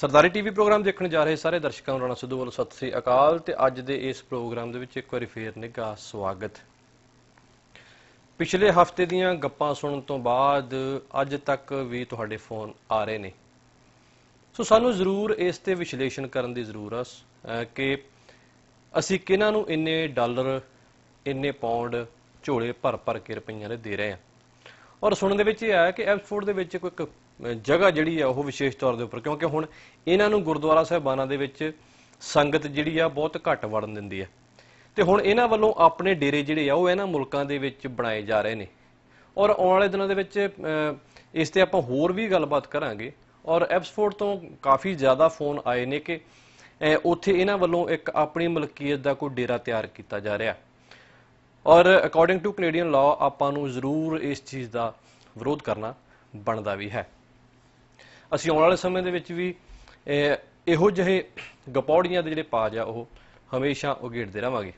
सरदारी TV programme देखने जा रहे सारे दर्शकों राणा सिद्धू वालों सत श्री अकाल ते अज दे इस प्रोग्राम दे विच एक बार फिर निघा स्वागत। पिछले हफ्ते दीयां गप्पां सुनन तो बाद अज तक भी तुहाडे फोन आ रहे ने, सो सानू जरूर इस ते विश्लेषण करन दी जरूरत कि असीं किन्हां नूं इन्ने डॉलर इन्ने पाउंड झोले भर भर के रुपईयां दे दे रहे हैं। और सुनने दे विच आया कि एब्सफोर्ड दे विच कोई जगह जिहड़ी है वो विशेष तौर के उपर, क्योंकि हुण इन्हां नूं गुरुद्वारा साहिबानां दे विच संगत जिहड़ी आ बहुत घट वड़न दिंदी है ते हुण इन्हां वल्लों अपने डेरे जिहड़े आ वो इन्हां मुल्कां दे विच बनाए जा रहे ने। और आउण वाले दिनां दे विच इस ते आपां होर भी गलबात करांगे। और एब्सफोर्ड तो काफ़ी ज़्यादा फोन आए ने कि उत्थे इन्हां वल्लों एक अपनी मलकीयत दा कोई डेरा तैयार किया जा रहा। और अकॉर्डिंग टू कनेडियन लॉ आपां नूं जरूर इस चीज़ का विरोध करना बनता भी है। ਅਸੀਂ ਆਉਣ ਵਾਲੇ ਸਮੇਂ ਦੇ ਵਿੱਚ ਵੀ ਇਹੋ ਜਿਹੇ ਗਪੌੜੀਆਂ ਦੇ ਜਿਹੜੇ ਪਾਜ ਆ ਉਹ ਹਮੇਸ਼ਾ ਉਗੇੜਦੇ ਰਹਾਂਗੇ।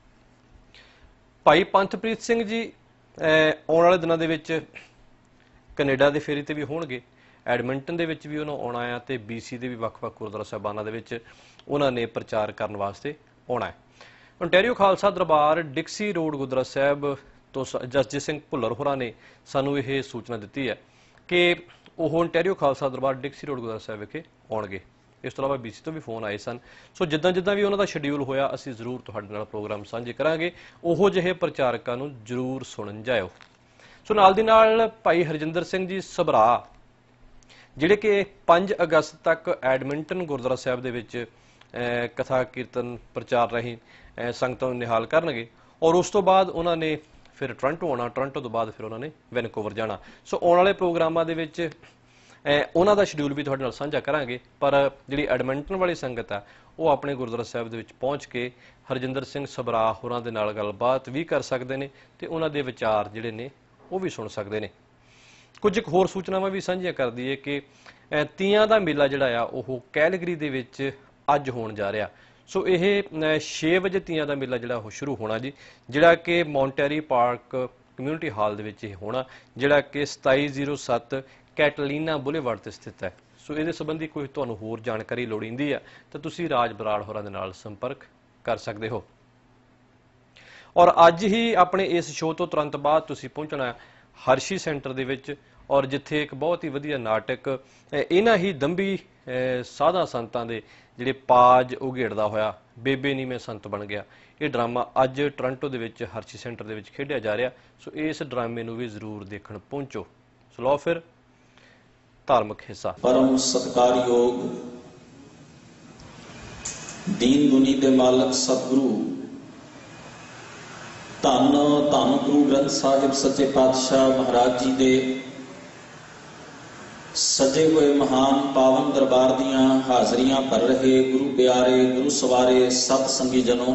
ਭਾਈ ਪੰਥਪ੍ਰੀਤ ਸਿੰਘ ਜੀ ਆਉਣ ਵਾਲੇ ਦਿਨਾਂ ਦੇ ਵਿੱਚ ਕੈਨੇਡਾ ਦੇ ਫੇਰੀ ਤੇ ਵੀ ਹੋਣਗੇ। ਐਡਮਿੰਟਨ ਦੇ ਵਿੱਚ ਵੀ ਉਹਨਾਂ ਆਉਣਾ ਆ ਤੇ BC ਦੇ ਵੀ ਵੱਖ-ਵੱਖ ਗੁਰਦੁਆਰਾ ਸਾਹਿਬਾਨਾਂ ਦੇ ਵਿੱਚ ਉਹਨਾਂ ਨੇ ਪ੍ਰਚਾਰ ਕਰਨ ਵਾਸਤੇ ਆਉਣਾ ਹੈ। ontario Khalsa Darbar Dixie road Gurdwara Sahib ਤੋਂ ਜਸਜੀਤ ਸਿੰਘ ਭੁੱਲਰ ਹੋਰਾਂ ਨੇ ਸਾਨੂੰ ਇਹ ਸੂਚਨਾ ਦਿੱਤੀ ਹੈ ਕਿ ਉਹ ontario Khalsa Darbar Dixie road Gurdwara Sahib ਵਿਖੇ ਆਉਣਗੇ। ਇਸ ਤੋਂ ਇਲਾਵਾ BC ਤੋਂ ਵੀ ਫੋਨ ਆਏ ਸਨ। ਸੋ ਜਿੱਦਾਂ ਵੀ ਉਹਨਾਂ ਦਾ ਸ਼ਡਿਊਲ ਹੋਇਆ ਅਸੀਂ ਜ਼ਰੂਰ ਤੁਹਾਡੇ ਨਾਲ ਪ੍ਰੋਗਰਾਮ ਸਾਂਝੇ ਕਰਾਂਗੇ। ਉਹੋ ਜਿਹੇ ਪ੍ਰਚਾਰਕਾਂ ਨੂੰ ਜ਼ਰੂਰ ਸੁਣਨ ਜਾਇਓ। ਸੋ ਨਾਲ ਦੀ ਨਾਲ ਭਾਈ ਹਰਜਿੰਦਰ ਸਿੰਘ ਜੀ ਸਭਰਾ ਜਿਹੜੇ ਕਿ 5 ਅਗਸਤ ਤੱਕ ਐਡਮਿੰਟਨ ਗੁਰਦੁਆਰਾ ਸਾਹਿਬ ਦੇ ਵਿੱਚ ਕਥਾ ਕੀਰਤਨ ਪ੍ਰਚਾਰ ਰਾਹੀਂ ਸੰਗਤਾਂ ਨੂੰ ਨਿਹਾਲ ਕਰਨਗੇ। ਔਰ ਉਸ ਤੋਂ ਬਾਅਦ ਉਹਨਾਂ ਨੇ फिर टोरंटो आना, टोरंटो तो बाद फिर उन्होंने वैनकूवर जाना। सो आने वाले प्रोग्रामों के उन्हों का शेड्यूल भी तुहाडे नाल साझा करांगे। पर जिहड़ी एडमिंटन वाली संगत है वो अपने गुरुद्वारा साहिब दे विच पहुँच के हरजिंदर सिंह सबरा होरां दे नाल गलबात भी कर सकते हैं ते उन्हां दे विचार जिहड़े ने वो भी सुन सकते हैं। कुछ होर सूचनावां भी साझियां कर दईए कि तीयां दा मेला जिहड़ा आ वो कैलगरी दे विच अज होण जा रहा। सो यह 6 बजे तीयां का मेला जिहड़ा शुरू होना जी, जिहड़ा कि मॉन्टेरी पार्क कम्यूनिटी हाल दे विच होना, जिहड़ा कि 2707 कैटलीना बुलेवार्ड ते स्थित है। सो इहदे संबंधी कोई तुहानूं होर जानकारी लोड़ींदी है तो तुसीं राज बराड़ होरां दे नाल संपर्क कर सकते हो। और अज ही अपने इस शो तो तुरंत बाद तुसीं पहुंचना हर्षी सेंटर दे विच, और जिथे एक बहुत ही वधिया नाटक इन्हां ही दंभी साधा संतां दे जिहड़े पाज उघेड़दा होया बेबे नी मैं संत बन गया, ये ड्रामा अज टोरंटो दे विच हर्षी सेंटर दे विच खेडिया जा रहा। सो इस ड्रामे नूं भी जरूर देखण पहुंचो। सो लो फिर धार्मिक हिस्सा। परम सत्कारयोग दीन दुनी दे मालक सतगुरु धन धन गुरु ग्रंथ साहिब सच्चे पातशाह महाराज जी दे सजे हुए महान पावन दरबार दियां हाजरियां भर रहे गुरु प्यारे गुरु सवारे सत संगी जनों,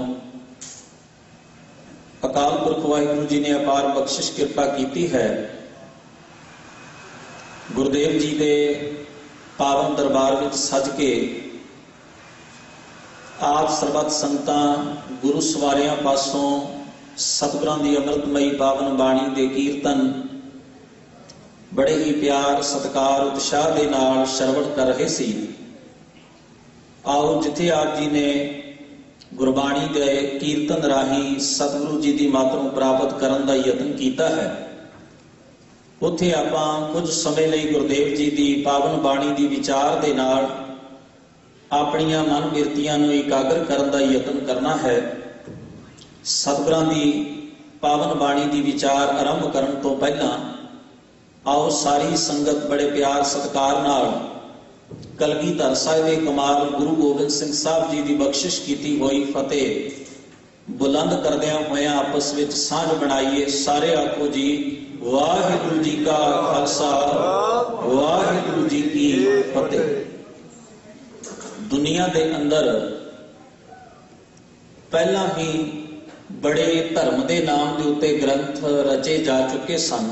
अकाल पुरख वाहिगुरु जी ने अपार बख्शिश कृपा की है। गुरुदेव जी दे पावन दरबार विच सज के आप सरबत संगतां गुरु सवारियां पासों सतगुरां दी अमृतमई पावन बाणी दे कीर्तन बड़े ही प्यार सत्कार उत्साह के नाल श्रवण कर रहे सी। आओ जिथे आप जी ने गुरबाणी के कीर्तन राही सतगुरु जी की मत नूं प्राप्त करन दा यतन कीता है, उत्थे आपां कुछ समय लई गुरुदेव जी की पावन बाणी की विचार के नाल अपनियां मन बिरतियां नूं एकाग्र करन दा यतन करना है। सतगुरां दी पावन बाणी की विचार आरंभ करन तो पहला आओ सारी संगत बड़े प्यार सत्कार नाल कलगीधर साहिब कमाल गुरु गोबिंद सिंह साहब जी की बख्शिश की हुई फतेह बुलंद करदियां होया आपस में सांझ बनाइए। सारे आखो जी वाहिगुरु जी का खालसा वाहिगुरु जी की फतेह। दुनिया के अंदर पहला ही बड़े धर्म के नाम के उत्ते ग्रंथ रचे जा चुके सन।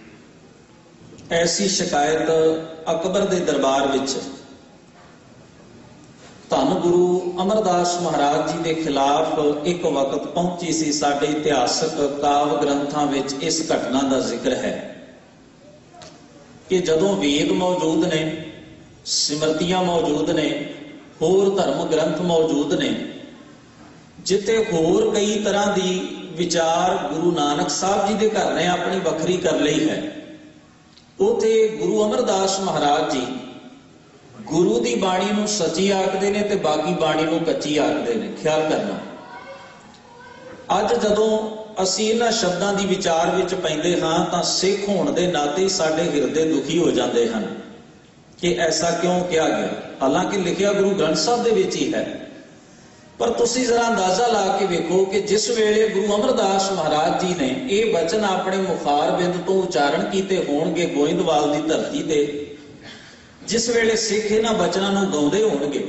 ऐसी शिकायत अकबर के दरबार विच धन गुरु अमरदास महाराज जी के खिलाफ एक वक्त पहुंची सी। साडे इतिहासक काव्य ग्रंथां विच इस घटना का जिक्र है कि जदों वेद मौजूद ने ਸਿਮਰਤੀਆਂ ਮੌਜੂਦ ਨੇ, ਹੋਰ ਧਰਮ ਗ੍ਰੰਥ ਮੌਜੂਦ ਨੇ, ਜਿੱਥੇ ਹੋਰ ਕਈ ਤਰ੍ਹਾਂ ਦੀ ਵਿਚਾਰ ਗੁਰੂ ਨਾਨਕ ਸਾਹਿਬ ਜੀ ਦੇ ਘਰ ਨੇ ਆਪਣੀ ਵੱਖਰੀ ਕਰ ਲਈ ਹੈ। ਉਥੇ ਗੁਰੂ ਅਮਰਦਾਸ ਮਹਾਰਾਜ ਜੀ ਗੁਰੂ ਦੀ ਬਾਣੀ ਨੂੰ ਸੱਚੀ ਆਖਦੇ ਨੇ ਤੇ ਬਾਕੀ ਬਾਣੀ ਨੂੰ ਕੱਚੀ ਆਖਦੇ ਨੇ। ਖਿਆਲ ਕਰਨਾ, ਅੱਜ ਜਦੋਂ ਅਸੀਂ ਇਹਨਾਂ ਸ਼ਬਦਾਂ ਦੀ ਵਿਚਾਰ ਵਿੱਚ ਪੈਂਦੇ ਹਾਂ ਤਾਂ ਸਿੱਖ ਹੋਣ ਦੇ ਨਾਤੇ ਸਾਡੇ ਹਿਰਦੇ ਦੁਖੀ ਹੋ ਜਾਂਦੇ ਹਨ ਕਿ ਐਸਾ ਕਿਉਂ ਕਿਹਾ ਗਿਆ, ਹਾਲਾਂਕਿ ਲਿਖਿਆ ਗੁਰੂ ਗ੍ਰੰਥ ਸਾਹਿਬ ਦੇ ਵਿੱਚ ਹੀ ਹੈ। ਪਰ ਤੁਸੀਂ ਜ਼ਰਾ ਅੰਦਾਜ਼ਾ ਲਾ ਕੇ ਵੇਖੋ ਕਿ ਜਿਸ ਵੇਲੇ ਗੁਰੂ ਅਮਰਦਾਸ ਮਹਾਰਾਜ ਜੀ ਨੇ ਇਹ ਬਚਨ ਆਪਣੇ ਮੁਖਾਰਬਿੰਦ ਤੋਂ ਉਚਾਰਨ ਕੀਤੇ ਹੋਣਗੇ ਗੋਇੰਦਵਾਲ ਦੀ ਧਰਤੀ ਤੇ, ਜਿਸ ਵੇਲੇ ਸਿੱਖ ਇਹਨਾਂ ਬਚਨਾਂ ਨੂੰ ਗਾਉਂਦੇ ਹੋਣਗੇ,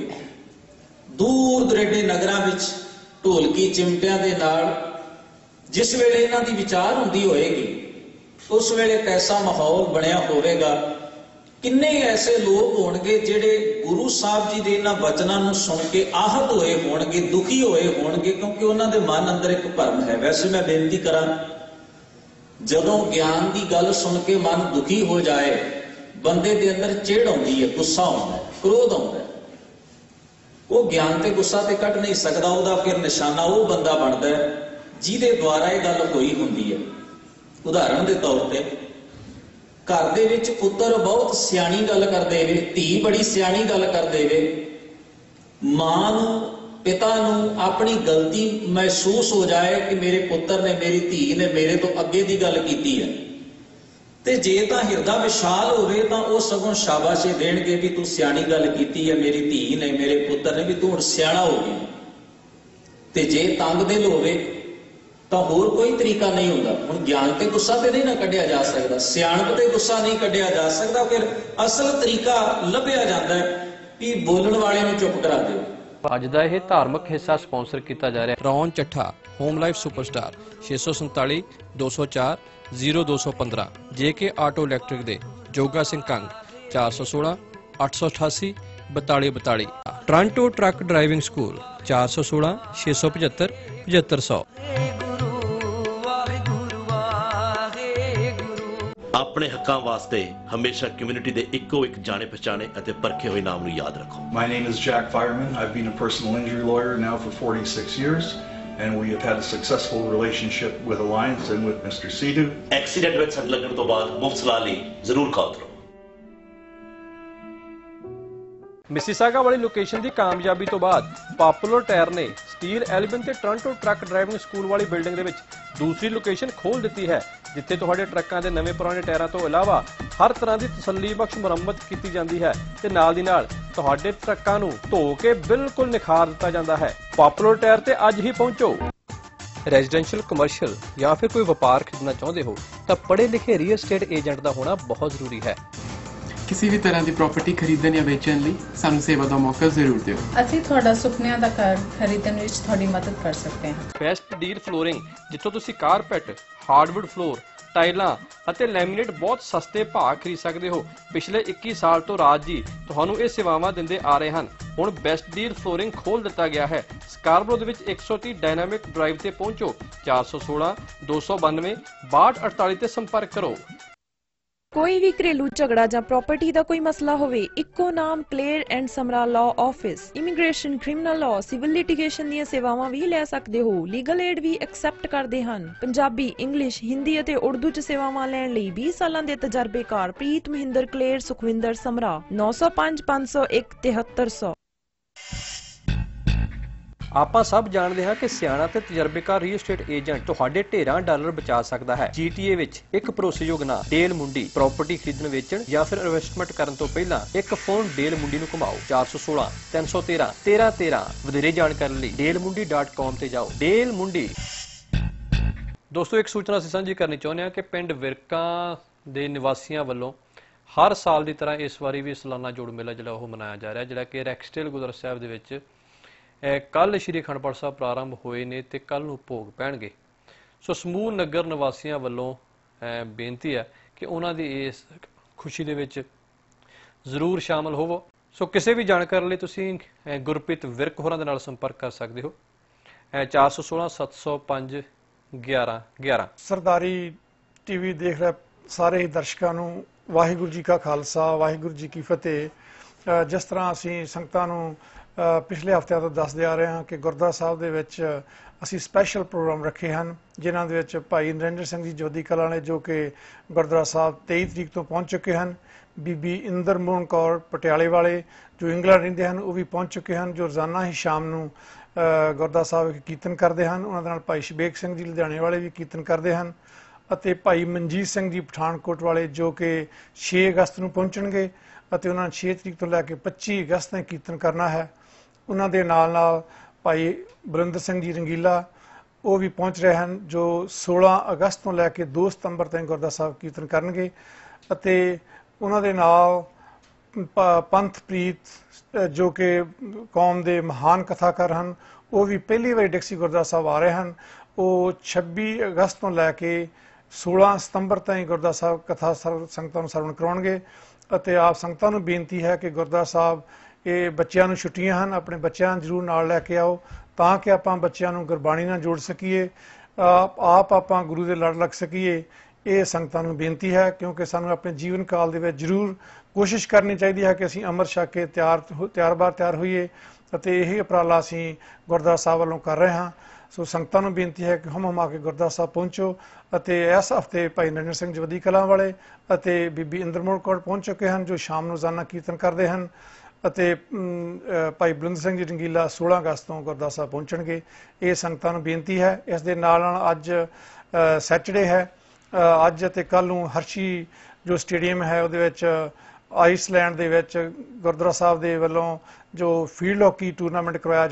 ਦੂਰ ਦੁਰੇਡੇ ਨਗਰਾਂ ਵਿੱਚ ਢੋਲਕੀ ਚਿਮਟਿਆਂ ਦੇ ਨਾਲ ਜਿਸ ਵੇਲੇ ਇਹਨਾਂ ਦੀ ਵਿਚਾਰ ਹੁੰਦੀ ਹੋਏਗੀ, ਉਸ ਵੇਲੇ ਕੈਸਾ ਮਾਹੌਲ ਬਣਿਆ ਹੋਵੇਗਾ। ਕਿੰਨੇ ਐਸੇ ਲੋਕ ਹੋਣਗੇ ਜਿਹੜੇ ਗੁਰੂ ਸਾਹਿਬ ਜੀ ਦੇ ਇਹਨਾਂ ਬਚਨਾਂ ਨੂੰ ਸੁਣ ਕੇ ਆਹਤ ਹੋਏ ਹੋਣਗੇ, ਦੁਖੀ ਹੋਏ ਹੋਣਗੇ, ਕਿਉਂਕਿ ਉਹਨਾਂ ਦੇ ਮਨ ਅੰਦਰ ਇੱਕ ਭਰਮ ਹੈ। ਵੈਸੇ ਮੈਂ ਬੇਨਤੀ ਕਰਾਂ, ਜਦੋਂ ਗਿਆਨ ਦੀ ਗੱਲ ਸੁਣ ਕੇ ਮਨ ਦੁਖੀ ਹੋ ਜਾਏ, ਬੰਦੇ ਦੇ ਅੰਦਰ ਚਿੜ ਆਉਂਦੀ ਹੈ, ਗੁੱਸਾ ਆਉਂਦਾ ਹੈ, ਕ੍ਰੋਧ ਆਉਂਦਾ ਹੈ। ਉਹ ਗਿਆਨ ਤੇ ਗੁੱਸਾ ਤੇ ਕੱਢ ਨਹੀਂ ਸਕਦਾ, ਉਹਦਾ ਫਿਰ ਨਿਸ਼ਾਨਾ ਉਹ ਬੰਦਾ ਬਣਦਾ ਹੈ ਜਿਹਦੇ ਦੁਆਰਾ ਇਹ ਗੱਲ ਹੋਈ ਹੁੰਦੀ ਹੈ। ਉਦਾਹਰਣ ਦੇ ਤੌਰ ਤੇ, ਘਰ ਦੇ ਵਿੱਚ ਪੁੱਤਰ ਬਹੁਤ ਸਿਆਣੀ ਗੱਲ ਕਰ ਦੇਵੇ, ਧੀ ਬੜੀ ਸਿਆਣੀ ਗੱਲ ਕਰ ਦੇਵੇ, ਮਾਂ ਨੂੰ, ਪਿਤਾ ਨੂੰ ਆਪਣੀ ਗਲਤੀ ਮਹਿਸੂਸ ਹੋ ਜਾਏ ਕਿ ਮੇਰੇ ਪੁੱਤਰ ਨੇ, ਮੇਰੀ ਧੀ ਨੇ ਮੇਰੇ ਤੋਂ ਅੱਗੇ ਦੀ ਗੱਲ ਕੀਤੀ ਹੈ, ਤੇ ਜੇ ਤਾਂ ਹਿਰਦਾ ਵਿਸ਼ਾਲ ਹੋਵੇ ਤਾਂ ਉਹ ਸਗੋਂ ਸ਼ਾਬਾਸ਼ੇ ਦੇਣਗੇ ਵੀ ਤੂੰ ਸਿਆਣੀ ਗੱਲ ਕੀਤੀ ਹੈ, ਮੇਰੀ ਧੀ ਨੇ, ਮੇਰੇ ਪੁੱਤਰ ਨੇ, ਵੀ ਤੂੰ ਹੁਣ ਸਿਆਣਾ ਹੋ ਗਿਆ। ਤੇ ਜੇ ਤੰਗ ਦਿਲ ਹੋਵੇ ਤਾਂ ਹੋਰ ਕੋਈ ਤਰੀਕਾ ਨਹੀਂ ਹੁੰਦਾ। ਹੁਣ ਗਿਆਨ ਤੇ ਗੁੱਸਾ ਤੇ ਨਹੀਂ ਨਾ ਕੱਢਿਆ ਜਾ ਸਕਦਾ, ਸਿਆਣਪ ਤੇ ਗੁੱਸਾ ਨਹੀਂ ਕੱਢਿਆ ਜਾ ਸਕਦਾ, ਫਿਰ ਅਸਲ ਤਰੀਕਾ ਲੱਭਿਆ ਜਾਂਦਾ ਹੈ ਕਿ ਬੋਲਣ ਵਾਲੇ ਨੂੰ ਚੁੱਪ ਕਰਾ ਦਿਓ। ਅੱਜ ਦਾ ਇਹ ਧਾਰਮਿਕ ਹਿੱਸਾ ਸਪਾਂਸਰ ਕੀਤਾ ਜਾ ਰਿਹਾ Ron Chatha home life superstar 647 204 0215 JK auto electric ਦੇ Joga Singh Kang 416 888 4242 Toronto truck driving school 416 675 7500। ਆਪਣੇ ਹੱਕਾਂ ਵਾਸਤੇ ਹਮੇਸ਼ਾ ਕਮਿਊਨਿਟੀ ਦੇ ਇੱਕੋ ਇੱਕ ਜਾਣੇ ਪਛਾਣੇ ਅਤੇ ਪਰਖੇ ਹੋਏ ਨਾਮ ਨੂੰ ਯਾਦ ਰੱਖੋ। My name is Jack Fireman. I've been a personal injury lawyer now for 46 years and we have had a successful relationship with Alliance and with Mr. Sidhu. Accident ਵਿੱਚ ਸੱਟ ਲੱਗਣ ਤੋਂ ਬਾਅਦ ਮੁਫਤ ਸਲਾਹ ਲਈ ਜ਼ਰੂਰ ਕਾਲ ਕਰੋ। ਮਿਸੀਸਾਗਾ ਵਾਲੀ ਲੋਕੇਸ਼ਨ ਦੀ ਕਾਮਯਾਬੀ ਤੋਂ ਬਾਅਦ ਪਾਪੂਲਰ ਟਾਇਰ ਨੇ ਸਟੀਲ ਐਲਬਨ ਤੇ ਟੋਰਾਂਟੋ ਟਰੱਕ ਡਰਾਈਵਿੰਗ ਸਕੂਲ ਵਾਲੀ ਬਿਲਡਿੰਗ ਦੇ ਵਿੱਚ ਦੂਸਰੀ ਲੋਕੇਸ਼ਨ ਖੋਲ੍ਹ ਦਿੱਤੀ ਹੈ, ਜਿੱਥੇ ਤੁਹਾਡੇ ਟਰੱਕਾਂ ਦੇ ਨਵੇਂ ਪੁਰਾਣੇ ਟਾਇਰਾਂ ਤੋਂ ਇਲਾਵਾ ਹਰ ਤਰ੍ਹਾਂ ਦੀ ਤਸੱਲੀ ਬਖਸ਼ ਮੁਰੰਮਤ ਕੀਤੀ ਜਾਂਦੀ ਹੈ ਤੇ ਨਾਲ ਦੀ ਨਾਲ ਤੁਹਾਡੇ ਟਰੱਕਾਂ ਨੂੰ ਧੋ ਕੇ ਬਿਲਕੁਲ ਨਿਖਾਰ ਦਿੱਤਾ ਜਾਂਦਾ ਹੈ। ਪਾਪੂਲਰ ਟਾਇਰ ਤੇ ਅੱਜ ਹੀ ਪਹੁੰਚੋ। ਰੈਜ਼ੀਡੈਂਸ਼ੀਅਲ, ਕਮਰਸ਼ੀਅਲ ਜਾਂ ਫਿਰ ਕੋਈ ਵਪਾਰ ਖਰੀਦਣਾ ਚਾਹੁੰਦੇ ਹੋ ਤਾਂ ਪੜ੍ਹੇ ਲਿਖੇ ਰੀਅਲ ਏਸਟੇਟ ਏਜੰਟ ਦਾ ਹੋਣਾ ਬਹੁਤ ਜ਼ਰੂਰੀ ਹੈ। ਕਿਸੇ ਵੀ ਤਰ੍ਹਾਂ ਦੀ ਪ੍ਰਾਪਰਟੀ ਖਰੀਦਣ ਜਾਂ ਵੇਚਣ ਲਈ ਸਾਨੂੰ ਸੇਵਾ ਦਾ ਮੌਕਾ ਜ਼ਰੂਰ ਦਿਓ। ਅਸੀਂ ਤੁਹਾਡਾ ਸੁਪਨਿਆਂ ਦਾ ਘਰ ਖਰੀਦਣ ਵਿੱਚ ਤੁਹਾਡੀ ਮਦਦ ਕਰ ਸਕਦੇ ਹਾਂ। ਬੈਸਟ ਡੀਲ ਫਲੋਰਿੰਗ, ਜਿੱਥੋਂ ਤੁਸੀਂ ਕਾਰਪੈਟ, ਹਾਰਡਵੁੱਡ ਫਲੋਰ, ਟਾਈਲਾਂ ਅਤੇ ਲੈਮੀਨੇਟ ਬਹੁਤ ਸਸਤੇ ਭਾਅ ਖਰੀਦ ਸਕਦੇ ਹੋ। ਪਿਛਲੇ 21 ਸਾਲ ਤੋਂ ਰਾਜ ਜੀ ਤੁਹਾਨੂੰ ਇਹ ਸੇਵਾਵਾਂ ਦਿੰਦੇ ਆ ਰਹੇ ਹਨ। ਹੁਣ ਬੈਸਟ ਡੀਲ ਫਲੋਰਿੰਗ ਖੋਲ ਦਿੱਤਾ ਗਿਆ ਹੈ। ਸਕਾਰਬਰੋ ਦੇ ਵਿੱਚ 130 ਡਾਇਨਾਮਿਕ ਡਰਾਈਵ ਤੇ ਪਹੁੰਚੋ। 416 292 6248 ਤੇ ਸੰਪਰਕ ਕਰੋ। ਕੋਈ ਵੀ ਘਰੇਲੂ ਝਗੜਾ ਜਾਂ ਪ੍ਰਾਪਰਟੀ ਦਾ ਕੋਈ ਮਸਲਾ ਹੋਵੇ, ਇੱਕੋ ਨਾਮ Kaler and Samra law office. Immigration, criminal law, civil litigation ਦੀਆਂ ਸੇਵਾਵਾਂ ਵੀ ਲੈ ਸਕਦੇ ਹੋ। ਲੀਗਲ ਏਡ ਵੀ ਐਕਸੈਪਟ ਕਰਦੇ ਹਨ। ਪੰਜਾਬੀ, ਇੰਗਲਿਸ਼, ਹਿੰਦੀ ਅਤੇ ਉਰਦੂ ਚ ਸੇਵਾਵਾਂ ਲੈਣ ਲਈ 20 ਸਾਲਾਂ ਦੇ ਤਜਰਬੇਕਾਰ ਪ੍ਰੀਤ ਮਹਿੰਦਰ ਕਲੇਰ ਸੁਖਵਿੰਦਰ ਸਮਰਾ 905 501 7300। ਆਪਾਂ ਸਭ ਜਾਣਦੇ ਹਾਂ ਕਿ ਸਿਆਣਾ ਤੇ ਤਜਰਬੇਕਾਰ ਰੀਅਲ ਏਸਟੇਟ ਏਜੰਟ ਤੁਹਾਡੇ ਢੇਰਾਂ ਡਾਲਰ ਬਚਾ ਸਕਦਾ ਹੈ। GTA ਵਿੱਚ ਇੱਕ ਭਰੋਸੇਯੋਗ ਨਾਂ ਡੇਲ ਮੁੰਡੀ। ਪ੍ਰਾਪਰਟੀ ਖਰੀਦਣ, ਵੇਚਣ ਜਾਂ ਫਿਰ ਇਨਵੈਸਟਮੈਂਟ ਕਰਨ ਤੋਂ ਪਹਿਲਾਂ ਇੱਕ ਫੋਨ ਡੇਲ ਮੁੰਡੀ ਨੂੰ ਘੁਮਾਓ। 416 313 1313। ਵਧੇਰੇ ਜਾਣਕਾਰੀ ਲਈ dalemundi.com ਤੇ ਜਾਓ। ਡੇਲ ਮੁੰਡੀ। ਦੋਸਤੋ, ਇੱਕ ਸੂਚਨਾ ਅਸੀਂ ਸਾਂਝੀ ਕਰਨੀ ਚਾਹੁੰਦੇ ਹਾਂ ਕਿ ਪਿੰਡ ਵਿਰਕਾਂ ਦੇ ਨਿਵਾਸੀਆਂ ਵੱਲੋਂ ਹਰ ਸਾਲ ਦੀ ਤਰ੍ਹਾਂ ਇਸ ਵਾਰੀ ਵੀ ਸਾਲਾਨਾ ਜੋੜ ਮੇਲਾ ਜਿਹੜਾ ਉਹ ਮਨਾਇਆ ਜਾ ਰਿਹਾ, ਜਿਹੜਾ ਕਿ ਰੈਕਸਟੇਲ ਗੁਰਦੁਆਰਾ ਸਾਹਿਬ ਦੇ ਵਿੱਚ ਕੱਲ ਸ਼੍ਰੀ ਅਖੰਡ ਪਾਠ ਸਾਹਿਬ ਪ੍ਰਾਰੰਭ ਹੋਏ ਨੇ ਤੇ ਕੱਲ ਨੂੰ ਭੋਗ ਪੈਣਗੇ। ਸੋ ਸਮੂਹ ਨਗਰ ਨਿਵਾਸੀਆਂ ਵੱਲੋਂ ਬੇਨਤੀ ਹੈ ਕਿ ਉਹਨਾਂ ਦੀ ਇਸ ਖੁਸ਼ੀ ਦੇ ਵਿੱਚ ਜ਼ਰੂਰ ਸ਼ਾਮਲ ਹੋਵੋ। ਸੋ ਕਿਸੇ ਵੀ ਜਾਣਕਾਰੀ ਲਈ ਤੁਸੀਂ ਗੁਰਪ੍ਰੀਤ ਵਿਰਕ ਹੋਰਾਂ ਦੇ ਨਾਲ ਸੰਪਰਕ ਕਰ ਸਕਦੇ ਹੋ। 416 705 1111। ਸਰਦਾਰੀ ਟੀਵੀ ਦੇਖ ਰਹੇ ਸਾਰੇ ਹੀ ਦਰਸ਼ਕਾਂ ਨੂੰ ਵਾਹਿਗੁਰੂ ਜੀ ਕਾ ਖਾਲਸਾ, ਵਾਹਿਗੁਰੂ ਜੀ ਕੀ ਫਤਿਹ। ਜਿਸ ਤਰ੍ਹਾਂ ਅਸੀਂ ਸੰਗਤਾਂ ਨੂੰ ਪਿਛਲੇ ਹਫ਼ਤਿਆਂ ਤੋਂ ਦੱਸਦੇ ਆ ਰਹੇ ਹਾਂ ਕਿ ਗੁਰਦੁਆਰਾ ਸਾਹਿਬ ਦੇ ਵਿੱਚ ਅਸੀਂ ਸਪੈਸ਼ਲ ਪ੍ਰੋਗਰਾਮ ਰੱਖੇ ਹਨ, ਜਿਨ੍ਹਾਂ ਦੇ ਵਿੱਚ ਭਾਈ ਨਰਿੰਦਰ ਸਿੰਘ ਜੀ ਜੋਧੀ ਕਲਾਂ ਵਾਲੇ ਜੋ ਕਿ ਗੁਰਦੁਆਰਾ ਸਾਹਿਬ 23 ਤਰੀਕ ਤੋਂ ਪਹੁੰਚ ਚੁੱਕੇ ਹਨ, ਬੀਬੀ ਇੰਦਰਮੋਹਨ ਕੌਰ ਪਟਿਆਲੇ ਵਾਲੇ ਜੋ ਇੰਗਲੈਂਡ ਰਹਿੰਦੇ ਹਨ ਉਹ ਵੀ ਪਹੁੰਚ ਚੁੱਕੇ ਹਨ, ਜੋ ਰੋਜ਼ਾਨਾ ਹੀ ਸ਼ਾਮ ਨੂੰ ਗੁਰਦੁਆਰਾ ਸਾਹਿਬ ਵਿਖੇ ਕੀਰਤਨ ਕਰਦੇ ਹਨ। ਉਹਨਾਂ ਦੇ ਨਾਲ ਭਾਈ ਸ਼ਬੇਕ ਸਿੰਘ ਜੀ ਲੁਧਿਆਣੇ ਵਾਲੇ ਵੀ ਕੀਰਤਨ ਕਰਦੇ ਹਨ, ਅਤੇ ਭਾਈ ਮਨਜੀਤ ਸਿੰਘ ਜੀ ਪਠਾਨਕੋਟ ਵਾਲੇ ਜੋ ਕਿ 6 ਅਗਸਤ ਨੂੰ ਪਹੁੰਚਣਗੇ ਅਤੇ ਉਹਨਾਂ ਨੇ 6 ਤਰੀਕ ਤੋਂ ਲੈ ਕੇ 25 ਅਗਸਤ ਤੱਕ ਕੀਰਤਨ ਕਰਨਾ ਹੈ। ਉਹਨਾਂ ਦੇ ਨਾਲ ਭਾਈ ਬਰਿੰਦਰ ਸਿੰਘ ਜੀ ਰੰਗੀਲਾ ਉਹ ਵੀ ਪਹੁੰਚ ਰਹੇ ਹਨ, ਜੋ 16 ਅਗਸਤ ਤੋਂ ਲੈ ਕੇ 2 ਸਤੰਬਰ ਤੱਕ ਗੁਰਦੁਆਰਾ ਸਾਹਿਬ ਕੀਰਤਨ ਕਰਨਗੇ। ਅਤੇ ਉਹਨਾਂ ਦੇ ਨਾਲ ਪੰਥ ਪ੍ਰੀਤ ਜੋ ਕਿ ਕੌਮ ਦੇ ਮਹਾਨ ਕਥਾਕਾਰ ਹਨ, ਉਹ ਵੀ ਪਹਿਲੀ ਵਾਰੀ ਡਿਕਸੀ ਗੁਰਦੁਆਰਾ ਸਾਹਿਬ ਆ ਰਹੇ ਹਨ। ਉਹ 26 ਅਗਸਤ ਤੋਂ ਲੈ ਕੇ 16 ਸਤੰਬਰ ਤਾਈਂ ਗੁਰਦੁਆਰਾ ਸਾਹਿਬ ਕਥਾ ਸੰਗਤਾਂ ਨੂੰ ਸਰਵਣ ਕਰਾਉਣਗੇ। ਅਤੇ ਆਪ ਸੰਗਤਾਂ ਨੂੰ ਬੇਨਤੀ ਹੈ ਕਿ ਗੁਰਦੁਆਰਾ ਸਾਹਿਬ ਇਹ ਬੱਚਿਆਂ ਨੂੰ ਛੁੱਟੀਆਂ ਹਨ, ਆਪਣੇ ਬੱਚਿਆਂ ਨੂੰ ਜ਼ਰੂਰ ਨਾਲ ਲੈ ਕੇ ਆਓ ਤਾਂ ਕਿ ਆਪਾਂ ਬੱਚਿਆਂ ਨੂੰ ਗੁਰਬਾਣੀ ਨਾਲ ਜੋੜ ਸਕੀਏ, ਆਪਾਂ ਗੁਰੂ ਦੇ ਲੜ ਲੱਗ ਸਕੀਏ। ਇਹ ਸੰਗਤਾਂ ਨੂੰ ਬੇਨਤੀ ਹੈ, ਕਿਉਂਕਿ ਸਾਨੂੰ ਆਪਣੇ ਜੀਵਨ ਕਾਲ ਦੇ ਵਿੱਚ ਜ਼ਰੂਰ ਕੋਸ਼ਿਸ਼ ਕਰਨੀ ਚਾਹੀਦੀ ਹੈ ਕਿ ਅਸੀਂ ਅੰਮ੍ਰਿਤ ਛਕ ਕੇ ਤਿਆਰ ਹੋਈਏ, ਅਤੇ ਇਹ ਉਪਰਾਲਾ ਅਸੀਂ ਗੁਰਦੁਆਰਾ ਸਾਹਿਬ ਵੱਲੋਂ ਕਰ ਰਹੇ ਹਾਂ। ਸੋ ਸੰਗਤਾਂ ਨੂੰ ਬੇਨਤੀ ਹੈ ਕਿ ਹਮ ਆ ਕੇ ਗੁਰਦੁਆਰਾ ਸਾਹਿਬ ਪਹੁੰਚੋ। ਅਤੇ ਇਸ ਹਫ਼ਤੇ ਭਾਈ ਨਰਿੰਦਰ ਸਿੰਘ ਜੋਧੀ ਕਲਾਂ ਵਾਲੇ ਅਤੇ ਬੀਬੀ ਇੰਦਰਮੋਹਨ ਕੌਰ ਪਹੁੰਚ ਚੁੱਕੇ ਹਨ, ਜੋ ਸ਼ਾਮ ਨੂੰ ਰੋਜ਼ਾਨਾ ਕੀਰਤਨ ਕਰਦੇ ਹਨ, ਅਤੇ ਭਾਈ ਬਰਿੰਦਰ ਸਿੰਘ ਜੀ ਰੰਗੀਲਾ 16 ਅਗਸਤ ਤੋਂ ਗੁਰਦੁਆਰਾ ਸਾਹਿਬ ਪਹੁੰਚਣਗੇ। ਇਹ ਸੰਗਤਾਂ ਨੂੰ ਬੇਨਤੀ ਹੈ। ਇਸ ਦੇ ਨਾਲ ਅੱਜ ਸੈਚਰਡੇ ਹੈ, ਅੱਜ ਅਤੇ ਕੱਲ੍ਹ ਨੂੰ ਹਰਸ਼ੀ ਜੋ ਸਟੇਡੀਅਮ ਹੈ ਉਹਦੇ ਵਿੱਚ ਆਈਸਲੈਂਡ ਦੇ ਵਿੱਚ ਗੁਰਦੁਆਰਾ ਸਾਹਿਬ ਦੇ ਵੱਲੋਂ ਜੋ ਫੀਲਡ ਹਾਕੀ ਟੂਰਨਾਮੈਂਟ ਕਰਵਾਇਆ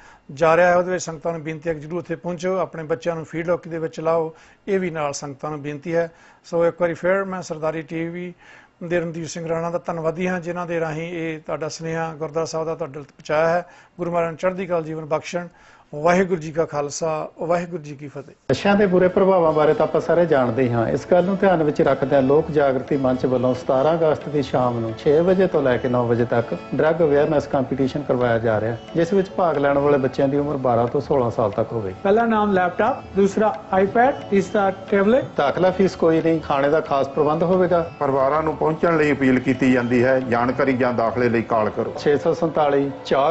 ਜਾ ਰਿਹਾ ਹੈ, ਉਹਦੇ ਵਿੱਚ ਸੰਗਤਾਂ ਨੂੰ ਬੇਨਤੀ ਹੈ ਕਿ ਜ਼ਰੂਰ ਉੱਥੇ ਪਹੁੰਚੋ, ਆਪਣੇ ਬੱਚਿਆਂ ਨੂੰ ਫੀਲਡ ਹਾਕੀ ਦੇ ਵਿੱਚ ਲਾਓ। ਇਹ ਵੀ ਨਾਲ ਸੰਗਤਾਂ ਨੂੰ ਬੇਨਤੀ ਹੈ। ਸੋ ਇੱਕ ਵਾਰੀ ਫਿਰ ਮੈਂ ਸਰਦਾਰੀ TV ਦੇ ਰਣਧੀਰ ਸਿੰਘ ਰਾਣਾ ਦਾ ਧੰਨਵਾਦੀ ਹਾਂ, ਜਿਨ੍ਹਾਂ ਦੇ ਰਾਹੀਂ ਇਹ ਤੁਹਾਡਾ ਸੁਨੇਹਾ ਗੁਰਦੁਆਰਾ ਸਾਹਿਬ ਦਾ ਤੁਹਾਡੇ ਤੱਕ ਪਹੁੰਚਾਇਆ ਹੈ। ਗੁਰੂ ਮਹਾਰਾਜ ਚੜ੍ਹਦੀ ਕਲਾ ਜੀਵਨ ਬਖਸ਼ਣ। ਵਾਹਿਗੁਰੂ ਜੀ ਕਾ ਖਾਲਸਾ, ਵਾਹਿਗੁਰੂ ਜੀ ਕੀ ਫਤਿਹ। ਨਸ਼ਿਆਂ ਦੇ ਬੁਰੇ ਪ੍ਰਭਾਵਾਂ ਬਾਰੇ ਤਾਂ ਆਪਾਂ ਸਾਰੇ ਜਾਣਦੇ ਹਾਂ। ਇਸ ਗੱਲ ਨੂੰ ਧਿਆਨ ਵਿੱਚ ਰੱਖਦਿਆਂ ਲੋਕ ਜਾਗਰਤੀ ਮੰਚ ਵੱਲੋਂ 17 ਅਗਸਤ ਦੀ ਸ਼ਾਮ ਨੂੰ 6 ਵਜੇ ਤੋਂ ਲੈ ਕੇ 9 ਵਜੇ ਤੱਕ ਡਰੱਗ ਅਵੇਅਰਨੈਸ ਕੰਪੀਟੀਸ਼ਨ ਕਰਵਾਇਆ ਜਾ ਰਿਹਾ, ਜਿਸ ਵਿੱਚ ਭਾਗ ਲੈਣ ਵਾਲੇ ਬੱਚਿਆਂ ਦੀ ਉਮਰ 12 ਤੋਂ 16 ਸਾਲ ਤੱਕ ਹੋਵੇ। ਪਹਿਲਾ ਨਾਮ ਲੈਪਟਾਪ, ਦੂਸਰਾ ਆਈਪੈਡ, ਤੀਸਰਾ ਟੈਬਲੇਟ। ਦਾਖਲਾ ਫੀਸ ਕੋਈ ਨਹੀਂ, ਖਾਣੇ ਦਾ ਖਾਸ ਪ੍ਰਬੰਧ ਹੋਵੇਗਾ। ਪਰਿਵਾਰਾਂ ਨੂੰ ਪਹੁੰਚਣ ਲਈ ਅਪੀਲ ਕੀਤੀ ਜਾਂਦੀ ਹੈ। ਜਾਣਕਾਰੀ ਜਾਂ ਦਾਖਲੇ ਲਈ ਕਾਲ ਕਰੋ 647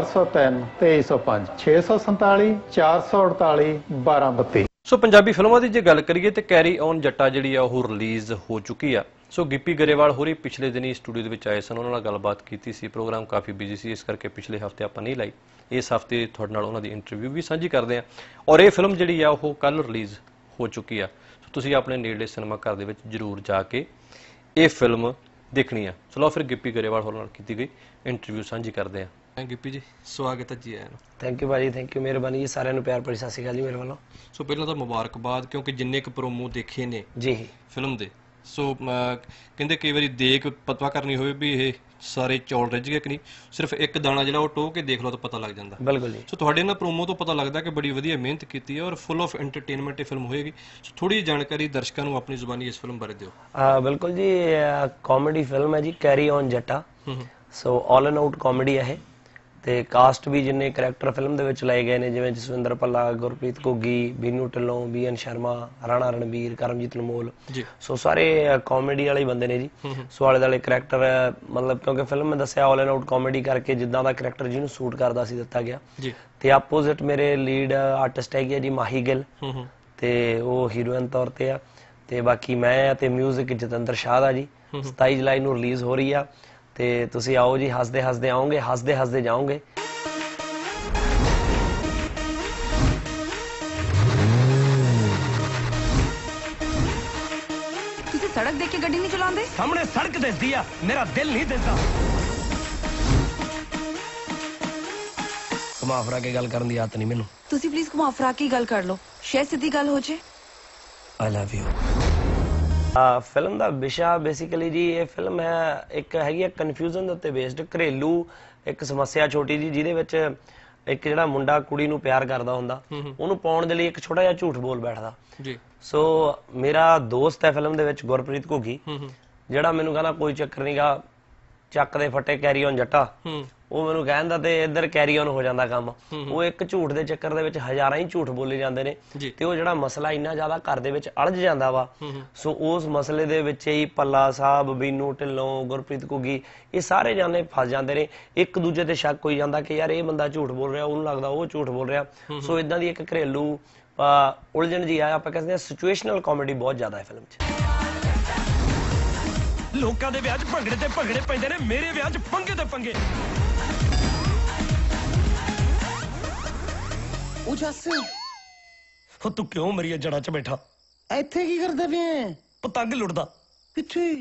403 2305 647 448 1232। ਸੋ ਪੰਜਾਬੀ ਫਿਲਮਾਂ ਦੀ ਜੇ ਗੱਲ ਕਰੀਏ ਤੇ ਕੈਰੀ ਔਨ ਜੱਟਾ ਜਿਹੜੀ ਆ ਉਹ ਰਿਲੀਜ਼ ਹੋ ਚੁੱਕੀ ਆ। ਸੋ ਗਿੱਪੀ ਗਰੇਵਾਲ ਹੋਰੀ ਪਿਛਲੇ ਦਿਨੀ ਸਟੂਡੀਓ ਦੇ ਵਿੱਚ ਆਏ ਸਨ, ਉਹਨਾਂ ਨਾਲ ਗੱਲਬਾਤ ਕੀਤੀ ਸੀ। ਪ੍ਰੋਗਰਾਮ ਕਾਫੀ ਬਿਜ਼ੀ ਸੀ, ਇਸ ਕਰਕੇ ਪਿਛਲੇ ਹਫ਼ਤੇ ਆਪਾਂ ਨਹੀਂ ਲਾਈ। ਇਸ ਹਫ਼ਤੇ ਤੁਹਾਡੇ ਨਾਲ ਉਹਨਾਂ ਦੀ ਇੰਟਰਵਿਊ ਵੀ ਸਾਂਝੀ ਕਰਦੇ ਆ। ਔਰ ਇਹ ਫਿਲਮ ਜਿਹੜੀ ਆ ਉਹ ਕੱਲ ਰਿਲੀਜ਼ ਹੋ ਚੁੱਕੀ ਆ। ਸੋ ਤੁਸੀਂ ਆਪਣੇ ਨੇੜਲੇ ਸਿਨੇਮਾ ਘਰ ਦੇ ਵਿੱਚ ਜ਼ਰੂਰ ਜਾ ਕੇ ਇਹ ਫਿਲਮ ਦੇਖਣੀ ਆ। ਚਲੋ ਫਿਰ ਗਿੱਪੀ ਗਰੇਵਾਲ ਹੋਰਾਂ ਨਾਲ ਕੀਤੀ ਗਈ ਇੰਟਰਵਿਊ ਸਾਂਝੀ ਕਰਦੇ ਆ। ਗਿੱਪੀ ਜੀ ਸਵਾਗਤ ਹੈ ਜੀ ਆਇਆਂ ਨੂੰ। ਥੈਂਕ ਯੂ ਭਾਜੀ, ਥੈਂਕ ਯੂ, ਮਿਹਰਬਾਨੀ ਜੀ। ਸਾਰਿਆਂ ਨੂੰ ਪਿਆਰ ਭਰੀ ਸਤਿ ਸ਼੍ਰੀ ਅਕਾਲ ਜੀ ਮੇਰੇ ਵੱਲੋਂ। ਸੋ ਪਹਿਲਾਂ ਤਾਂ ਮੁਬਾਰਕਬਾਦ, ਕਿਉਂਕਿ ਜਿੰਨੇ ਕੁ ਪ੍ਰੋਮੋ ਦੇਖੇ ਨੇ ਜੀ ਫਿਲਮ ਦੇ, ਸੋ ਕਹਿੰਦੇ ਕਈ ਵਾਰੀ ਦੇਖ ਪਤਾ ਕਰਨੀ ਹੋਵੇ ਵੀ ਇਹ ਸਾਰੇ ਚੌਲ ਰਿੱਝ ਗਏ ਕਿ ਨਹੀਂ, ਸਿਰਫ ਇੱਕ ਦਾਣਾ ਜਿਹੜਾ ਉਹ ਟੋਹ ਕੇ ਦੇਖ ਲਓ ਤਾਂ ਪਤਾ ਲੱਗ ਜਾਂਦਾ। ਬਿਲਕੁਲ ਜੀ। ਸੋ ਤੁਹਾਡੇ ਨਾਲ ਪ੍ਰੋਮੋ ਤੋਂ ਪਤਾ ਲੱਗਦਾ ਕਿ ਬੜੀ ਵਧੀਆ ਮਿਹਨਤ ਕੀਤੀ ਹੈ ਔਰ ਫੁੱਲ ਆਫ ਐਂਟਰਟੇਨਮੈਂਟ ਇਹ ਫਿਲਮ ਹੋਏਗੀ। ਸੋ ਥੋੜੀ ਜਾਣਕਾਰੀ ਦਰਸ਼ਕਾਂ ਨੂੰ ਆਪਣੀ ਜ਼ੁਬਾਨੀ ਇਸ ਫਿਲਮ ਬਾਰੇ ਦਿਓ। ਬਿਲਕੁਲ ਜੀ, ਕਾਮੇਡੀ ਫਿਲਮ ਹੈ ਜੀ, carry on Jatta. So all and out comedy ਹੈ ਇਹ, ਤੇ ਕਾਸਟ ਵੀ ਜਿੰਨੇ ਕਰੈਕਟਰ ਫਿਲਮ ਦੇ ਵਿੱਚ ਲਾਏ ਗਏ ਨੇ, ਜਿਵੇਂ ਜਸਵਿੰਦਰ ਭੱਲਾ, ਗੁਰਪ੍ਰੀਤ ਘੁੱਗੀ, ਬੀਨੂ ਢਿੱਲੋਂ, BN ਸ਼ਰਮਾ, ਰਾਣਾ ਰਣਬੀਰ, ਕਰਮਜੀਤ ਅਨਮੋਲ, ਸੋ ਸਾਰੇ ਕਾਮੇਡੀ ਵਾਲੇ ਬੰਦੇ ਨੇ ਜੀ। ਸੋ ਆਲੇ ਦੁਆਲੇ ਕਰੈਕਟਰ ਮਤਲਬ ਕਿਉਂਕਿ ਫਿਲਮ ਮੈਂ ਦੱਸਿਆ ਆਲ ਐਂਡ ਆਊਟ ਕਾਮੇਡੀ ਕਰਕੇ ਜਿੱਦਾਂ ਦਾ ਕਰੈਕਟਰ ਜਿਹਨੂੰ ਸੂਟ ਕਰਦਾ ਸੀ ਦਿੱਤਾ ਗਿਆ। ਤੇ ਆਪੋਜ਼ਿਟ ਮੇਰੇ ਲੀਡ ਆਰਟਿਸਟ ਹੈਗੀ ਆ ਜੀ ਮਾਹੀ ਗਿੱਲ, ਤੇ ਉਹ ਹੀਰੋਇਨ ਤੌਰ ਤੇ ਆ। ਤੇ ਬਾਕੀ ਮੈਂ ਤੇ ਮਿਊਜ਼ਿਕ ਜਤਿੰਦਰ ਸ਼ਾਹ ਦਾ ਜੀ। 27 ਜੁਲਾਈ ਨੂੰ ਰਿਲੀਜ਼ ਹੋ ਰਹੀ ਆ, ਤੇ ਤੁਸੀਂ ਆਓ ਜੀ, ਹੱਸਦੇ ਹੱਸਦੇ ਆਓਗੇ, ਹੱਸਦੇ ਹੱਸਦੇ ਜਾਓਗੇ। ਤੁਸੀਂ ਸੜਕ ਦੇਖ ਕੇ ਗੱਡੀ ਨਹੀਂ ਚਲਾਉਂਦੇ? ਸਾਹਮਣੇ ਸੜਕ ਦਿਸਦੀ ਆ, ਮੇਰਾ ਦਿਲ ਨਹੀਂ ਦਿਸਦਾ। ਘੁਮਾ ਫਰਾ ਕੇ ਗੱਲ ਕਰਨ ਦੀ ਆਦਤ ਨਹੀਂ ਮੈਨੂੰ। ਤੁਸੀਂ ਪਲੀਜ਼ ਘੁਮਾ ਫਰਾ ਕੇ ਗੱਲ ਕਰ ਲਓ, ਸ਼ਾਇਦ ਸਿੱਧੀ ਗੱਲ ਹੋ ਜੇ। I love you. ਫਿਲਮ ਦਾ ਵਿਸ਼ਾ ਬੇਸਿਕਲੀ ਜੀ, ਇਹ ਫਿਲਮ ਹੈ ਇੱਕ ਹੈਗੀ ਆ ਕਨਫਿਊਜ਼ਨ ਦੇ ਉੱਤੇ ਬੇਸਡ, ਘਰੇਲੂ ਇੱਕ ਸਮੱਸਿਆ ਛੋਟੀ ਜੀ, ਜਿਹਦੇ ਵਿੱਚ ਇੱਕ ਜਿਹੜਾ ਮੁੰਡਾ ਕੁੜੀ ਨੂੰ ਪਿਆਰ ਕਰਦਾ ਹੁੰਦਾ, ਉਹਨੂੰ ਪਾਉਣ ਦੇ ਲਈ ਇੱਕ ਛੋਟਾ ਜਿਹਾ ਝੂਠ ਬੋਲ ਬੈਠਦਾ ਜੀ। ਸੋ ਮੇਰਾ ਦੋਸਤ ਹੈ ਫਿਲਮ ਦੇ ਵਿੱਚ ਗੁਰਪ੍ਰੀਤ ਘੁੱਗੀ, ਜਿਹੜਾ ਮੈਨੂੰ ਕਹਿੰਦਾ ਕੋਈ ਚੱਕਰ ਨਹੀਂਗਾ, ਚੱਕ ਦੇ ਫੱਟੇ ਕੈਰੀ ਔਨ ਜੱਟਾ, ਉਹ ਮੈਨੂੰ ਕਹਿੰਦਾ ਤੇ ਇੱਧਰ ਕੈਰੀ ਔਨ ਹੋ ਜਾਂਦਾ ਕੰਮ। ਉਹ ਇੱਕ ਝੂਠ ਦੇ ਚੱਕਰ ਦੇ ਵਿੱਚ ਹਜ਼ਾਰਾਂ ਹੀ ਝੂਠ ਬੋਲੇ ਜਾਂਦੇ ਨੇ ਤੇ ਉਹ ਜਿਹੜਾ ਮਸਲਾ ਇੰਨਾ ਜ਼ਿਆਦਾ ਘਰ ਦੇ ਵਿੱਚ ਅਲਝ ਜਾਂਦਾ ਵਾ। ਸੋ ਉਸ ਮਸਲੇ ਦੇ ਵਿੱਚ ਹੀ ਪੱਲਾ ਸਾਹਿਬ, ਬੀਨੂ ਢਿੱਲੋਂ, ਗੁਰਪ੍ਰੀਤ ਘੁੱਗੀ, ਇਹ ਸਾਰੇ ਜਾਣੇ ਫਸ ਜਾਂਦੇ ਨੇ। ਇੱਕ ਦੂਜੇ ਤੇ ਸ਼ੱਕ ਹੋਈ ਜਾਂਦਾ ਕਿ ਯਾਰ ਇਹ ਬੰਦਾ ਝੂਠ ਬੋਲ ਰਿਹਾ, ਉਹਨੂੰ ਲੱਗਦਾ ਉਹ ਝੂਠ ਬੋਲ ਰਿਹਾ। ਸੋ ਇਦਾਂ ਦੀ ਇੱਕ ਘਰੇਲੂ ਉਲਝਣ ਜੀ ਆ, ਆਪਾਂ ਕਹਿੰਦੇ ਸਿਚੁਏਸ਼ਨਲ ਕਾਮੇਡੀ ਬਹੁਤ ਜ਼ਿਆਦਾ ਹੈ ਫਿਲਮ 'ਚ। ਲੋਕਾਂ ਦੇ ਵਿਆਹ 'ਚ ਭੰਗੜੇ ਤੇ ਭੰਗੜੇ ਪੈਂਦੇ ਨੇ, ਮੇਰੇ ਵਿਆਹ 'ਚ ਪੰਗੇ ਤੇ ਪੰਗੇ। ਉਹ ਜੱਸ, ਹੋ ਤੂੰ ਕਿਉਂ ਮਰੀਏ ਜੜਾਂ 'ਚ ਬੈਠਾ? ਇੱਥੇ ਕੀ ਕਰਦਾ ਪਿਆ? ਪਤੰਗ ਲੁੱਟਦਾ। ਕਿੱਥੇ?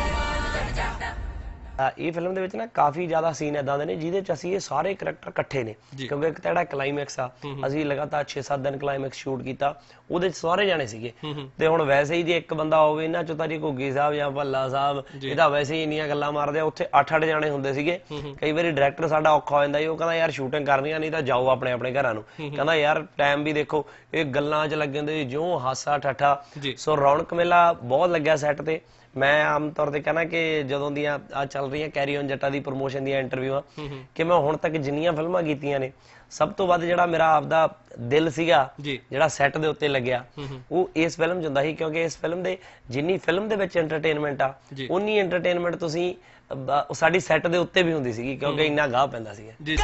ਇਹ ਫਿਲਮ ਦੇ ਵਿੱਚ ਨਾ ਕਾਫੀ ਜ਼ਿਆਦਾ ਸੀਨ ਇਦਾਂ ਦੇ ਨੇ ਜਿਹਦੇ ਚ ਅਸੀਂ ਇਹ ਸਾਰੇ ਕਰੈਕਟਰ ਇਕੱਠੇ ਨੇ, ਕਿਉਂਕਿ ਇੱਕ ਤਾਂ ਜਿਹੜਾ ਕਲਾਈਮੈਕਸ ਆ, ਅਸੀਂ ਲਗਾਤਾਰ 6-7 ਦਿਨ ਕਲਾਈਮੈਕਸ ਸ਼ੂਟ ਕੀਤਾ, ਉਹਦੇ ਚ ਸਾਰੇ ਜਾਣੇ ਸੀਗੇ। ਤੇ ਹੁਣ ਵੈਸੇ ਹੀ ਜੇ ਇੱਕ ਬੰਦਾ ਹੋਵੇ ਇਹਨਾਂ ਚੋਂ ਤਾਂ ਜੀ ਘੁੱਗੀ ਸਾਹਿਬ ਜਾਂ ਭੱਲਾ ਸਾਹਿਬ, ਇਹ ਤਾਂ ਵੈਸੇ ਹੀ ਇੰਨੀਆਂ ਗੱਲਾਂ ਮਾਰਦੇ ਆ। ਉੱਥੇ 8-8 ਜਾਣੇ ਹੁੰਦੇ ਸੀਗੇ। ਕਈ ਵਾਰੀ ਡਾਇਰੈਕਟਰ ਸਾਡਾ ਔਖਾ ਹੋ ਜਾਂਦਾ, ਉਹ ਕਹਿੰਦਾ ਯਾਰ ਸ਼ੂਟਿੰਗ ਕਰਨੀ ਆ, ਨਹੀਂ ਤਾਂ ਜਾਓ ਆਪਣੇ ਆਪਣੇ ਘਰਾਂ ਨੂੰ। ਕਹਿੰਦਾ ਯਾਰ ਟਾਈਮ ਵੀ ਦੇਖੋ, ਇਹ ਗੱਲਾਂ ਚ ਲੱਗੇ ਹੁੰਦੇ ਜਿਉਂ ਹਾਸਾ ਠੱਠਾ। ਸੋ ਰੌਣਕ ਮੇਲਾ ਬਹੁਤ ਲੱਗਿਆ ਸੈੱਟ ਤੇ। ਮੈਂ ਆਮ ਤੌਰ ਤੇ ਕਹਿਣਾ ਕਿ ਜਦੋਂ ਦੀਆਂ ਆ ਚੱਲ ਰਹੀਆਂ ਕੈਰੀ ਔਨ ਜੱਟਾ ਦੀ ਪ੍ਰਮੋਸ਼ਨ ਦੀਆਂ ਇੰਟਰਵਿਊਆਂ, ਕਿ ਮੈਂ ਹੁਣ ਤੱਕ ਜਿੰਨੀਆਂ ਫਿਲਮਾਂ ਕੀਤੀਆਂ ਨੇ, ਸਭ ਤੋਂ ਵੱਧ ਜਿਹੜਾ ਮੇਰਾ ਆਪਦਾ ਦਿਲ ਸੀਗਾ ਜਿਹੜਾ ਸੈੱਟ ਦੇ ਉੱਤੇ ਲੱਗਿਆ, ਉਹ ਇਸ ਫਿਲਮ 'ਚ ਹੁੰਦਾ ਸੀ। ਕਿਉਂਕਿ ਇਸ ਫਿਲਮ ਦੇ ਜਿੰਨੀ ਫਿਲਮ ਦੇ ਵਿੱਚ ਐਂਟਰਟੇਨਮੈਂਟ ਆ, ਉਨੀ ਐਂਟਰਟੇਨਮੈਂਟ ਤੁਸੀਂ ਸਾਡੀ ਸੈੱਟ ਦੇ ਉੱਤੇ ਵੀ ਹੁੰਦੀ ਸੀਗੀ, ਕਿਉਂਕਿ ਇੰਨਾ ਗਾਹ ਪੈਂਦਾ ਸੀਗਾ।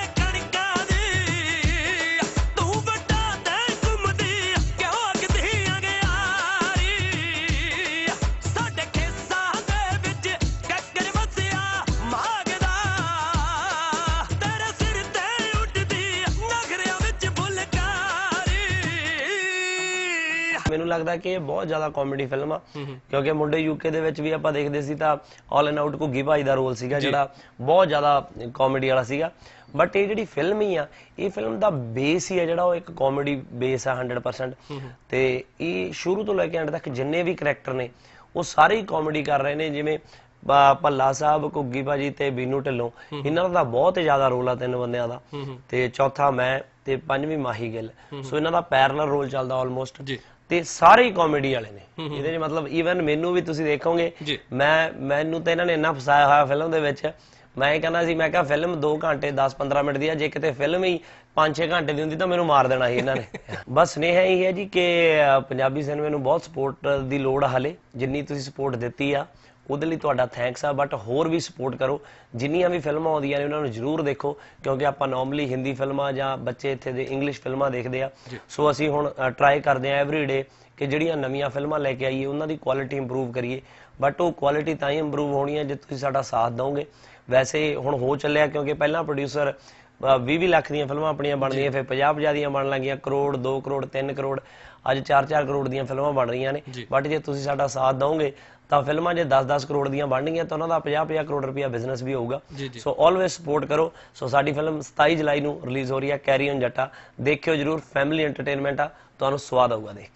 ਮੈਨੂੰ ਲੱਗਦਾ ਕਿ ਇਹ ਬਹੁਤ ਜ਼ਿਆਦਾ ਕਾਮੇਡੀ ਫਿਲਮ ਆ, ਕਿਉਂਕਿ ਮੁੰਡੇ ਯੂਕੇ ਦੇ ਵਿੱਚ ਵੀ ਆਪਾਂ ਦੇਖਦੇ ਸੀ ਤਾਂ ਆਲ and out Ghuggi Bhai the role ਸੀਗਾ ਜਿਹੜਾ ਬਹੁਤ ਜ਼ਿਆਦਾ ਕਾਮੇਡੀ ਵਾਲਾ ਸੀਗਾ। ਬਟ ਇਹ ਜਿਹੜੀ ਫਿਲਮ ਹੀ ਆ, ਇਹ ਫਿਲਮ ਦਾ ਬੇਸ ਹੀ ਆ ਜਿਹੜਾ ਉਹ ਇੱਕ ਕਾਮੇਡੀ ਬੇਸ ਆ 100%। ਤੇ ਇਹ ਸ਼ੁਰੂ ਤੋਂ ਲੈ ਕੇ ਐਂਡ ਤੱਕ ਜਿੰਨੇ ਵੀ ਕਰੈਕਟਰ ਨੇ ਉਹ ਸਾਰੇ ਹੀ ਕਾਮੇਡੀ ਕਰ ਰਹੇ ਨੇ। ਜਿਵੇਂ ਭੱਲਾ ਸਾਹਿਬ, ਘੁੱਗੀ ਭਾਜੀ ਤੇ ਬੀਨੂ ਢਿੱਲੋਂ, ਇਹਨਾਂ ਦਾ ਬਹੁਤ ਜ਼ਿਆਦਾ ਰੋਲ ਆ 3 ਬੰਦਿਆਂ ਦਾ, ਤੇ ਚੌਥਾ ਮੈਂ ਤੇ 5ਵੀਂ ਮਾਹੀ ਗਿੱਲ। ਸੋ ਇਹਨਾਂ ਦਾ ਪੈਰਲਲ ਰੋਲ ਚੱਲਦਾ ਆਲਮੋਸਟ, ਤੇ ਸਾਰੇ ਹੀ ਕਾਮੇਡੀ ਵਾਲੇ ਨੇ ਇਹਦੇ 'ਚ। ਮਤਲਬ ਈਵਨ ਮੈਨੂੰ ਵੀ ਤੁਸੀਂ ਦੇਖੋਗੇ, ਮੈਨੂੰ ਤਾਂ ਇਹਨਾਂ ਨੇ ਇੰਨਾ ਫਸਾਇਆ ਹੋਇਆ ਫਿਲਮ ਦੇ ਵਿੱਚ। ਮੈਂ ਇਹ ਕਹਿੰਦਾ ਸੀ, ਮੈਂ ਕਿਹਾ ਫਿਲਮ 2 ਘੰਟੇ 10-15 ਮਿੰਟ ਦੀ ਆ, ਜੇ ਕਿਤੇ ਫਿਲਮ ਹੀ 5-6 ਘੰਟੇ ਦੀ ਹੁੰਦੀ ਤਾਂ ਮੈਨੂੰ ਮਾਰ ਦੇਣਾ ਸੀ ਇਹਨਾਂ ਨੇ। ਬਸ ਸੁਨੇਹਾ ਇਹ ਹੈ ਜੀ ਕਿ ਪੰਜਾਬੀ ਸਿਨੇਮੇ ਨੂੰ ਬਹੁਤ ਸਪੋਰਟ ਦੀ ਲੋੜ ਆ ਹਾਲੇ। ਜਿੰਨੀ ਤੁਸੀਂ ਸਪੋਰਟ ਦਿੱਤੀ ਆ ਉਹਦੇ ਲਈ ਤੁਹਾਡਾ ਥੈਂਕਸ ਆ, ਬਟ ਹੋਰ ਵੀ ਸਪੋਰਟ ਕਰੋ। ਜਿੰਨੀਆਂ ਵੀ ਫਿਲਮਾਂ ਆਉਂਦੀਆਂ ਨੇ ਉਹਨਾਂ ਨੂੰ ਜ਼ਰੂਰ ਦੇਖੋ, ਕਿਉਂਕਿ ਆਪਾਂ ਨਾਰਮਲੀ ਹਿੰਦੀ ਫਿਲਮਾਂ ਜਾਂ ਬੱਚੇ ਇੱਥੇ ਦੇ ਇੰਗਲਿਸ਼ ਫਿਲਮਾਂ ਦੇਖਦੇ ਆ। ਸੋ ਅਸੀਂ ਹੁਣ ਟਰਾਈ ਕਰਦੇ ਆ ਐਵਰੀ ਡੇ ਕਿ ਜਿਹੜੀਆਂ ਨਵੀਆਂ ਫਿਲਮਾਂ ਲੈ ਕੇ ਆਈਏ ਉਹਨਾਂ ਦੀ ਕੁਆਲਿਟੀ ਇੰਪਰੂਵ ਕਰੀਏ। ਬਟ ਉਹ ਕੁਆਲਿਟੀ ਤਾਂ ਹੀ ਇੰਪਰੂਵ ਹੋਣੀ ਹੈ ਜੇ ਤੁਸੀਂ ਸਾਡਾ ਸਾਥ ਦਿਓਗੇ। ਵੈਸੇ ਹੁਣ ਹੋ ਚੱਲਿਆ, ਕਿਉਂਕਿ ਪਹਿਲਾਂ ਪ੍ਰੋਡਿਊਸਰ 20-20 ਲੱਖ ਦੀਆਂ ਫਿਲਮਾਂ ਆਪਣੀਆਂ ਬਣਦੀਆਂ, ਫਿਰ 50-50 ਦੀਆਂ ਬਣ ਲੱਗੀਆਂ, ਕਰੋੜ, 2 ਕਰੋੜ, 3 ਕਰੋੜ, ਅੱਜ 4-4 ਕਰੋੜ ਦੀਆਂ ਫਿਲਮਾਂ ਬਣ ਰਹੀਆਂ ਨੇ। ਬਟ ਜੇ ਤੁਸੀਂ ਸਾਡਾ ਸਾਥ ਦਿਓਗੇ ਤਾਂ ਫਿਲਮਾਂ ਜੇ 10-10 ਕਰੋੜ ਦੀਆਂ ਬਣਨਗੀਆਂ ਤਾਂ ਉਹਨਾਂ ਦਾ 50-50 ਕਰੋੜ ਰੁਪਇਆ ਬਿਜ਼ਨਸ ਵੀ ਹੋਊਗਾ। ਸੋ ਆਲਵੇਜ਼ ਸਪੋਰਟ ਕਰੋ। ਸੋ ਸਾਡੀ ਫਿਲਮ 27 ਜੁਲਾਈ ਨੂੰ ਰਿਲੀਜ਼ ਹੋ ਰਹੀ ਹੈ, ਕੈਰੀ ਔਨ ਜੱਟਾ। ਦੇਖਿਓ ਜਰੂਰ, ਫੈਮਿਲੀ ਐਂਟਰਟੇਨਮੈਂਟ ਆ, ਤੁਹਾਨੂੰ ਸਵਾਦ ਆਊਗਾ ਦੇਖ ਕੇ।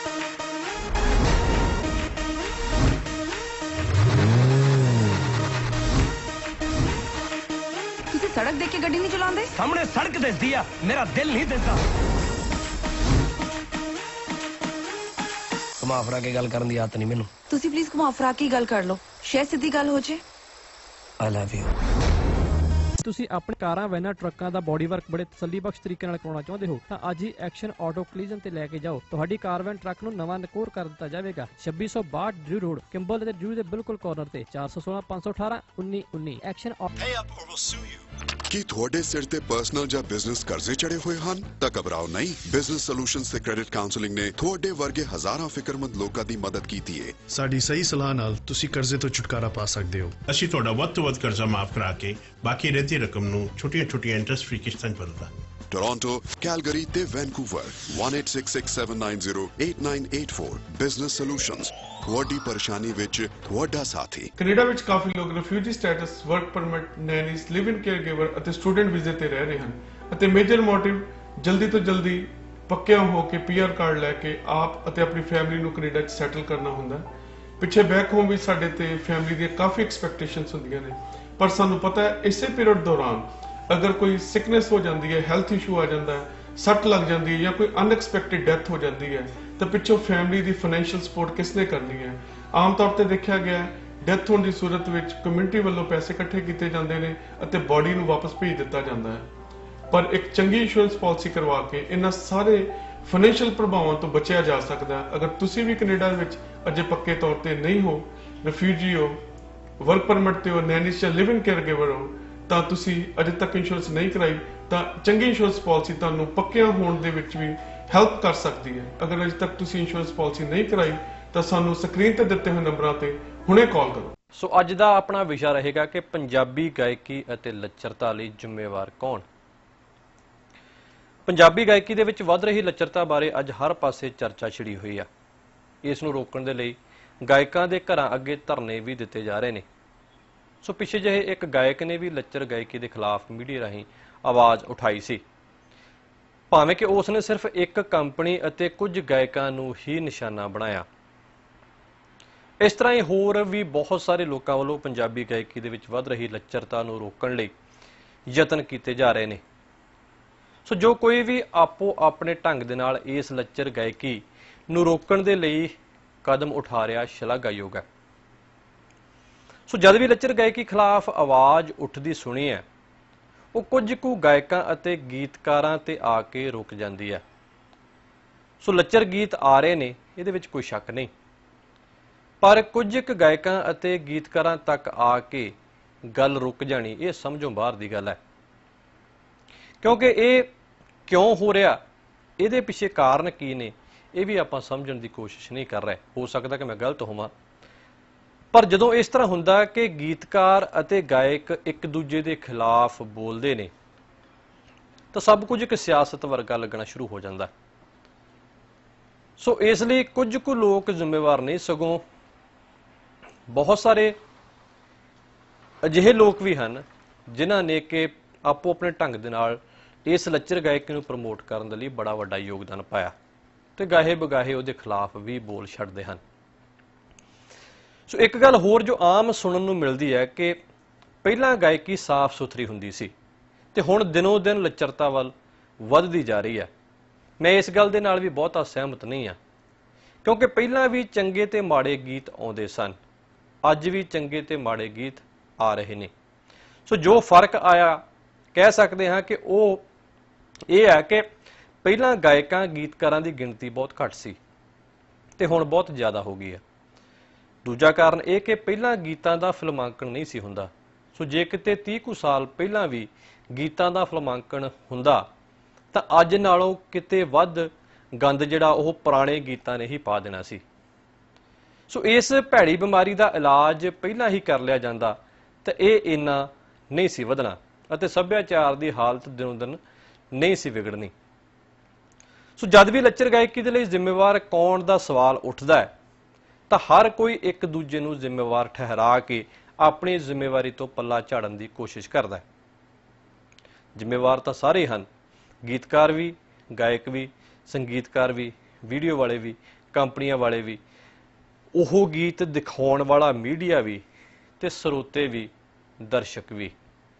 ਤੁਸੀਂ ਸੜਕ ਦੇਖ ਕੇ ਗੱਡੀ ਨਹੀਂ ਚਲਾਉਂਦੇ? ਸਾਹਮਣੇ ਸੜਕ ਦਿਸਦੀ ਆ, ਮੇਰਾ ਦਿਲ ਨਹੀਂ ਦਿਸਦਾ। ਘੁਮਾ ਫਰਾ ਕੇ ਗੱਲ ਕਰਨ ਦੀ ਆਦਤ ਨਹੀਂ ਮੈਨੂੰ। ਤੁਸੀਂ ਪਲੀਜ਼ ਘੁਮਾ ਫਰਾ ਕੇ ਗੱਲ ਕਰ ਲਓ, ਸ਼ਾਇਦ ਸਿੱਧੀ ਗੱਲ ਹੋ ਜੇ। I love you. ਤੁਸੀਂ ਆਪਣੇ ਕਾਰਾਂ, ਵੈਨਾਂ, ਟਰੱਕਾਂ ਦਾ ਬੋਡੀ ਵਰਕ ਬੜੇ ਤਸੱਲੀਬਖਸ਼ ਤਰੀਕੇ ਨਾਲ ਕਰਾਉਣਾ ਚਾਹੁੰਦੇ ਹੋ ਤਾਂ ਅੱਜ ਹੀ ਐਕਸ਼ਨ ਆਟੋ ਕਲੀਜ਼ਨ ਤੇ ਲੈ ਕੇ ਜਾਓ। ਤੁਹਾਡੀ ਕਾਰ, ਵੈਨ, ਟਰੱਕ ਨੂੰ ਨਵਾਂ ਨਕੋਰ ਕਰ ਦਿੱਤਾ ਜਾਵੇਗਾ। 2662 ਡਿਊ ਰੋਡ, ਕਿੰਬਲ ਤੇ ਡਿਊ ਦੇ ਬਿਲਕੁਲ ਕਾਰਨਰ ਤੇ। 416 518 1919। ਐਕਸ਼ਨ ਕੀ ਤੁਹਾਡੇ ਸਿਰ ਤੇ ਪਰਸਨਲ ਜਾਂ ਬਿਜ਼ਨਸ ਕਰਜ਼ੇ ਚੜੇ ਹੋਏ ਹਨ? ਤਾਂ ਘਬਰਾਓ ਨਹੀਂ, ਬਿਜ਼ਨਸ ਸੋਲੂਸ਼ਨਜ਼ ਤੇ ਕ੍ਰੈਡਿਟ ਕਾਉਂਸਲਿੰਗ ਨੇ ਤੁਹਾਡੇ ਵਰਗੇ ਹਜ਼ਾਰਾਂ ਫਿਕਰਮੰਦ ਲੋਕਾਂ ਦੀ ਮਦਦ ਕੀਤੀ ਹੈ। ਸਾਡੀ ਸਹੀ ਸਲਾਹ ਨਾਲ ਤੁਸੀਂ ਕਰਜ਼ੇ ਤੋਂ ਛੁਟਕਾਰਾ ਪਾ ਸਕਦੇ ਹੋ। ਅਸੀਂ ਤੁਹਾਡਾ ਵੱਧ ਤੋਂ ਵੱਧ ਕਰਜ਼ਾ ਮਾਫ ਕਰਾ ਕੇ ਬਾਕੀ ਰਹਿੰਦੀ ਰਕਮ ਨੂੰ ਛੋਟੀਆਂ-ਛੋਟੀਆਂ ਇੰਟਰਸਟ ਫ੍ਰੀ ਕਿਸ਼ਤਾਂ 'ਚ ਭਰਦਾ। ਟੋਰਾਂਟੋ, ਕੈਲਗਰੀ ਤੇ ਵੈਨਕੂਵਰ 1866-790-8984। ਬਿਜ਼ਨਸ ਸੋਲੂਸ਼ਨਜ਼, ਤੁਹਾਡੀ ਪਰੇਸ਼ਾਨੀ ਵਿੱਚ ਤੁਹਾਡਾ ਸਾਥੀ। ਕੈਨੇਡਾ ਵਿੱਚ ਕਾਫੀ ਲੋਕ refugee status, work permit, nannies, live in caregiver ਅਤੇ ਸਟੂਡੈਂਟ ਵੀਜ਼ੇ ਤੇ ਰਹਿ ਰਹੇ ਹਨ ਅਤੇ ਮੇਜਰ ਮੋਟਿਵ ਜਲਦੀ ਤੋਂ ਜਲਦੀ ਪੱਕਿਆਂ ਹੋ ਕੇ PR ਕਾਰਡ ਲੈ ਕੇ ਆਪ ਅਤੇ ਆਪਣੀ ਫੈਮਿਲੀ ਨੂੰ ਕੈਨੇਡਾ 'ਚ ਸੈਟਲ ਕਰਨਾ ਹੁੰਦਾ। ਪਿੱਛੇ ਬੈਕ ਹੋਮ ਵੀ ਸਾਡੇ ਤੇ ਫੈਮਿਲੀ ਦੀਆਂ ਕਾਫੀ ਐਕਸਪੈਕਟੇਸ਼ਨਸ ਹੁੰਦੀਆਂ ਨੇ, ਪਰ ਸਾਨੂੰ ਪਤਾ ਹੈ ਇਸੇ ਪੀਰੀਅਡ ਦੌਰਾਨ ਅਗਰ ਕੋਈ ਸਿਕਨੈਸ ਹੋ ਜਾਂਦੀ ਹੈ, ਹੈਲਥ ਇਸ਼ੂ ਆ ਜਾਂਦਾ ਹੈ, ਸੱਟ ਲੱਗ ਜਾਂਦੀ ਹੈ ਜਾਂ ਕੋਈ ਅਨਐਕਸਪੈਕਟਿਡ ਡੈਥ ਹੋ ਜਾਂਦੀ ਹੈ ਤਾਂ ਪਿੱਛੋਂ ਫੈਮਿਲੀ ਦੀ ਫਾਈਨੈਂਸ਼ੀਅਲ ਸਪੋਰਟ ਕਿਸਨੇ ਕਰਨੀ ਹੈ? ਆਮ ਤੌਰ ਤੇ ਦੇਖਿਆ ਗਿਆ ਡੈਥ ਹੋਣ ਦੀ ਸੂਰਤ ਵਿੱਚ ਕਮਿਊਨਿਟੀ ਵੱਲੋਂ ਪੈਸੇ ਇਕੱਠੇ ਕੀਤੇ ਜਾਂਦੇ ਨੇ ਅਤੇ ਬਾਡੀ ਨੂੰ ਵਾਪਸ ਭੇਜ ਦਿੱਤਾ ਜਾਂਦਾ ਹੈ। ਪਰ ਇੱਕ ਚੰਗੀ ਇੰਸ਼ੋਰੈਂਸ ਪਾਲਿਸੀ ਕਰਵਾ ਕੇ ਇਹਨਾਂ ਸਾਰੇ ਫਾਈਨੈਂਸ਼ੀਅਲ ਪ੍ਰਭਾਵਾਂ ਤੋਂ ਬਚਿਆ ਜਾ ਸਕਦਾ ਹੈ। ਅਗਰ ਤੁਸੀਂ ਵੀ ਕੈਨੇਡਾ ਵਿੱਚ ਅਜੇ ਪੱਕੇ ਤੌਰ ਤੇ ਨਹੀਂ ਹੋ, ਰਿਫਿਊਜੀ ਹੋ, ਵਰਕ ਪਰਮਿਟ ਤੇ ਹੋ, ਨੈਨੀਸ ਜਾਂ ਲਿਵ ਇਨ ਕੇਅਰ ਗਿਵਰ ਹੋ, ਤਾਂ ਤੁਸੀਂ ਅਜੇ ਤੱਕ ਇੰਸ਼ੋਰੈਂਸ ਨਹੀਂ ਕਰਾਈ ਤਾਂ ਚੰਗੀ ਇੰਸ਼ੋਰੈਂਸ ਪਾਲਿਸੀ ਤੁਹਾਨੂੰ ਪੱਕਿਆਂ ਹੋਣ ਦੇ ਵਿੱਚ ਵੀ ਹੈਲਪ ਕਰ ਸਕਦੀ ਹੈ। ਅਗਰ ਅਜੇ ਤੱਕ ਤੁਸੀਂ ਇੰਸ਼ੋਰੈਂਸ ਪਾਲਿਸੀ ਨਹੀਂ ਕਰਾਈ ਤਾਂ ਸਾਨੂੰ ਸਕਰੀਨ ਤੇ ਦਿੱਤੇ ਹੋਏ ਨੰਬਰਾਂ ਤੇ ਹੁਣੇ ਕਾਲ ਕਰੋ। ਸੋ ਅੱਜ ਦਾ ਆਪਣਾ ਵਿਸ਼ਾ ਰਹੇਗਾ ਕਿ ਪੰਜਾਬੀ ਗਾਇਕੀ ਅਤੇ ਲੱਚਰਤਾ ਲਈ ਜ਼ਿੰਮੇਵਾਰ ਕੌਣ। ਪੰਜਾਬੀ ਗਾਇਕੀ ਦੇ ਵਿੱਚ ਵੱਧ ਰਹੀ ਲੱਚਰਤਾ ਬਾਰੇ ਅੱਜ ਹਰ ਪਾਸੇ ਚਰਚਾ ਛਿੜੀ ਹੋਈ ਆ। ਇਸ ਨੂੰ ਰੋਕਣ ਦੇ ਲਈ ਗਾਇਕਾਂ ਦੇ ਘਰਾਂ ਅੱਗੇ ਧਰਨੇ ਵੀ ਦਿੱਤੇ ਜਾ ਰਹੇ ਨੇ। ਸੋ ਪਿੱਛੇ ਜਿਹੇ ਇੱਕ ਗਾਇਕ ਨੇ ਵੀ ਲੱਚਰ ਗਾਇਕੀ ਦੇ ਖਿਲਾਫ ਮੀਡੀਆ ਰਾਹੀਂ ਆਵਾਜ਼ ਉਠਾਈ ਸੀ, ਭਾਵੇਂ ਕਿ ਉਸ ਨੇ ਸਿਰਫ ਇੱਕ ਕੰਪਨੀ ਅਤੇ ਕੁਝ ਗਾਇਕਾਂ ਨੂੰ ਹੀ ਨਿਸ਼ਾਨਾ ਬਣਾਇਆ। ਇਸ ਤਰ੍ਹਾਂ ਹੀ ਹੋਰ ਵੀ ਬਹੁਤ ਸਾਰੇ ਲੋਕਾਂ ਵੱਲੋਂ ਪੰਜਾਬੀ ਗਾਇਕੀ ਦੇ ਵਿੱਚ ਵੱਧ ਰਹੀ ਲੱਚਰਤਾ ਨੂੰ ਰੋਕਣ ਲਈ ਯਤਨ ਕੀਤੇ ਜਾ ਰਹੇ ਨੇ। ਸੋ ਜੋ ਕੋਈ ਵੀ ਆਪੋ ਆਪਣੇ ਢੰਗ ਦੇ ਨਾਲ ਇਸ ਲੱਚਰ ਗਾਇਕੀ ਨੂੰ ਰੋਕਣ ਦੇ ਲਈ ਕਦਮ ਉਠਾ ਰਿਹਾ, ਸ਼ਲਾਘਾਯੋਗ ਹੈ। ਸੋ ਜਦ ਵੀ ਲੱਚਰ ਗਾਇਕੀ ਖਿਲਾਫ ਆਵਾਜ਼ ਉੱਠਦੀ ਸੁਣੀ ਹੈ, ਉਹ ਕੁਝ ਕੁ ਗਾਇਕਾਂ ਅਤੇ ਗੀਤਕਾਰਾਂ ਤੇ ਆ ਕੇ ਰੁਕ ਜਾਂਦੀ ਹੈ। ਸੋ ਲੱਚਰ ਗੀਤ ਆ ਰਹੇ ਨੇ, ਇਹਦੇ ਵਿੱਚ ਕੋਈ ਸ਼ੱਕ ਨਹੀਂ, ਪਰ ਕੁਝ ਕੁ ਗਾਇਕਾਂ ਅਤੇ ਗੀਤਕਾਰਾਂ ਤੱਕ ਆ ਕੇ ਗੱਲ ਰੁਕ ਜਾਣੀ ਇਹ ਸਮਝੋਂ ਬਾਹਰ ਦੀ ਗੱਲ ਹੈ। ਕਿਉਂਕਿ ਇਹ ਕਿਉਂ ਹੋ ਰਿਹਾ, ਇਹਦੇ ਪਿੱਛੇ ਕਾਰਨ ਕੀ ਨੇ, ਇਹ ਵੀ ਆਪਾਂ ਸਮਝਣ ਦੀ ਕੋਸ਼ਿਸ਼ ਨਹੀਂ ਕਰ ਰਹੇ। ਹੋ ਸਕਦਾ ਕਿ ਮੈਂ ਗਲਤ ਹੋਵਾਂ, ਪਰ ਜਦੋਂ ਇਸ ਤਰ੍ਹਾਂ ਹੁੰਦਾ ਕਿ ਗੀਤਕਾਰ ਅਤੇ ਗਾਇਕ ਇੱਕ ਦੂਜੇ ਦੇ ਖਿਲਾਫ ਬੋਲਦੇ ਨੇ ਤਾਂ ਸਭ ਕੁਝ ਇੱਕ ਸਿਆਸਤ ਵਰਗਾ ਲੱਗਣਾ ਸ਼ੁਰੂ ਹੋ ਜਾਂਦਾ। ਸੋ ਇਸ ਲਈ ਕੁਝ ਕੁ ਲੋਕ ਜ਼ਿੰਮੇਵਾਰ ਨਹੀਂ, ਸਗੋਂ ਬਹੁਤ ਸਾਰੇ ਅਜਿਹੇ ਲੋਕ ਵੀ ਹਨ ਜਿਨ੍ਹਾਂ ਨੇ ਕਿ ਆਪੋ ਆਪਣੇ ਢੰਗ ਦੇ ਨਾਲ ਇਸ ਲੱਚਰ ਗਾਇਕੀ ਨੂੰ ਪ੍ਰਮੋਟ ਕਰਨ ਦੇ ਲਈ ਬੜਾ ਵੱਡਾ ਯੋਗਦਾਨ ਪਾਇਆ ਤੇ ਗਾਹੇ ਬਗਾਹੇ ਉਹਦੇ ਖਿਲਾਫ ਵੀ ਬੋਲ ਛੱਡਦੇ ਹਨ। ਸੋ ਇੱਕ ਗੱਲ ਹੋਰ ਜੋ ਆਮ ਸੁਣਨ ਨੂੰ ਮਿਲਦੀ ਹੈ ਕਿ ਪਹਿਲਾਂ ਗਾਇਕੀ ਸਾਫ਼ ਸੁਥਰੀ ਹੁੰਦੀ ਸੀ ਤੇ ਹੁਣ ਦਿਨੋਂ ਦਿਨ ਲੱਚਰਤਾ ਵੱਲ ਵੱਧਦੀ ਜਾ ਰਹੀ ਹੈ। ਮੈਂ ਇਸ ਗੱਲ ਦੇ ਨਾਲ ਵੀ ਬਹੁਤਾ ਸਹਿਮਤ ਨਹੀਂ ਹਾਂ, ਕਿਉਂਕਿ ਪਹਿਲਾਂ ਵੀ ਚੰਗੇ ਤੇ ਮਾੜੇ ਗੀਤ ਆਉਂਦੇ ਸਨ, ਅੱਜ ਵੀ ਚੰਗੇ ਤੇ ਮਾੜੇ ਗੀਤ ਆ ਰਹੇ ਨੇ। ਸੋ ਜੋ ਫਰਕ ਆਇਆ ਕਹਿ ਸਕਦੇ ਹਾਂ ਕਿ ਉਹ ਇਹ ਹੈ ਕਿ ਪਹਿਲਾਂ ਗਾਇਕਾਂ ਗੀਤਕਾਰਾਂ ਦੀ ਗਿਣਤੀ ਬਹੁਤ ਘੱਟ ਸੀ ਤੇ ਹੁਣ ਬਹੁਤ ਜ਼ਿਆਦਾ ਹੋ ਗਈ ਹੈ। ਦੂਜਾ ਕਾਰਨ ਇਹ ਕਿ ਪਹਿਲਾਂ ਗੀਤਾਂ ਦਾ ਫਿਲਮਾਂਕਣ ਨਹੀਂ ਸੀ ਹੁੰਦਾ। ਸੋ ਜੇ ਕਿਤੇ 30 ਕੁ ਸਾਲ ਪਹਿਲਾਂ ਵੀ ਗੀਤਾਂ ਦਾ ਫਿਲਮਾਂਕਣ ਹੁੰਦਾ ਤਾਂ ਅੱਜ ਨਾਲੋਂ ਕਿਤੇ ਵੱਧ ਗੰਦ ਜਿਹੜਾ ਉਹ ਪੁਰਾਣੇ ਗੀਤਾਂ ਨੇ ਹੀ ਪਾ ਦੇਣਾ ਸੀ। ਸੋ ਇਸ ਭੈੜੀ ਬਿਮਾਰੀ ਦਾ ਇਲਾਜ ਪਹਿਲਾਂ ਹੀ ਕਰ ਲਿਆ ਜਾਂਦਾ ਤਾਂ ਇਹ ਇੰਨਾ ਨਹੀਂ ਸੀ ਵਧਣਾ ਅਤੇ ਸੱਭਿਆਚਾਰ ਦੀ ਹਾਲਤ ਦਿਨੋਂ ਦਿਨ ਨਹੀਂ ਸੀ ਵਿਗੜਨੀ। ਸੋ ਜਦ ਵੀ ਲੱਚਰ ਗਾਇਕੀ ਦੇ ਲਈ ਜ਼ਿੰਮੇਵਾਰ ਕੌਣ ਦਾ ਸਵਾਲ ਉੱਠਦਾ ਹੈ ਤਾਂ ਹਰ ਕੋਈ ਇੱਕ ਦੂਜੇ ਨੂੰ ਜ਼ਿੰਮੇਵਾਰ ਠਹਿਰਾ ਕੇ ਆਪਣੀ ਜ਼ਿੰਮੇਵਾਰੀ ਤੋਂ ਪੱਲਾ ਝਾੜਨ ਦੀ ਕੋਸ਼ਿਸ਼ ਕਰਦਾ ਹੈ। ਜ਼ਿੰਮੇਵਾਰ ਤਾਂ ਸਾਰੇ ਹਨ, ਗੀਤਕਾਰ ਵੀ, ਗਾਇਕ ਵੀ, ਸੰਗੀਤਕਾਰ ਵੀ, ਵੀਡੀਓ ਵਾਲੇ ਵੀ, ਕੰਪਨੀਆਂ ਵਾਲੇ ਵੀ, ਉਹ ਗੀਤ ਦਿਖਾਉਣ ਵਾਲਾ ਮੀਡੀਆ ਵੀ ਤੇ ਸਰੋਤੇ ਵੀ, ਦਰਸ਼ਕ ਵੀ।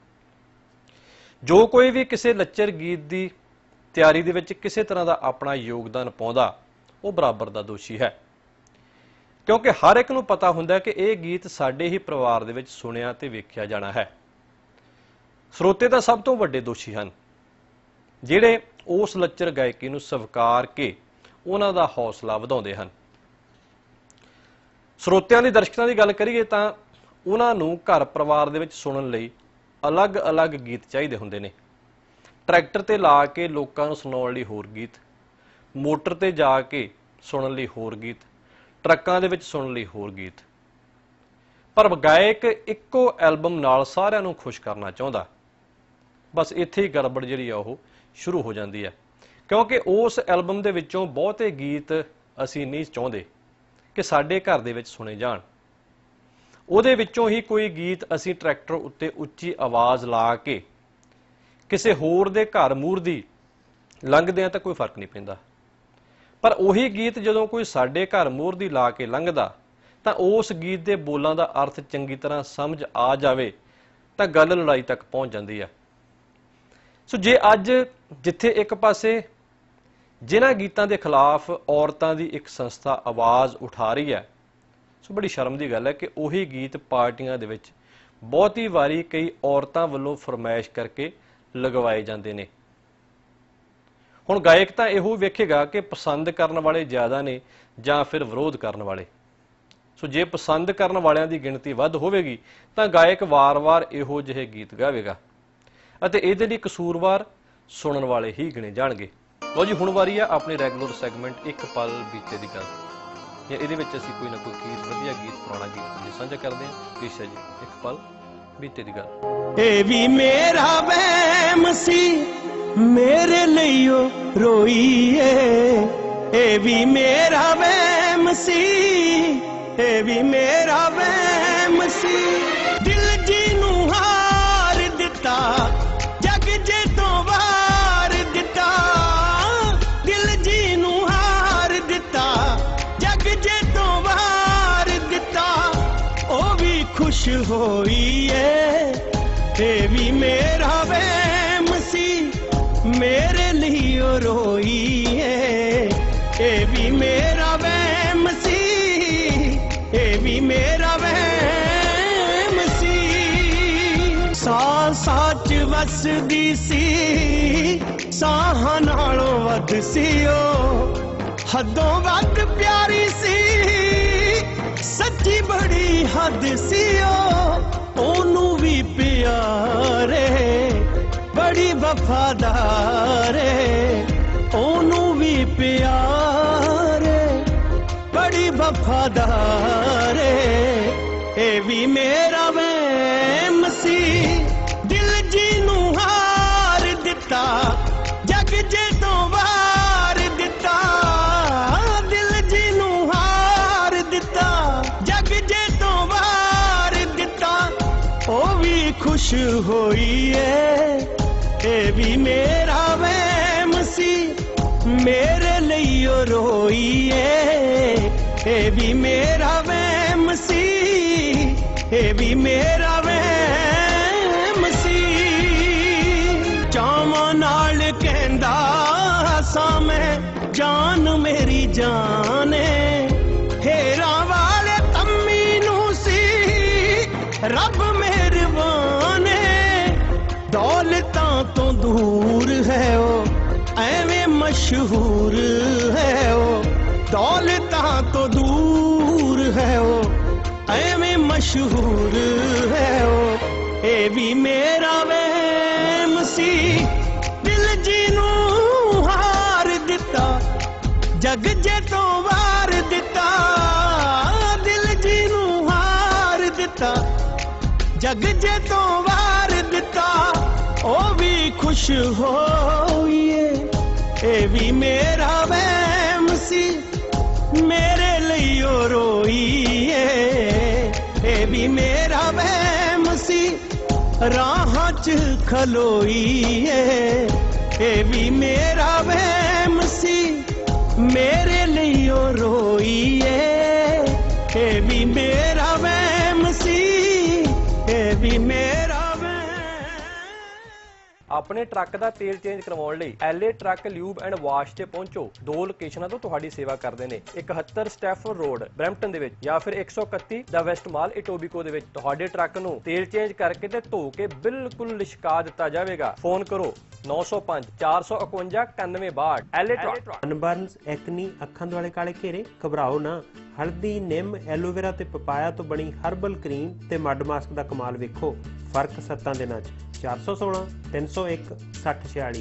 ਜੋ ਕੋਈ ਵੀ ਕਿਸੇ ਲੱਚਰ ਗੀਤ ਦੀ ਤਿਆਰੀ ਦੇ ਵਿੱਚ ਕਿਸੇ ਤਰ੍ਹਾਂ ਦਾ ਆਪਣਾ ਯੋਗਦਾਨ ਪਾਉਂਦਾ ਉਹ ਬਰਾਬਰ ਦਾ ਦੋਸ਼ੀ ਹੈ, ਕਿਉਂਕਿ ਹਰ ਇੱਕ ਨੂੰ ਪਤਾ ਹੁੰਦਾ ਕਿ ਇਹ ਗੀਤ ਸਾਡੇ ਹੀ ਪਰਿਵਾਰ ਦੇ ਵਿੱਚ ਸੁਣਿਆ ਤੇ ਵੇਖਿਆ ਜਾਣਾ ਹੈ। ਸਰੋਤੇ ਤਾਂ ਸਭ ਤੋਂ ਵੱਡੇ ਦੋਸ਼ੀ ਹਨ, ਜਿਹੜੇ ਉਸ ਲੱਚਰ ਗਾਇਕੀ ਨੂੰ ਸਵੀਕਾਰ ਕੇ ਉਹਨਾਂ ਦਾ ਹੌਸਲਾ ਵਧਾਉਂਦੇ ਹਨ। ਸਰੋਤਿਆਂ ਦੀ, ਦਰਸ਼ਕਾਂ ਦੀ ਗੱਲ ਕਰੀਏ ਤਾਂ ਉਹਨਾਂ ਨੂੰ ਘਰ ਪਰਿਵਾਰ ਦੇ ਵਿੱਚ ਸੁਣਨ ਲਈ ਅਲੱਗ-ਅਲੱਗ ਗੀਤ ਚਾਹੀਦੇ ਹੁੰਦੇ ਨੇ। ਟਰੈਕਟਰ ਤੇ ਲਾ ਕੇ ਲੋਕਾਂ ਨੂੰ ਸੁਣਾਉਣ ਲਈ ਹੋਰ ਗੀਤ, ਮੋਟਰ ਤੇ ਜਾ ਕੇ ਸੁਣਨ ਲਈ ਹੋਰ ਗੀਤ, ਟਰੱਕਾਂ ਦੇ ਵਿੱਚ ਸੁਣਨ ਲਈ ਹੋਰ ਗੀਤ। ਪਰ ਗਾਇਕ ਇੱਕੋ ਐਲਬਮ ਨਾਲ ਸਾਰਿਆਂ ਨੂੰ ਖੁਸ਼ ਕਰਨਾ ਚਾਹੁੰਦਾ। ਬਸ ਇੱਥੇ ਹੀ ਗੜਬੜ ਜਿਹੜੀ ਆ ਉਹ ਸ਼ੁਰੂ ਹੋ ਜਾਂਦੀ ਹੈ, ਕਿਉਂਕਿ ਉਸ ਐਲਬਮ ਦੇ ਵਿੱਚੋਂ ਬਹੁਤੇ ਗੀਤ ਅਸੀਂ ਨਹੀਂ ਚਾਹੁੰਦੇ ਕਿ ਸਾਡੇ ਘਰ ਦੇ ਵਿੱਚ ਸੁਣੇ ਜਾਣ। ਉਹਦੇ ਵਿੱਚੋਂ ਹੀ ਕੋਈ ਗੀਤ ਅਸੀਂ ਟਰੈਕਟਰ ਉੱਤੇ ਉੱਚੀ ਆਵਾਜ਼ ਲਾ ਕੇ ਕਿਸੇ ਹੋਰ ਦੇ ਘਰ ਮੂਹਰਦੀ ਲੰਘਦੇ ਆ ਤਾਂ ਕੋਈ ਫਰਕ ਨਹੀਂ ਪੈਂਦਾ, ਪਰ ਉਹੀ ਗੀਤ ਜਦੋਂ ਕੋਈ ਸਾਡੇ ਘਰ ਮੂਹਰਦੀ ਲਾ ਕੇ ਲੰਘਦਾ ਤਾਂ ਉਸ ਗੀਤ ਦੇ ਬੋਲਾਂ ਦਾ ਅਰਥ ਚੰਗੀ ਤਰ੍ਹਾਂ ਸਮਝ ਆ ਜਾਵੇ ਤਾਂ ਗੱਲ ਲੜਾਈ ਤੱਕ ਪਹੁੰਚ ਜਾਂਦੀ ਹੈ। ਸੋ ਜੇ ਅੱਜ ਜਿੱਥੇ ਇੱਕ ਪਾਸੇ ਜਿਨ੍ਹਾਂ ਗੀਤਾਂ ਦੇ ਖਿਲਾਫ ਔਰਤਾਂ ਦੀ ਇੱਕ ਸੰਸਥਾ ਆਵਾਜ਼ ਉਠਾ ਰਹੀ ਹੈ, ਸੋ ਬੜੀ ਸ਼ਰਮ ਦੀ ਗੱਲ ਹੈ ਕਿ ਉਹੀ ਗੀਤ ਪਾਰਟੀਆਂ ਦੇ ਵਿੱਚ ਬਹੁਤੀ ਵਾਰੀ ਕਈ ਔਰਤਾਂ ਵੱਲੋਂ ਫਰਮਾਇਸ਼ ਕਰਕੇ ਲਗਵਾਏ ਜਾਂਦੇ ਨੇ। ਹੁਣ ਗਾਇਕ ਤਾਂ ਇਹੋ ਵੇਖੇਗਾ ਕਿ ਪਸੰਦ ਕਰਨ ਵਾਲੇ ਜ਼ਿਆਦਾ ਨੇ ਜਾਂ ਫਿਰ ਵਿਰੋਧ ਕਰਨ ਵਾਲੇ। ਸੋ ਜੇ ਪਸੰਦ ਕਰਨ ਵਾਲਿਆਂ ਦੀ ਗਿਣਤੀ ਵੱਧ ਹੋਵੇਗੀ ਤਾਂ ਗਾਇਕ ਵਾਰ-ਵਾਰ ਇਹੋ ਜਿਹੇ ਗੀਤ ਗਾਵੇਗਾ ਅਤੇ ਇਹਦੇ ਲਈ ਕਸੂਰਵਾਰ ਸੁਣਨ ਵਾਲੇ ਹੀ ਗਿਣੇ ਜਾਣਗੇ। ਲਓ ਜੀ, ਹੁਣ ਵਾਰੀ ਆ ਆਪਣੀ ਰੈਗੂਲਰ ਸੈਗਮੈਂਟ ਇੱਕ ਪਲ ਬੀਤੇ ਦੀ ਗੱਲ, ਜਾਂ ਇਹਦੇ ਵਿੱਚ ਅਸੀਂ ਕੋਈ ਨਾ ਕੋਈ ਗੀਤ, ਵਧੀਆ ਗੀਤ, ਪੁਰਾਣਾ ਗੀਤ ਸਾਂਝਾ ਕਰਦੇ ਹਾਂ। ਪਲੀਜ਼ ਜੀ, ਇੱਕ ਪਲ ਬੀਤੇ ਦੀ ਗੱਲ। ਇਹ ਵੀ ਮੇਰਾ ਵਹਿਮ ਸੀ, ਮੇਰੇ ਲਈ ਉਹ ਰੋਈ ਏ। ਇਹ ਵੀ ਮੇਰਾ ਵਹਿਮ ਸੀ, ਇਹ ਵੀ ਮੇਰਾ ਵਹਿਮ ਸੀ। ਦਿਲ ਜੀ ਨੂੰ ਹਾਰ ਦਿੱਤਾ, ਜਗ ਜੇ ਤੋਂ ਵਾਰ ਦਿੱਤਾ। ਦਿਲ ਜੀ ਨੂੰ ਹਾਰ ਦਿੱਤਾ, ਜਗ ਜੇ ਤੋਂ ਵਾਰ ਦਿੱਤਾ। ਉਹ ਵੀ ਖੁਸ਼ ਹੋਈ ਏ। ਇਹ ਵੀ ਮੇਰਾ ਵਹਿਮ ਸੀ, ਮੇਰੇ ਲਈ ਉਹ ਰੋਈ ਏ। ਇਹ ਵੀ ਮੇਰਾ ਵਹਿਮ ਸੀ, ਇਹ ਵੀ ਮੇਰਾ ਵਹਿਮ ਸੀ। ਸਾਹ ਚ ਵਸਦੀ ਸੀ, ਸਾਹਾਂ ਨਾਲੋਂ ਵੱਧ ਸੀ ਉਹ। ਹੱਦੋਂ ਵੱਧ ਪਿਆਰੀ ਸੀ, ਸੱਚੀ ਬੜੀ ਹੱਦ ਸੀ ਉਹ। ਉਹਨੂੰ ਵੀ ਪਿਆਰੇ, ਬੜੀ ਵਫਾਦਾਰ ਏ। ਉਹਨੂੰ ਵੀ ਪਿਆਰੇ, ਬੜੀ ਵਫਾਦਾਰ ਏ। ਇਹ ਵੀ ਮੇਰਾ ਵਹਿਮ ਸੀ, ਦਿਲ ਜੀ ਨੂੰ ਹਾਰ ਦਿੱਤਾ, ਜਗ ਜੇ ਤੋਂ ਵਾਰ ਦਿੱਤਾ। ਦਿਲ ਜੀ ਨੂੰ ਹਾਰ ਦਿੱਤਾ, ਜਗ ਜੇ ਤੋਂ ਵਾਰ ਦਿੱਤਾ। ਉਹ ਵੀ ਖੁਸ਼ ਹੋਈ ਏ। ਇਹ ਵੀ ਮੇਰਾ ਵਹਿਮ ਸੀ, ਮੇਰੇ ਲਈ ਉਹ ਰੋਈ ਏ। ਇਹ ਵੀ ਮੇਰਾ ਵਹਿਮ ਸੀ, ਇਹ ਵੀ ਮੇਰਾ ਵਹਿਮ ਸੀ। ਚਾਵਾਂ ਨਾਲ ਕਹਿੰਦਾ ਸਾਂ ਮੈਂ, ਜਾਨ ਮੇਰੀ ਜਾਨ ਏ। ਹੇਰਾਂ ਵਾਲੇ ਤੰਮੀ ਨੂੰ ਸੀ, ਰੱਬ ਮਿਹਰਬਾਨ ਏ। ਦੌਲਤਾਂ ਤੋਂ ਦੂਰ ਹੈ ਉਹ, ਐਵੇਂ ਮਸ਼ਹੂਰ ਹੈ ਉਹ। ਦੌਲਤਾਂ ਤੋਂ ਦੂਰ ਹੈ ਉਹ, ਐਵੇਂ ਮਸ਼ਹੂਰ ਹੈ ਉਹ। ਇਹ ਵੀ ਮੇਰਾ ਵਹਿਮ ਸੀ, ਦਿਲ ਜੀ ਨੂੰ ਹਾਰ ਦਿੱਤਾ, ਜਗ ਜੇ ਤੋਂ ਵਾਰ ਦਿੱਤਾ। ਦਿਲ ਜੀ ਨੂੰ ਹਾਰ ਦਿੱਤਾ, ਜਗ ਜੇ ਤੋਂ ਵਾਰ ਦਿੱਤਾ। ਉਹ ਵੀ ਖੁਸ਼ ਹੋਈ ਏ। ਇਹ ਵੀ ਮੇਰਾ ਵਹਿਮ ਸੀ, ਮੇਰੇ ਲਈ ਉਹ ਰੋਈ ਏ। ਇਹ ਵੀ ਮੇਰਾ ਵਹਿਮ ਸੀ, ਰਾਹਾਂ 'ਚ ਖਲੋਈ ਏ। ਇਹ ਵੀ ਮੇਰਾ ਵਹਿਮ ਸੀ, ਮੇਰੇ ਲਈ ਉਹ ਰੋਈ ਏ। ਇਹ ਵੀ ਮੇਰਾ ਵਹਿਮ ਸੀ, ਇਹ ਵੀ ਮੇਰਾ ਆਪਣੇ ਟਰੱਕ ਦਾ ਤੇਲ ਚੇਂਜ ਕਰਵਾਉਣ ਲਈ LA truck lube and wash ਤੇ ਪਹੁੰਚੋ। 2 ਲੋਕੇਸ਼ਨਾਂ ਤੋਂ ਤੁਹਾਡੀ ਸੇਵਾ ਕਰਦੇ ਨੇ, 71 ਸਟੈਫੋਰਡ ਰੋਡ ਬਰੈਂਪਟਨ ਦੇ ਵਿੱਚ ਜਾਂ ਫਿਰ 131 ਦਾ ਵੈਸਟ ਮਾਲ ਇਟੋਬੀਕੋ ਦੇ ਵਿੱਚ। ਤੁਹਾਡੇ ਟਰੱਕ ਨੂੰ ਤੇਲ ਚੇਂਜ ਕਰਕੇ ਤੇ ਧੋ ਕੇ ਬਿਲਕੁਲ ਲਿਸ਼ਕਾ ਦਿੱਤਾ ਜਾਵੇਗਾ। ਫੋਨ ਕਰੋ 905 451 9162। LA truck. ਸਨਬਰਨਸ, ਐਕਨੀ, ਅੱਖਾਂ ਦੁਆਲੇ ਕਾਲੇ ਘੇਰੇ, ਘਬਰਾਓ ਨਾ। ਹਲਦੀ, ਨਿੰਮ, ਐਲੋਵੇਰਾ ਤੇ ਪਪਾਇਆ ਤੋਂ ਬਣੀ ਹਰਬਲ ਕਰੀਮ ਤੇ ਮੱਡ ਮਾਸਕ ਦਾ ਕਮਾਲ ਵੇਖੋ। ਫਰਕ 7 ਦਿਨਾਂ 'ਚ। 416 301 6046।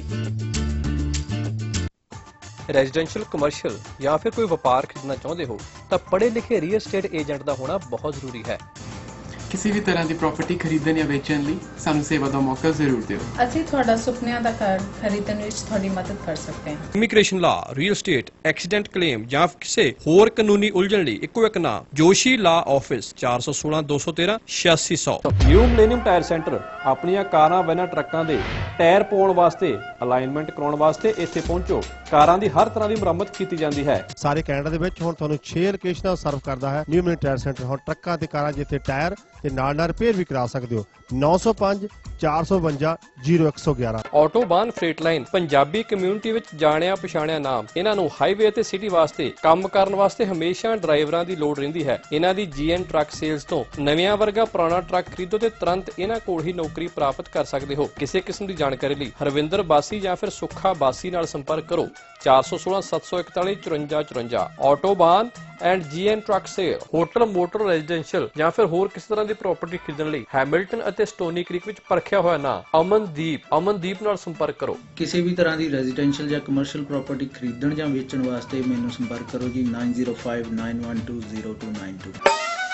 ਰੈਜ਼ੀਡੈਂਸ਼ੀਅਲ, ਕਮਰਸ਼ੀਅਲ ਜਾਂ ਫਿਰ ਕੋਈ ਵਪਾਰ ਖਰੀਦਣਾ ਚਾਹੁੰਦੇ ਹੋ ਤਾਂ ਪੜ੍ਹੇ ਲਿਖੇ ਰੀਅਲ ਏਸਟੇਟ ਏਜੰਟ ਦਾ ਹੋਣਾ ਬਹੁਤ ਜ਼ਰੂਰੀ ਹੈ। ਕਿਸੇ ਵੀ ਤਰ੍ਹਾਂ ਦੀ ਪ੍ਰਾਪਰਟੀ ਖਰੀਦਣ ਜਾਂ ਵੇਚਣ ਲਈ ਸਾਨੂੰ ਸੇਵਾ ਦਾ ਮੌਕਾ ਜ਼ਰੂਰ ਦਿਓ। ਅਸੀਂ ਤੁਹਾਡਾ ਸੁਪਨਿਆਂ ਦਾ ਘਰ ਖਰੀਦਣ ਵਿੱਚ ਤੁਹਾਡੀ ਮਦਦ ਕਰ ਸਕਦੇ ਹਾਂ। ਇਮੀਗ੍ਰੇਸ਼ਨ ਲਾ, ਰੀਅਲ ਏਸਟੇਟ, ਐਕਸੀਡੈਂਟ ਕਲੇਮ ਜਾਂ ਕਿਸੇ ਹੋਰ ਕਾਨੂੰਨੀ ਉਲਝਣ ਲਈ ਇੱਕੋ ਇੱਕ ਨਾਮ, Joshi law office. 416 213 8600। New millennium tyre centre ਆਪਣੀਆਂ ਕਾਰਾਂ, ਵੈਨਾਂ, ਟਰੱਕਾਂ ਦੇ ਟਾਇਰ ਪਾਉਣ ਵਾਸਤੇ, ਅਲਾਈਨਮੈਂਟ ਕਰਾਉਣ ਵਾਸਤੇ ਇੱਥੇ ਪਹੁੰਚੋ। ਕਾਰਾਂ ਦੀ ਹਰ ਤਰ੍ਹਾਂ ਦੀ ਮੁਰੰਮਤ ਕੀਤੀ ਜਾਂਦੀ ਹੈ। ਸਾਰੇ ਕੈਨੇਡਾ ਦੇ ਵਿੱਚ ਹੁਣ ਤੁਹਾਨੂੰ 6 ਲੋਕੇਸ਼ਨਾਂ ਸਰਵ ਕਰਦਾ ਹੈ ਨਿਊ ਮਿਲੇਨੀਅਮ ਟਾਇਰ ਸੈਂਟਰ। ਹੁਣ ਟਰੱਕਾਂ ਤੇ ਕਾਰਾਂ ਜਿੱਥੇ ਟਾਇਰ ਤੇ ਨਾਲ ਰਿਪੇਅਰ ਵੀ ਕਰਾ ਸਕਦੇ ਹੋ। 905 452 0111। Autobahn freight line Punjabi community ਵਿੱਚ ਜਾਣਿਆ ਪਛਾਣਿਆ ਨਾਮ। ਇਹਨਾਂ ਨੂੰ ਹਾਈਵੇ ਅਤੇ ਸਿਟੀ ਵਾਸਤੇ ਕੰਮ ਕਰਨ ਵਾਸਤੇ ਹਮੇਸ਼ਾ ਡਰਾਈਵਰਾਂ ਦੀ ਲੋੜ ਰਹਿੰਦੀ ਹੈ। ਇਹਨਾਂ ਦੀ GN ਟਰੱਕ ਸੇਲਸ ਤੋਂ ਨਵਿਆਂ ਵਰਗਾ ਪੁਰਾਣਾ ਟਰੱਕ ਖਰੀਦੋ ਤੇ ਤੁਰੰਤ ਇਹਨਾਂ ਕੋਲ ਹੀ ਨੌਕਰੀ ਪ੍ਰਾਪਤ ਕਰ ਸਕਦੇ ਹੋ। ਕਿਸੇ ਕਿਸਮ ਦੀ ਜਾਣਕਾਰੀ ਲਈ ਹਰਵਿੰਦਰ ਬਾਸੀ ਜਾਂ ਫਿਰ ਸੁੱਖਾ ਬਾਸੀ ਨਾਲ ਸੰਪਰਕ ਕਰੋ। 416 741 54 54। Autobahn and GN truck sale. Hotel motor residential ਜਾਂ ਫਿਰ ਹੋਰ ਕਿਸੇ ਤਰ੍ਹਾਂ ਦੀ ਪ੍ਰਾਪਰਟੀ ਖਰੀਦਣ ਲਈ ਹੈਮਿਲਟਨ ਅਤੇ ਸਟੋਨੀ ਕ੍ਰੀਕ ਵਿੱਚ ਪਰਖਿਆ ਹੋਇਆ ਨਾਂ ਅਮਨਦੀਪ ਨਾਲ ਸੰਪਰਕ ਕਰੋ। ਕਿਸੇ ਵੀ ਤਰ੍ਹਾਂ ਦੀ ਰੈਜ਼ੀਡੈਂਸ਼ੀਅਲ ਜਾਂ ਕਮਰਸ਼ੀਅਲ ਪ੍ਰਾਪਰਟੀ ਖਰੀਦਣ ਜਾਂ ਵੇਚਣ ਵਾਸਤੇ ਮੈਨੂੰ ਸੰਪਰਕ ਕਰੋ ਜੀ 9059120292।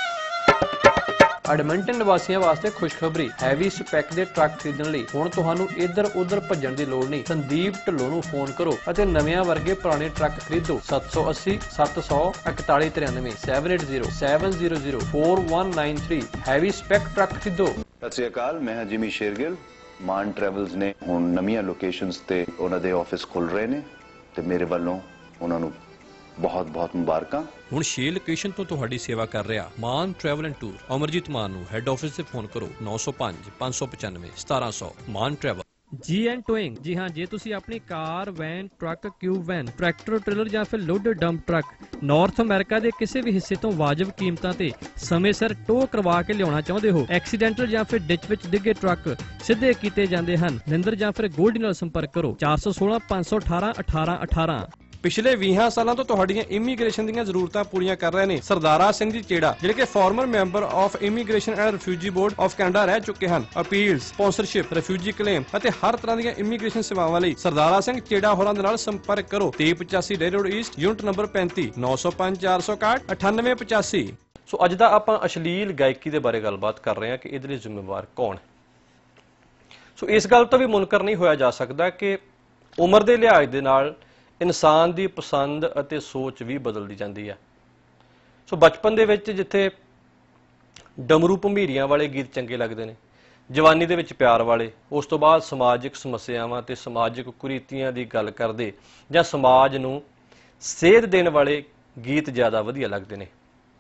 ਐਡਮਿੰਟਨ ਨਿਵਾਸੀਆਂ ਵਾਸਤੇ ਖੁਸ਼ਖਬਰੀ। ਹੈਵੀ ਸਪੈਕ ਦੇ ਟਰੱਕ ਖਰੀਦਣ ਲਈ ਹੁਣ ਤੁਹਾਨੂੰ ਇੱਧਰ ਉੱਧਰ ਭੱਜਣ ਦੀ ਲੋੜ ਨਹੀਂ। ਸੰਦੀਪ ਢਿੱਲੋਂ ਨੂੰ ਫੋਨ ਕਰੋ ਅਤੇ ਨਵਿਆਂ ਵਰਗੇ ਪੁਰਾਣੇ ਟਰੱਕ ਖਰੀਦੋ। 780 700 4193 780 700 4193। ਹੈਵੀ ਸਪੈਕ ਟਰੱਕ ਖਰੀਦੋ। ਸਤਿ ਸ਼੍ਰੀ ਅਕਾਲ, ਮੈਂ ਹਾਂ ਜਿਮੀ ਸ਼ੇਰਗਿਲ। ਮਾਨ ਟਰੈਵਲਸ ਨੇ ਹੁਣ ਨਵੀਆਂ ਲੋਕੇਸ਼ਨਸ ਤੇ ਉਹਨਾਂ ਦੇ ਆਫਿਸ ਖੁੱਲ ਰਹੇ ਨੇ ਤੇ ਮੇਰੇ ਵੱਲੋਂ ਉਹਨਾਂ ਨੂੰ ਬਹੁਤ ਬਹੁਤ ਮੁਬਾਰਕਾਂ। ਹੁਣ 6 ਲੋਕੇਸ਼ਨ ਤੋਂ ਤੁਹਾਡੀ ਸੇਵਾ ਕਰ ਰਿਹਾ Mann travel and tour. Amarjeet Mann ਨੂੰ ਹੈੱਡ ਆਫਿਸ ਤੇ ਫੋਨ ਕਰੋ 905 595 1700। ਮਾਨ ਟਰੈਵਲ। GN towing. ਜੀ ਹਾਂ, ਜੇ ਤੁਸੀਂ ਆਪਣੀ car, van, truck, cube van, tractor trailer ਜਾਂ ਫਿਰ loaded dump truck North America ਦੇ ਕਿਸੇ ਵੀ ਹਿੱਸੇ ਤੋਂ ਵਾਜਬ ਕੀਮਤਾਂ ਤੇ ਸਮੇਂ ਸਿਰ ਟੋ ਕਰਵਾ ਕੇ ਲਿਆਉਣਾ ਚਾਹੁੰਦੇ ਹੋ, ਐਕਸੀਡੈਂਟਲ ਜਾਂ ਫਿਰ ਡਿੱਚ ਵਿੱਚ ਡਿੱਗੇ ਟਰੱਕ ਸਿੱਧੇ ਕੀਤੇ ਜਾਂਦੇ ਹਨ। ਨਿੰਦਰ ਜਾਂ ਫਿਰ ਗੋਲਡੀ ਨਾਲ ਸੰਪਰਕ ਕਰੋ 416 518 1818। ਪਿਛਲੇ 20 ਸਾਲਾਂ ਤੋਂ ਤੁਹਾਡੀਆਂ ਇਮੀਗ੍ਰੇਸ਼ਨ ਦੀਆਂ ਜ਼ਰੂਰਤਾਂ ਪੂਰੀਆਂ ਕਰ ਰਹੇ ਨੇ ਸਰਦਾਰਾ ਸਿੰਘ ਜੀ ਚੇੜਾ, ਜਿਹੜੇ ਕਿ former member of immigration and refugee board of Canada ਰਹਿ ਚੁੱਕੇ ਹਨ। ਅਪੀਲ, ਸਪਾਂਸਰਸ਼ਿਪ, ਰਿਫਿਊਜੀ ਕਲੇਮ ਅਤੇ ਹਰ ਤਰ੍ਹਾਂ ਦੀਆਂ ਇਮੀਗ੍ਰੇਸ਼ਨ ਸੇਵਾਵਾਂ ਲਈ ਸਰਦਾਰਾ ਸਿੰਘ ਚੇੜਾ ਹੋਰਾਂ ਦੇ ਨਾਲ ਸੰਪਰਕ ਕਰੋ। 2385 Derry road east, unit number 35, 905 461 9885। So ਅੱਜ ਦਾ ਆਪਾਂ ਅਸ਼ਲੀਲ ਗਾਇਕੀ ਦੇ ਬਾਰੇ ਗੱਲਬਾਤ ਕਰ ਰਹੇ ਹਾਂ ਕਿ ਇਹਦੇ ਲਈ ਜ਼ਿੰਮੇਵਾਰ ਕੌਣ ਹੈ। ਸੋ ਇਸ ਗੱਲ ਤੋਂ ਵੀ ਮੁਨਕਰ ਨਹੀਂ ਹੋਇਆ ਜਾ ਸਕਦਾ ਕਿ ਉਮਰ ਦੇ ਲਿਹਾਜ਼ ਦੇ ਨਾਲ ਇਨਸਾਨ ਦੀ ਪਸੰਦ ਅਤੇ ਸੋਚ ਵੀ ਬਦਲਦੀ ਜਾਂਦੀ ਹੈ। ਸੋ ਬਚਪਨ ਦੇ ਵਿੱਚ ਜਿੱਥੇ ਡਮਰੂ ਭੰਬੀਰੀਆਂ ਵਾਲੇ ਗੀਤ ਚੰਗੇ ਲੱਗਦੇ ਨੇ, ਜਵਾਨੀ ਦੇ ਵਿੱਚ ਪਿਆਰ ਵਾਲੇ, ਉਸ ਤੋਂ ਬਾਅਦ ਸਮਾਜਿਕ ਸਮੱਸਿਆਵਾਂ ਤੇ ਸਮਾਜਿਕ ਕੁਰੀਤੀਆਂ ਦੀ ਗੱਲ ਕਰਦੇ ਜਾਂ ਸਮਾਜ ਨੂੰ ਸੇਧ ਦੇਣ ਵਾਲੇ ਗੀਤ ਜ਼ਿਆਦਾ ਵਧੀਆ ਲੱਗਦੇ ਨੇ।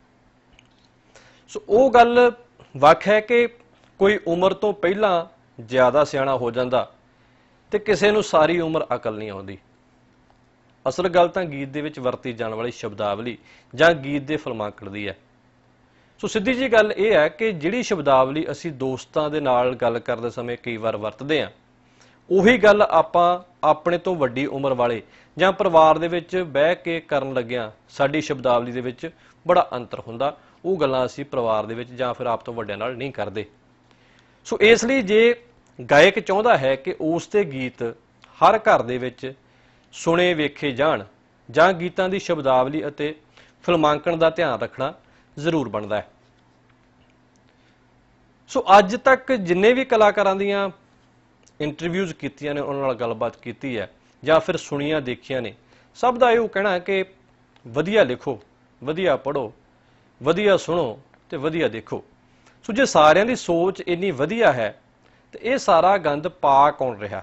ਸੋ ਉਹ ਗੱਲ ਵੱਖ ਹੈ ਕਿ ਕੋਈ ਉਮਰ ਤੋਂ ਪਹਿਲਾਂ ਜ਼ਿਆਦਾ ਸਿਆਣਾ ਹੋ ਜਾਂਦਾ ਤੇ ਕਿਸੇ ਨੂੰ ਸਾਰੀ ਉਮਰ ਅਕਲ ਨਹੀਂ ਆਉਂਦੀ। ਅਸਲ ਗੱਲ ਤਾਂ ਗੀਤ ਦੇ ਵਿੱਚ ਵਰਤੀ ਜਾਣ ਵਾਲੀ ਸ਼ਬਦਾਵਲੀ ਜਾਂ ਗੀਤ ਦੇ ਫਿਲਮਾਂਕੜ ਦੀ ਹੈ। ਸੋ ਸਿੱਧੀ ਜੀ ਗੱਲ ਇਹ ਹੈ ਕਿ ਜਿਹੜੀ ਸ਼ਬਦਾਵਲੀ ਅਸੀਂ ਦੋਸਤਾਂ ਦੇ ਨਾਲ ਗੱਲ ਕਰਦੇ ਸਮੇਂ ਕਈ ਵਾਰ ਵਰਤਦੇ ਹਾਂ, ਉਹੀ ਗੱਲ ਆਪਾਂ ਆਪਣੇ ਤੋਂ ਵੱਡੀ ਉਮਰ ਵਾਲੇ ਜਾਂ ਪਰਿਵਾਰ ਦੇ ਵਿੱਚ ਬਹਿ ਕੇ ਕਰਨ ਲੱਗਿਆਂ ਸਾਡੀ ਸ਼ਬਦਾਵਲੀ ਦੇ ਵਿੱਚ ਬੜਾ ਅੰਤਰ ਹੁੰਦਾ। ਉਹ ਗੱਲਾਂ ਅਸੀਂ ਪਰਿਵਾਰ ਦੇ ਵਿੱਚ ਜਾਂ ਫਿਰ ਆਪ ਤੋਂ ਵੱਡਿਆਂ ਨਾਲ ਨਹੀਂ ਕਰਦੇ। ਸੋ ਇਸ ਲਈ ਜੇ ਗਾਇਕ ਚਾਹੁੰਦਾ ਹੈ ਕਿ ਉਸ ਦੇ ਗੀਤ ਹਰ ਘਰ ਦੇ ਵਿੱਚ ਸੁਣੇ ਵੇਖੇ ਜਾਣ, ਜਾਂ ਗੀਤਾਂ ਦੀ ਸ਼ਬਦਾਵਲੀ ਅਤੇ ਫਿਲਮਾਂਕਣ ਦਾ ਧਿਆਨ ਰੱਖਣਾ ਜ਼ਰੂਰ ਬਣਦਾ ਹੈ। ਸੋ ਅੱਜ ਤੱਕ ਜਿੰਨੇ ਵੀ ਕਲਾਕਾਰਾਂ ਦੀਆਂ ਇੰਟਰਵਿਊਜ਼ ਕੀਤੀਆਂ ਨੇ, ਉਹਨਾਂ ਨਾਲ ਗੱਲਬਾਤ ਕੀਤੀ ਹੈ ਜਾਂ ਫਿਰ ਸੁਣੀਆਂ ਦੇਖੀਆਂ ਨੇ, ਸਭ ਦਾ ਇਹੋ ਕਹਿਣਾ ਕਿ ਵਧੀਆ ਲਿਖੋ, ਵਧੀਆ ਪੜ੍ਹੋ, ਵਧੀਆ ਸੁਣੋ ਤੇ ਵਧੀਆ ਦੇਖੋ। ਸੋ ਜੇ ਸਾਰਿਆਂ ਦੀ ਸੋਚ ਇੰਨੀ ਵਧੀਆ ਹੈ ਤੇ ਇਹ ਸਾਰਾ ਗੰਦ ਪਾ ਕੌਣ ਰਿਹਾ?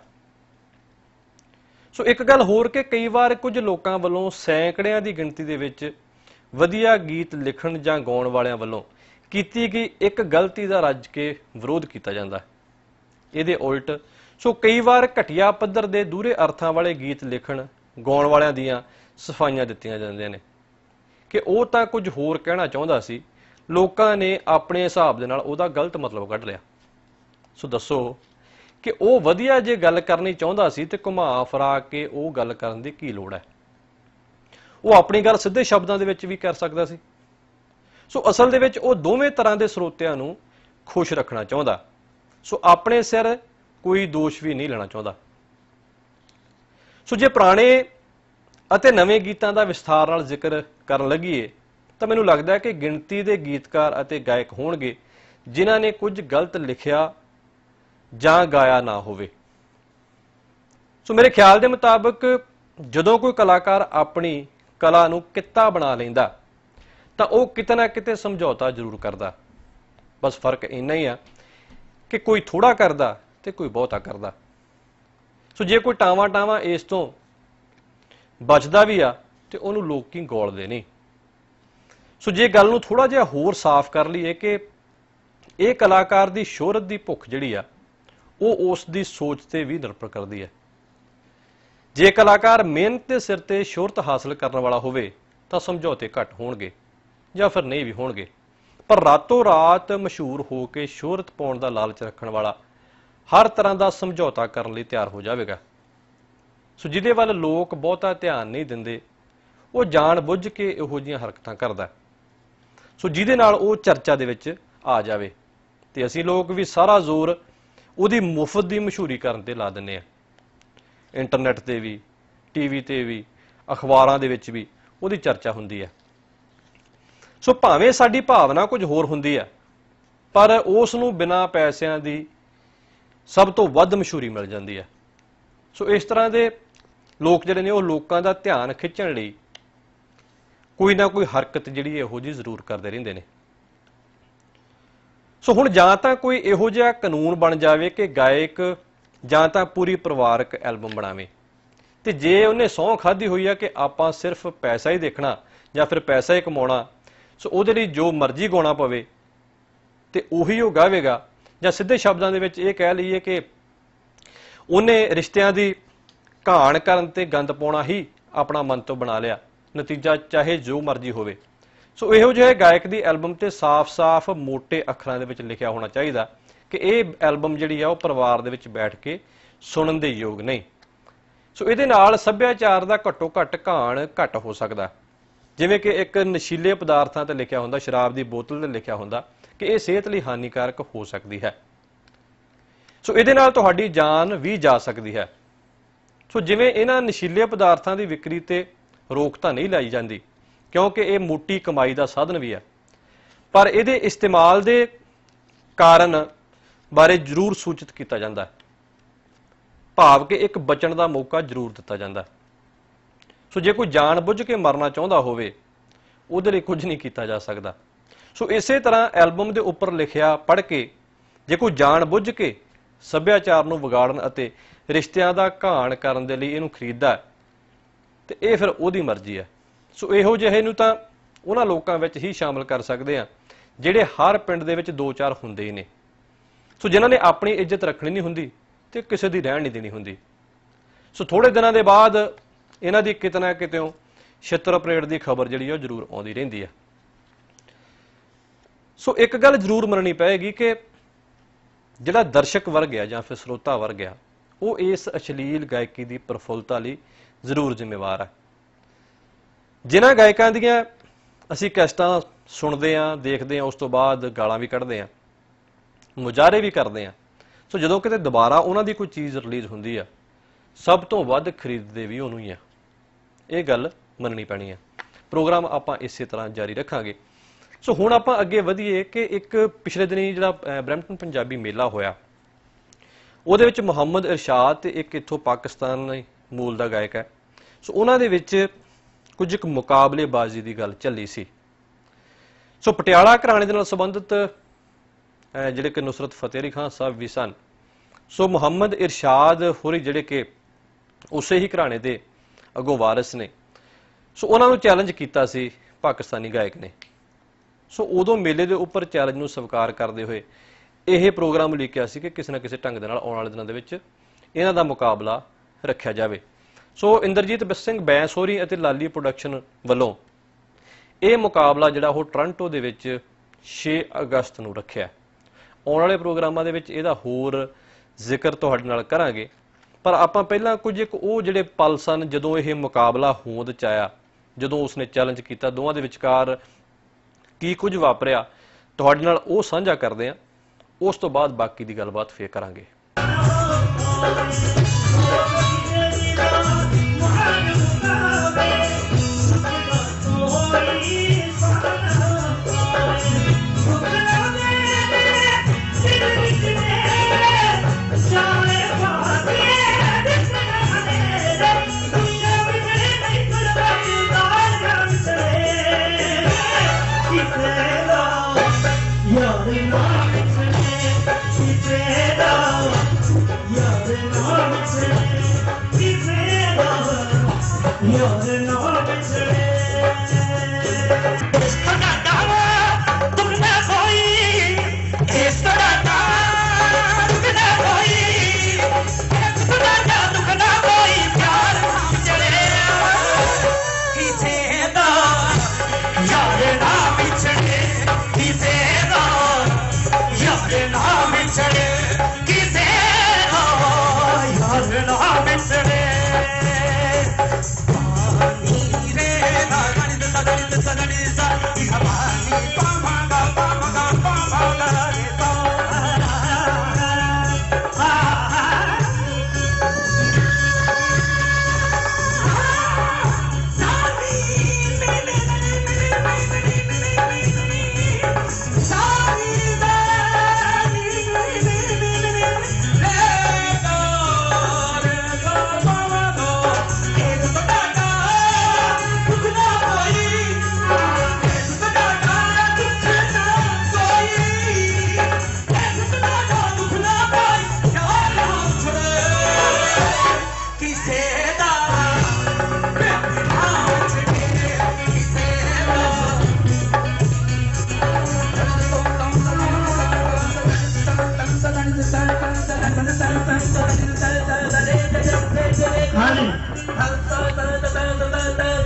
ਸੋ ਇੱਕ ਗੱਲ ਹੋਰ ਕਿ ਕਈ ਵਾਰ ਕੁਝ ਲੋਕਾਂ ਵੱਲੋਂ ਸੈਂਕੜਿਆਂ ਦੀ ਗਿਣਤੀ ਦੇ ਵਿੱਚ ਵਧੀਆ ਗੀਤ ਲਿਖਣ ਜਾਂ ਗਾਉਣ ਵਾਲਿਆਂ ਵੱਲੋਂ ਕੀਤੀ ਗਈ ਇੱਕ ਗਲਤੀ ਦਾ ਰੱਜ ਕੇ ਵਿਰੋਧ ਕੀਤਾ ਜਾਂਦਾ ਹੈ। ਇਹਦੇ ਉਲਟ ਸੋ ਕਈ ਵਾਰ ਘਟੀਆ ਪੱਧਰ ਦੇ ਦੂਹਰੇ ਅਰਥਾਂ ਵਾਲੇ ਗੀਤ ਲਿਖਣ ਗਾਉਣ ਵਾਲਿਆਂ ਦੀਆਂ ਸਫਾਈਆਂ ਦਿੱਤੀਆਂ ਜਾਂਦੀਆਂ ਨੇ ਕਿ ਉਹ ਤਾਂ ਕੁਝ ਹੋਰ ਕਹਿਣਾ ਚਾਹੁੰਦਾ ਸੀ, ਲੋਕਾਂ ਨੇ ਆਪਣੇ ਹਿਸਾਬ ਦੇ ਨਾਲ ਉਹਦਾ ਗਲਤ ਮਤਲਬ ਕੱਢ ਲਿਆ। ਸੋ ਦੱਸੋ ਕਿ ਉਹ ਵਧੀਆ ਜੇ ਗੱਲ ਕਰਨੀ ਚਾਹੁੰਦਾ ਸੀ ਤੇ ਘੁਮਾ ਫਰਾ ਕੇ ਉਹ ਗੱਲ ਕਰਨ ਦੀ ਕੀ ਲੋੜ ਹੈ? ਉਹ ਆਪਣੀ ਗੱਲ ਸਿੱਧੇ ਸ਼ਬਦਾਂ ਦੇ ਵਿੱਚ ਵੀ ਕਰ ਸਕਦਾ ਸੀ। ਸੋ ਅਸਲ ਦੇ ਵਿੱਚ ਉਹ ਦੋਵੇਂ ਤਰ੍ਹਾਂ ਦੇ ਸਰੋਤਿਆਂ ਨੂੰ ਖੁਸ਼ ਰੱਖਣਾ ਚਾਹੁੰਦਾ। ਸੋ ਆਪਣੇ ਸਿਰ ਕੋਈ ਦੋਸ਼ ਵੀ ਨਹੀਂ ਲੈਣਾ ਚਾਹੁੰਦਾ। ਸੋ ਜੇ ਪੁਰਾਣੇ ਅਤੇ ਨਵੇਂ ਗੀਤਾਂ ਦਾ ਵਿਸਥਾਰ ਨਾਲ ਜ਼ਿਕਰ ਕਰਨ ਲੱਗੀਏ ਤਾਂ ਮੈਨੂੰ ਲੱਗਦਾ ਹੈ ਕਿ ਗਿਣਤੀ ਦੇ ਗੀਤਕਾਰ ਅਤੇ ਗਾਇਕ ਹੋਣਗੇ ਜਿਨ੍ਹਾਂ ਨੇ ਕੁਝ ਗਲਤ ਲਿਖਿਆ ਜਾਂ ਗਾਇਆ ਨਾ ਹੋਵੇ। ਸੋ ਮੇਰੇ ਖਿਆਲ ਦੇ ਮੁਤਾਬਕ ਜਦੋਂ ਕੋਈ ਕਲਾਕਾਰ ਆਪਣੀ ਕਲਾ ਨੂੰ ਕਿੱਤਾ ਬਣਾ ਲੈਂਦਾ ਤਾਂ ਉਹ ਕਿਤੇ ਨਾ ਕਿਤੇ ਸਮਝੌਤਾ ਜ਼ਰੂਰ ਕਰਦਾ। ਬਸ ਫਰਕ ਇੰਨਾ ਹੀ ਆ ਕਿ ਕੋਈ ਥੋੜਾ ਕਰਦਾ ਤੇ ਕੋਈ ਬਹੁਤਾ ਕਰਦਾ। ਸੋ ਜੇ ਕੋਈ ਟਾਵਾਂ ਇਸ ਤੋਂ ਬਚਦਾ ਵੀ ਆ ਤੇ ਉਹਨੂੰ ਲੋਕੀ ਗੋਲਦੇ ਨਹੀਂ। ਸੋ ਜੇ ਗੱਲ ਨੂੰ ਥੋੜਾ ਜਿਹਾ ਹੋਰ ਸਾਫ਼ ਕਰ ਲਈਏ ਕਿ ਇਹ ਕਲਾਕਾਰ ਦੀ ਸ਼ੋਹਰਤ ਦੀ ਭੁੱਖ ਜਿਹੜੀ ਆ ਉਹ ਉਸ ਦੀ ਸੋਚ ਤੇ ਵੀ ਨਿਰਭਰ ਕਰਦੀ ਹੈ। ਜੇ ਕਲਾਕਾਰ ਮਿਹਨਤ ਦੇ ਸਿਰ ਤੇ ਸ਼ੋਹਰਤ ਹਾਸਲ ਕਰਨ ਵਾਲਾ ਹੋਵੇ ਤਾਂ ਸਮਝੌਤੇ ਘੱਟ ਹੋਣਗੇ ਜਾਂ ਫਿਰ ਨਹੀਂ ਵੀ ਹੋਣਗੇ, ਪਰ ਰਾਤੋਂ ਰਾਤ ਮਸ਼ਹੂਰ ਹੋ ਕੇ ਸ਼ੋਹਰਤ ਪਾਉਣ ਦਾ ਲਾਲਚ ਰੱਖਣ ਵਾਲਾ ਹਰ ਤਰ੍ਹਾਂ ਦਾ ਸਮਝੌਤਾ ਕਰਨ ਲਈ ਤਿਆਰ ਹੋ ਜਾਵੇਗਾ। ਸੋ ਜਿਹਦੇ ਵੱਲ ਲੋਕ ਬਹੁਤਾ ਧਿਆਨ ਨਹੀਂ ਦਿੰਦੇ ਉਹ ਜਾਣ ਬੁੱਝ ਕੇ ਇਹੋ ਜਿਹੀਆਂ ਹਰਕਤਾਂ ਕਰਦਾ, ਸੋ ਜਿਹਦੇ ਨਾਲ ਉਹ ਚਰਚਾ ਦੇ ਵਿੱਚ ਆ ਜਾਵੇ ਤੇ ਅਸੀਂ ਲੋਕ ਵੀ ਸਾਰਾ ਜ਼ੋਰ ਉਹਦੀ ਮੁਫਤ ਦੀ ਮਸ਼ਹੂਰੀ ਕਰਨ ਤੇ ਲਾ ਦਿੰਦੇ ਆ। ਇੰਟਰਨੈਟ ਤੇ ਵੀ, ਟੀਵੀ ਤੇ ਵੀ, ਅਖਬਾਰਾਂ ਦੇ ਵਿੱਚ ਵੀ ਉਹਦੀ ਚਰਚਾ ਹੁੰਦੀ ਹੈ। ਸੋ ਭਾਵੇਂ ਸਾਡੀ ਭਾਵਨਾ ਕੁਝ ਹੋਰ ਹੁੰਦੀ ਹੈ, ਪਰ ਉਸ ਨੂੰ ਬਿਨਾਂ ਪੈਸਿਆਂ ਦੀ ਸਭ ਤੋਂ ਵੱਧ ਮਸ਼ਹੂਰੀ ਮਿਲ ਜਾਂਦੀ ਹੈ। ਸੋ ਇਸ ਤਰ੍ਹਾਂ ਦੇ ਲੋਕ ਜਿਹੜੇ ਨੇ ਉਹ ਲੋਕਾਂ ਦਾ ਧਿਆਨ ਖਿੱਚਣ ਲਈ ਕੋਈ ਨਾ ਕੋਈ ਹਰਕਤ ਜਿਹੜੀ ਇਹੋ ਜਿਹੀ ਜ਼ਰੂਰ ਕਰਦੇ ਰਹਿੰਦੇ ਨੇ। ਸੋ ਹੁਣ ਜਾਂ ਤਾਂ ਕੋਈ ਇਹੋ ਜਿਹਾ ਕਾਨੂੰਨ ਬਣ ਜਾਵੇ ਕਿ ਗਾਇਕ ਜਾਂ ਤਾਂ ਪੂਰੀ ਪਰਿਵਾਰਕ ਐਲਬਮ ਬਣਾਵੇ, ਤੇ ਜੇ ਉਹਨੇ ਸਹੁੰ ਖਾਧੀ ਹੋਈ ਆ ਕਿ ਆਪਾਂ ਸਿਰਫ ਪੈਸਾ ਹੀ ਦੇਖਣਾ ਜਾਂ ਫਿਰ ਪੈਸਾ ਹੀ ਕਮਾਉਣਾ, ਸੋ ਉਹਦੇ ਲਈ ਜੋ ਮਰਜ਼ੀ ਗਾਉਣਾ ਪਵੇ ਤੇ ਉਹੀ ਉਹ ਗਾਵੇਗਾ। ਜਾਂ ਸਿੱਧੇ ਸ਼ਬਦਾਂ ਦੇ ਵਿੱਚ ਇਹ ਕਹਿ ਲਈਏ ਕਿ ਉਹਨੇ ਰਿਸ਼ਤਿਆਂ ਦੀ ਘਾਣ ਕਰਨ ਤੇ ਗੰਦ ਪਾਉਣਾ ਹੀ ਆਪਣਾ ਮੰਤਵ ਬਣਾ ਲਿਆ, ਨਤੀਜਾ ਚਾਹੇ ਜੋ ਮਰਜ਼ੀ ਹੋਵੇ। ਸੋ ਇਹੋ ਜਿਹੇ ਗਾਇਕ ਦੀ ਐਲਬਮ ਤੇ ਸਾਫ਼-ਸਾਫ਼ ਮੋਟੇ ਅੱਖਰਾਂ ਦੇ ਵਿੱਚ ਲਿਖਿਆ ਹੋਣਾ ਚਾਹੀਦਾ ਕਿ ਇਹ ਐਲਬਮ ਜਿਹੜੀ ਆ ਉਹ ਪਰਿਵਾਰ ਦੇ ਵਿੱਚ ਬੈਠ ਕੇ ਸੁਣਨ ਦੇ ਯੋਗ ਨਹੀਂ। ਸੋ ਇਹਦੇ ਨਾਲ ਸੱਭਿਆਚਾਰ ਦਾ ਘੱਟੋ ਘੱਟ ਘਾਣ ਘੱਟ ਹੋ ਸਕਦਾ। ਜਿਵੇਂ ਕਿ ਇੱਕ ਨਸ਼ੀਲੇ ਪਦਾਰਥਾਂ ਤੇ ਲਿਖਿਆ ਹੁੰਦਾ, ਸ਼ਰਾਬ ਦੀ ਬੋਤਲ ਤੇ ਲਿਖਿਆ ਹੁੰਦਾ ਕਿ ਇਹ ਸਿਹਤ ਲਈ ਹਾਨੀਕਾਰਕ ਹੋ ਸਕਦੀ ਹੈ। ਸੋ ਇਹਦੇ ਨਾਲ ਤੁਹਾਡੀ ਜਾਨ ਵੀ ਜਾ ਸਕਦੀ ਹੈ। ਸੋ ਜਿਵੇਂ ਇਹਨਾਂ ਨਸ਼ੀਲੇ ਪਦਾਰਥਾਂ ਦੀ ਵਿਕਰੀ ਤੇ ਰੋਕ ਤਾਂ ਨਹੀਂ ਲਾਈ ਜਾਂਦੀ ਕਿਉਂਕਿ ਇਹ ਮੋਟੀ ਕਮਾਈ ਦਾ ਸਾਧਨ ਵੀ ਹੈ, ਪਰ ਇਹਦੇ ਇਸਤੇਮਾਲ ਦੇ ਕਾਰਨ ਬਾਰੇ ਜ਼ਰੂਰ ਸੂਚਿਤ ਕੀਤਾ ਜਾਂਦਾ ਹੈ, ਭਾਵ ਕਿ ਇੱਕ ਬਚਣ ਦਾ ਮੌਕਾ ਜ਼ਰੂਰ ਦਿੱਤਾ ਜਾਂਦਾ। ਸੋ ਜੇ ਕੋਈ ਜਾਣ ਬੁੱਝ ਕੇ ਮਰਨਾ ਚਾਹੁੰਦਾ ਹੋਵੇ ਉਹਦੇ ਲਈ ਕੁਝ ਨਹੀਂ ਕੀਤਾ ਜਾ ਸਕਦਾ। ਸੋ ਇਸੇ ਤਰ੍ਹਾਂ ਐਲਬਮ ਦੇ ਉੱਪਰ ਲਿਖਿਆ ਪੜ੍ਹ ਕੇ ਜੇ ਕੋਈ ਜਾਣ ਬੁੱਝ ਕੇ ਸੱਭਿਆਚਾਰ ਨੂੰ ਵਿਗਾੜਨ ਅਤੇ ਰਿਸ਼ਤਿਆਂ ਦਾ ਘਾਣ ਕਰਨ ਦੇ ਲਈ ਇਹਨੂੰ ਖਰੀਦਦਾ ਤੇ ਇਹ ਫਿਰ ਉਹਦੀ ਮਰਜ਼ੀ ਹੈ। ਸੋ ਇਹੋ ਜਿਹੇ ਨੂੰ ਤਾਂ ਉਹਨਾਂ ਲੋਕਾਂ ਵਿੱਚ ਹੀ ਸ਼ਾਮਲ ਕਰ ਸਕਦੇ ਆ ਜਿਹੜੇ ਹਰ ਪਿੰਡ ਦੇ ਵਿੱਚ 2-4 ਹੁੰਦੇ ਹੀ ਨੇ। ਸੋ ਜਿਨ੍ਹਾਂ ਨੇ ਆਪਣੀ ਇੱਜ਼ਤ ਰੱਖਣੀ ਨਹੀਂ ਹੁੰਦੀ ਤੇ ਕਿਸੇ ਦੀ ਰਹਿਣ ਨਹੀਂ ਦੇਣੀ ਹੁੰਦੀ। ਸੋ ਥੋੜੇ ਦਿਨਾਂ ਦੇ ਬਾਅਦ ਇਹਨਾਂ ਦੀ ਕਿਤੇ ਨਾ ਕਿਤੇੋਂ ਛਿੱਤਰ ਪਰੇਡ ਦੀ ਖਬਰ ਜਿਹੜੀ ਉਹ ਜ਼ਰੂਰ ਆਉਂਦੀ ਰਹਿੰਦੀ ਹੈ। ਸੋ ਇੱਕ ਗੱਲ ਜ਼ਰੂਰ ਮੰਨਣੀ ਪਏਗੀ ਕਿ ਜਿਹੜਾ ਦਰਸ਼ਕ ਵਰਗ ਆ ਜਾਂ ਫਿਰ ਸਰੋਤਾ ਵਰਗ ਆ ਉਹ ਇਸ ਅਸ਼ਲੀਲ ਗਾਇਕੀ ਦੀ ਪ੍ਰਫੁੱਲਤਾ ਲਈ ਜ਼ਰੂਰ ਜ਼ਿੰਮੇਵਾਰ ਹੈ। ਜਿਨ੍ਹਾਂ ਗਾਇਕਾਂ ਦੀਆਂ ਅਸੀਂ ਕੈਸਟਾਂ ਸੁਣਦੇ ਹਾਂ, ਦੇਖਦੇ ਹਾਂ, ਉਸ ਤੋਂ ਬਾਅਦ ਗਾਲਾਂ ਵੀ ਕੱਢਦੇ ਹਾਂ, ਮੁਜ਼ਾਹਰੇ ਵੀ ਕਰਦੇ ਹਾਂ, ਸੋ ਜਦੋਂ ਕਿਤੇ ਦੁਬਾਰਾ ਉਹਨਾਂ ਦੀ ਕੋਈ ਚੀਜ਼ ਰਿਲੀਜ਼ ਹੁੰਦੀ ਆ ਸਭ ਤੋਂ ਵੱਧ ਖਰੀਦਦੇ ਵੀ ਉਹਨੂੰ ਹੀ ਆ। ਇਹ ਗੱਲ ਮੰਨਣੀ ਪੈਣੀ ਆ। ਪ੍ਰੋਗਰਾਮ ਆਪਾਂ ਇਸੇ ਤਰ੍ਹਾਂ ਜਾਰੀ ਰੱਖਾਂਗੇ। ਸੋ ਹੁਣ ਆਪਾਂ ਅੱਗੇ ਵਧੀਏ ਕਿ ਇੱਕ ਪਿਛਲੇ ਦਿਨੀ ਜਿਹੜਾ ਬਰੈਂਪਟਨ ਪੰਜਾਬੀ ਮੇਲਾ ਹੋਇਆ ਉਹਦੇ ਵਿੱਚ ਮੁਹੰਮਦ ਇਰਸ਼ਾਦ ਤੇ ਇੱਕ ਇੱਥੋਂ ਪਾਕਿਸਤਾਨ ਮੂਲ ਦਾ ਗਾਇਕ ਹੈ। ਸੋ ਉਹਨਾਂ ਦੇ ਵਿੱਚ ਕੁਝ ਇੱਕ ਮੁਕਾਬਲੇਬਾਜ਼ੀ ਦੀ ਗੱਲ ਚੱਲੀ ਸੀ। ਸੋ ਪਟਿਆਲਾ ਘਰਾਣੇ ਦੇ ਨਾਲ ਸੰਬੰਧਿਤ ਜਿਹੜੇ ਕਿ ਨੁਸਰਤ ਫਤਿਹ ਅਲੀ ਖਾਨ ਸਾਹਿਬ ਵੀ ਸਨ। ਸੋ ਮੁਹੰਮਦ ਇਰਸ਼ਾਦ ਹੋਰੀ ਜਿਹੜੇ ਕਿ ਉਸੇ ਹੀ ਘਰਾਣੇ ਦੇ ਅੱਗੋਂ ਵਾਰਿਸ ਨੇ, ਸੋ ਉਹਨਾਂ ਨੂੰ ਚੈਲੰਜ ਕੀਤਾ ਸੀ ਪਾਕਿਸਤਾਨੀ ਗਾਇਕ ਨੇ। ਸੋ ਉਦੋਂ ਮੇਲੇ ਦੇ ਉੱਪਰ ਚੈਲੰਜ ਨੂੰ ਸਵੀਕਾਰ ਕਰਦੇ ਹੋਏ ਇਹ ਪ੍ਰੋਗਰਾਮ ਲਿਖਿਆ ਸੀ ਕਿ ਕਿਸੇ ਨਾ ਕਿਸੇ ਢੰਗ ਦੇ ਨਾਲ ਆਉਣ ਵਾਲੇ ਦਿਨਾਂ ਦੇ ਵਿੱਚ ਇਹਨਾਂ ਦਾ ਮੁਕਾਬਲਾ ਰੱਖਿਆ ਜਾਵੇ। ਸੋ ਇੰਦਰਜੀਤ ਸਿੰਘ ਬੈਂਸ ਹੋਰੀ ਅਤੇ ਲਾਲੀ ਪ੍ਰੋਡਕਸ਼ਨ ਵੱਲੋਂ ਇਹ ਮੁਕਾਬਲਾ ਜਿਹੜਾ ਉਹ ਟੋਰਾਂਟੋ ਦੇ ਵਿੱਚ 6 ਅਗਸਤ ਨੂੰ ਰੱਖਿਆ। ਆਉਣ ਵਾਲੇ ਪ੍ਰੋਗਰਾਮਾਂ ਦੇ ਵਿੱਚ ਇਹਦਾ ਹੋਰ ਜ਼ਿਕਰ ਤੁਹਾਡੇ ਨਾਲ ਕਰਾਂਗੇ, ਪਰ ਆਪਾਂ ਪਹਿਲਾਂ ਕੁਝ ਇੱਕ ਉਹ ਜਿਹੜੇ ਪਲ ਸਨ ਜਦੋਂ ਇਹ ਮੁਕਾਬਲਾ ਹੋਂਦ 'ਚ ਆਇਆ, ਜਦੋਂ ਉਸਨੇ ਚੈਲੰਜ ਕੀਤਾ, ਦੋਵਾਂ ਦੇ ਵਿਚਕਾਰ ਕੀ ਕੁਝ ਵਾਪਰਿਆ ਤੁਹਾਡੇ ਨਾਲ ਉਹ ਸਾਂਝਾ ਕਰਦੇ ਹਾਂ। ਉਸ ਤੋਂ ਬਾਅਦ ਬਾਕੀ ਦੀ ਗੱਲਬਾਤ ਫੇਰ ਕਰਾਂਗੇ। You're the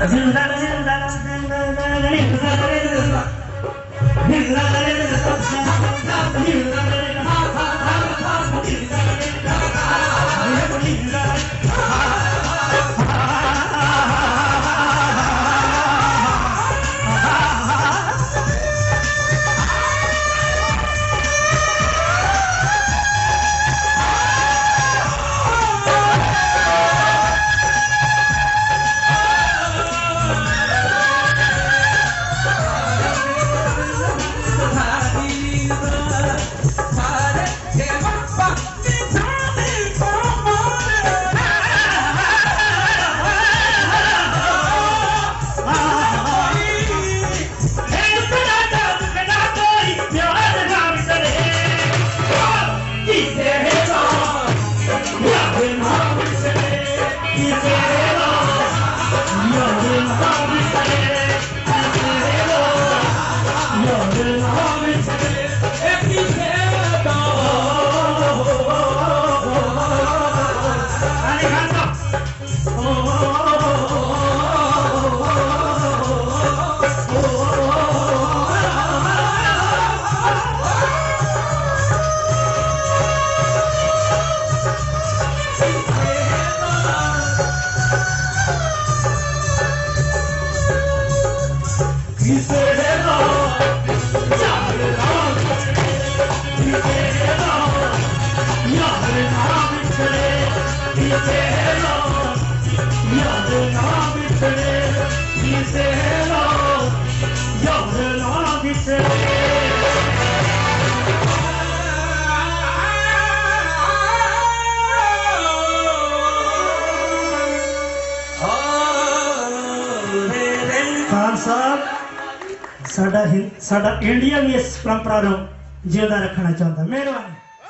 ਸਾਡਾ ਇੰਡੀਆ ਵੀ ਇਸ ਪਰੰਪਰਾ ਨੂੰ ਜਿਉਂਦਾ ਰੱਖਣਾ ਚਾਹੁੰਦਾ। ਮਿਹਰਬਾਨੀ।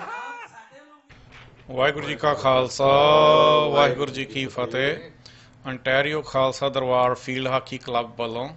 ਵਾਹਿਗੁਰੂ ਜੀ ਕਾ ਖਾਲਸਾ ਵਾਹਿਗੁਰੂ ਜੀ ਕੀ ਫਤਿਹ। Ontario Khalsa Darbar field hockey club ਵੱਲੋਂ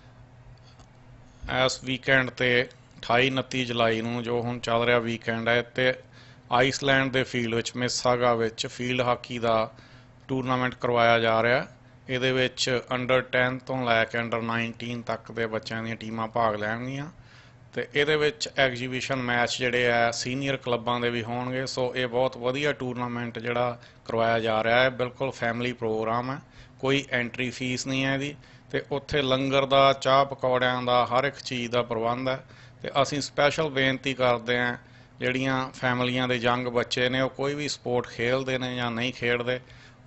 ਇਸ ਵੀਕਐਂਡ ਤੇ 28-29 ਜੁਲਾਈ ਨੂੰ ਜੋ ਹੁਣ ਚੱਲ ਰਿਹਾ ਵੀਕਐਂਡ ਹੈ ਤੇ ਆਈਸਲੈਂਡ ਦੇ ਫੀਲਡ ਵਿੱਚ ਮਿਸਾਗਾ ਵਿੱਚ ਫੀਲਡ ਹਾਕੀ ਦਾ ਟੂਰਨਾਮੈਂਟ ਕਰਵਾਇਆ ਜਾ ਰਿਹਾ। ਇਹਦੇ ਵਿੱਚ ਅੰਡਰ 10 ਤੋਂ ਲੈ ਕੇ ਅੰਡਰ 19 ਤੱਕ ਦੇ ਬੱਚਿਆਂ ਦੀਆਂ ਟੀਮਾਂ ਭਾਗ ਲੈਣਗੀਆਂ ਤੇ ਇਹਦੇ ਵਿੱਚ ਐਗਜ਼ੀਬਿਸ਼ਨ ਮੈਚ ਜਿਹੜੇ ਆ ਸੀਨੀਅਰ ਕਲੱਬਾਂ ਦੇ ਵੀ ਹੋਣਗੇ। ਸੋ ਇਹ ਬਹੁਤ ਵਧੀਆ ਟੂਰਨਾਮੈਂਟ ਜਿਹੜਾ ਕਰਵਾਇਆ ਜਾ ਰਿਹਾ ਹੈ। ਬਿਲਕੁਲ ਫੈਮਿਲੀ ਪ੍ਰੋਗਰਾਮ ਹੈ, ਕੋਈ ਐਂਟਰੀ ਫੀਸ ਨਹੀਂ ਹੈ ਇਹਦੀ ਤੇ ਉੱਥੇ ਲੰਗਰ ਦਾ, ਚਾਹ ਪਕੌੜਿਆਂ ਦਾ, ਹਰ ਇੱਕ ਚੀਜ਼ ਦਾ ਪ੍ਰਬੰਧ ਹੈ। ਤੇ ਅਸੀਂ ਸਪੈਸ਼ਲ ਬੇਨਤੀ ਕਰਦੇ ਹਾਂ ਜਿਹੜੀਆਂ ਫੈਮਲੀਆਂ ਦੇ ਯੰਗ ਬੱਚੇ ਨੇ ਉਹ ਕੋਈ ਵੀ ਸਪੋਰਟ ਖੇਡਦੇ ਨੇ ਜਾਂ ਨਹੀਂ ਖੇਡਦੇ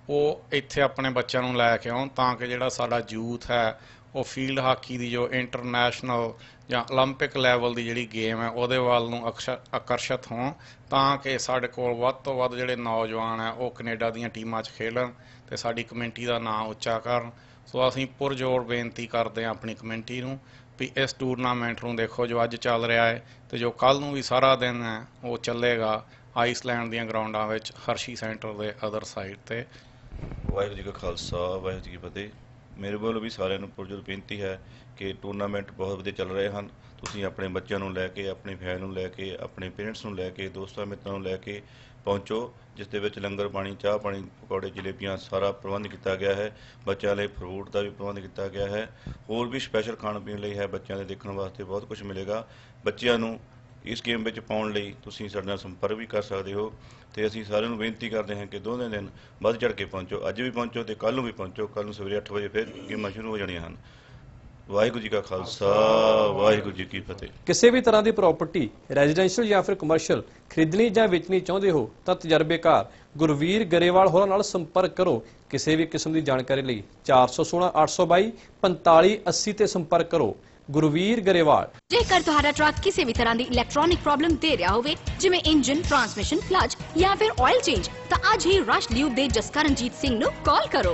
ਉਹ ਇੱਥੇ ਆਪਣੇ ਬੱਚਿਆਂ ਨੂੰ ਲੈ ਕੇ ਆਉਣ ਤਾਂ ਕਿ ਜਿਹੜਾ ਸਾਡਾ ਯੂਥ ਹੈ ਉਹ ਫੀਲਡ ਹਾਕੀ ਦੀ ਜੋ ਇੰਟਰਨੈਸ਼ਨਲ ਜਾਂ ਓਲੰਪਿਕ ਲੈਵਲ ਦੀ ਜਿਹੜੀ ਗੇਮ ਹੈ ਉਹਦੇ ਵੱਲ ਨੂੰ ਆਕਰਸ਼ਿਤ ਹੋਣ ਤਾਂ ਕਿ ਸਾਡੇ ਕੋਲ ਵੱਧ ਤੋਂ ਵੱਧ ਜਿਹੜੇ ਨੌਜਵਾਨ ਹੈ ਉਹ ਕੈਨੇਡਾ ਦੀਆਂ ਟੀਮਾਂ 'ਚ ਖੇਡਣ ਤੇ ਸਾਡੀ ਕਮਿਊਨਿਟੀ ਦਾ ਨਾਂ ਉੱਚਾ ਕਰਨ। ਸੋ ਅਸੀਂ ਪੁਰਜੋਰ ਬੇਨਤੀ ਕਰਦੇ ਹਾਂ ਆਪਣੀ ਕਮਿਊਨਿਟੀ ਨੂੰ ਵੀ ਇਸ ਟੂਰਨਾਮੈਂਟ ਨੂੰ ਦੇਖੋ ਜੋ ਅੱਜ ਚੱਲ ਰਿਹਾ ਹੈ ਤੇ ਜੋ ਕੱਲ੍ਹ ਨੂੰ ਵੀ ਸਾਰਾ ਦਿਨ ਹੈ ਉਹ ਚੱਲੇਗਾ ਆਈਸਲੈਂਡ ਦੀਆਂ ਗਰਾਊਂਡਾਂ ਵਿੱਚ ਹਰਸ਼ੀ ਸੈਂਟਰ ਦੇ ਅਦਰ ਸਾਈਡ ਤੇ। ਵਾਹਿਗੁਰੂ ਜੀ ਕਾ ਖਾਲਸਾ ਵਾਹਿਗੁਰੂ ਜੀ ਕੀ ਫਤਿਹ। ਮੇਰੇ ਵੱਲੋਂ ਵੀ ਸਾਰਿਆਂ ਨੂੰ ਪੁਰਜੋਰ ਬੇਨਤੀ ਹੈ ਕਿ ਟੂਰਨਾਮੈਂਟ ਬਹੁਤ ਵਧੀਆ ਚੱਲ ਰਹੇ ਹਨ। ਤੁਸੀਂ ਆਪਣੇ ਬੱਚਿਆਂ ਨੂੰ ਲੈ ਕੇ, ਆਪਣੀ ਫੈਮਿਲੀ ਨੂੰ ਲੈ ਕੇ, ਆਪਣੇ ਪੇਰੈਂਟਸ ਨੂੰ ਲੈ ਕੇ, ਦੋਸਤਾਂ ਮਿੱਤਰਾਂ ਨੂੰ ਲੈ ਕੇ ਪਹੁੰਚੋ ਜਿਸ ਦੇ ਵਿੱਚ ਲੰਗਰ ਪਾਣੀ, ਚਾਹ ਪਾਣੀ, ਪਕੌੜੇ, ਜਲੇਬੀਆਂ ਸਾਰਾ ਪ੍ਰਬੰਧ ਕੀਤਾ ਗਿਆ ਹੈ। ਬੱਚਿਆਂ ਲਈ ਫਰੂਟ ਦਾ ਵੀ ਪ੍ਰਬੰਧ ਕੀਤਾ ਗਿਆ ਹੈ। ਹੋਰ ਵੀ ਸਪੈਸ਼ਲ ਖਾਣ ਪੀਣ ਲਈ ਹੈ। ਬੱਚਿਆਂ ਦੇ ਦੇਖਣ ਵਾਸਤੇ ਬਹੁਤ ਕੁਝ ਮਿਲੇਗਾ। ਬੱਚਿਆਂ ਨੂੰ ਇਸ ਗੇਮ ਵਿੱਚ ਪਾਉਣ ਲਈ ਤੁਸੀਂ ਸਾਡੇ ਨਾਲ ਸੰਪਰਕ ਵੀ ਕਰ ਸਕਦੇ ਹੋ ਤੇ ਅਸੀਂ ਸਾਰਿਆਂ ਨੂੰ ਬੇਨਤੀ ਕਰਦੇ ਹਾਂ ਕਿ ਦੋਵੇਂ ਦਿਨ ਵੱਧ ਚੜ੍ਹ ਕੇ ਪਹੁੰਚੋ। ਅੱਜ ਵੀ ਪਹੁੰਚੋ ਤੇ ਕੱਲ੍ਹ ਨੂੰ ਵੀ ਪਹੁੰਚੋ। ਕੱਲ੍ਹ ਨੂੰ ਸਵੇਰੇ 8 ਵਜੇ ਫਿਰ ਗੇਮਾਂ ਸ਼ੁਰੂ ਹੋ ਜਾਣੀਆਂ ਹਨ। ਵਾਹਿਗੁਰੂ ਜੀ ਕਾ ਖਾਲਸਾ ਵਾਹਿਗੁਰੂ ਜੀ ਕੀ ਫਤਿਹ। ਕਿਸੇ ਵੀ ਤਰ੍ਹਾਂ ਦੀ ਪ੍ਰਾਪਰਟੀ ਰੈਜ਼ੀਡੈਂਸ਼ੀਅਲ ਜਾਂ ਫਿਰ ਕਮਰਸ਼ੀਅਲ ਖਰੀਦਣੀ ਜਾਂ ਵੇਚਣੀ ਚਾਹੁੰਦੇ ਹੋ ਤਾਂ ਤਜਰਬੇਕਾਰ ਗੁਰਵੀਰ ਗਰੇਵਾਲ ਹੋਰਾਂ ਨਾਲ ਸੰਪਰਕ ਕਰੋ। ਕਿਸੇ ਵੀ ਕਿਸਮ ਦੀ ਜਾਣਕਾਰੀ ਲਈ 416 822 4580 ਤੇ ਸੰਪਰਕ ਕਰੋ। ਗੁਰਵੀਰ ਗਰੇਵਾਲ। ਜੇਕਰ ਤੁਹਾਡਾ ਟਰੱਕ ਕਿਸੇ ਵੀ ਤਰ੍ਹਾਂ ਦੀ ਇਲੈਕਟ੍ਰੋਨਿਕ ਪ੍ਰੋਬਲਮ ਦੇ ਰਿਹਾ ਹੋਵੇ ਜਿਵੇਂ ਇੰਜਨ, ਟਰਾਂਸਮਿਸ਼ਨ, ਕਲਚ ਜਾਂ ਫਿਰ ਆਇਲ ਚੇਂਜ ਤਾਂ ਅੱਜ ਹੀ ਰਸ਼ ਲਿਊ ਦੇ ਜਸਕਰਨਜੀਤ ਸਿੰਘ ਨੂੰ ਕਾਲ ਕਰੋ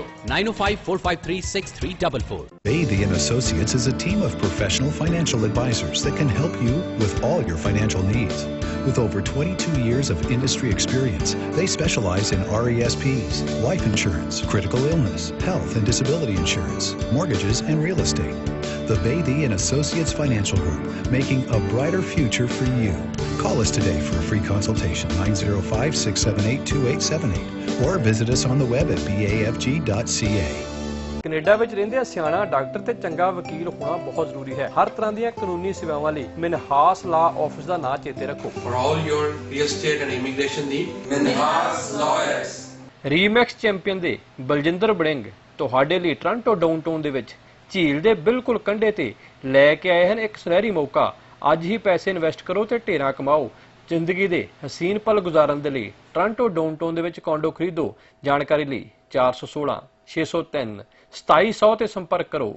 9054536344। Baidee & Associates is a team of professional financial advisors that can help you with all your financial needs. With over 22 years of industry experience, they specialize in RESPs, life insurance, critical illness, health and disability insurance, mortgages and real estate. The Baidee & Associates Financial Group, making a brighter future for you. Call us today for a free consultation, 905-678-2878, or visit us on the web at bafg.ca. Canada ਵਿੱਚ ਰਹਿੰਦੇ ਸਿਆਣਾ doctor ਤੇ ਚੰਗਾ ਵਕੀਲ ਹੋਣਾ ਬਹੁਤ ਜ਼ਰੂਰੀ ਹੈ। ਹਰ ਤਰ੍ਹਾਂ ਦੀਆਂ ਕਾਨੂੰਨੀ ਸੇਵਾਵਾਂ ਲਈ ਮਿਨਹਾਸ ਲਾ ਆਫਿਸ ਦਾ ਨਾਂ ਚੇਤੇ ਰੱਖੋ। For all your real estate and immigration need, Minhas Lawyers। Remax champion ਦੇ ਬਲਜਿੰਦਰ ਬੜਿੰਗ ਤੁਹਾਡੇ ਲਈ ਟੋਰਾਂਟੋ ਡਾਊਨਟਾਊਨ ਦੇ ਵਿੱਚ ਝੀਲ ਦੇ ਬਿਲਕੁਲ ਕੰਢੇ ਤੇ ਲੈ ਕੇ ਆਏ ਹਨ ਇੱਕ ਸੁਨਹਿਰੀ ਮੌਕਾ। ਅੱਜ ਹੀ ਪੈਸੇ ਇਨਵੈਸਟ ਕਰੋ ਤੇ ਢੇਰਾਂ ਕਮਾਓ। ਜ਼ਿੰਦਗੀ ਦੇ ਹਸੀਨ ਪਲ ਗੁਜ਼ਾਰਨ ਦੇ ਲਈ ਟੋਰਾਂਟੋ ਡਾਊਨਟਾਊਨ ਦੇ ਵਿੱਚ ਕੌਂਡੋ ਖਰੀਦੋ। ਜਾਣਕਾਰੀ ਲਈ 416 603 2700 ਤੇ ਸੰਪਰਕ ਕਰੋ।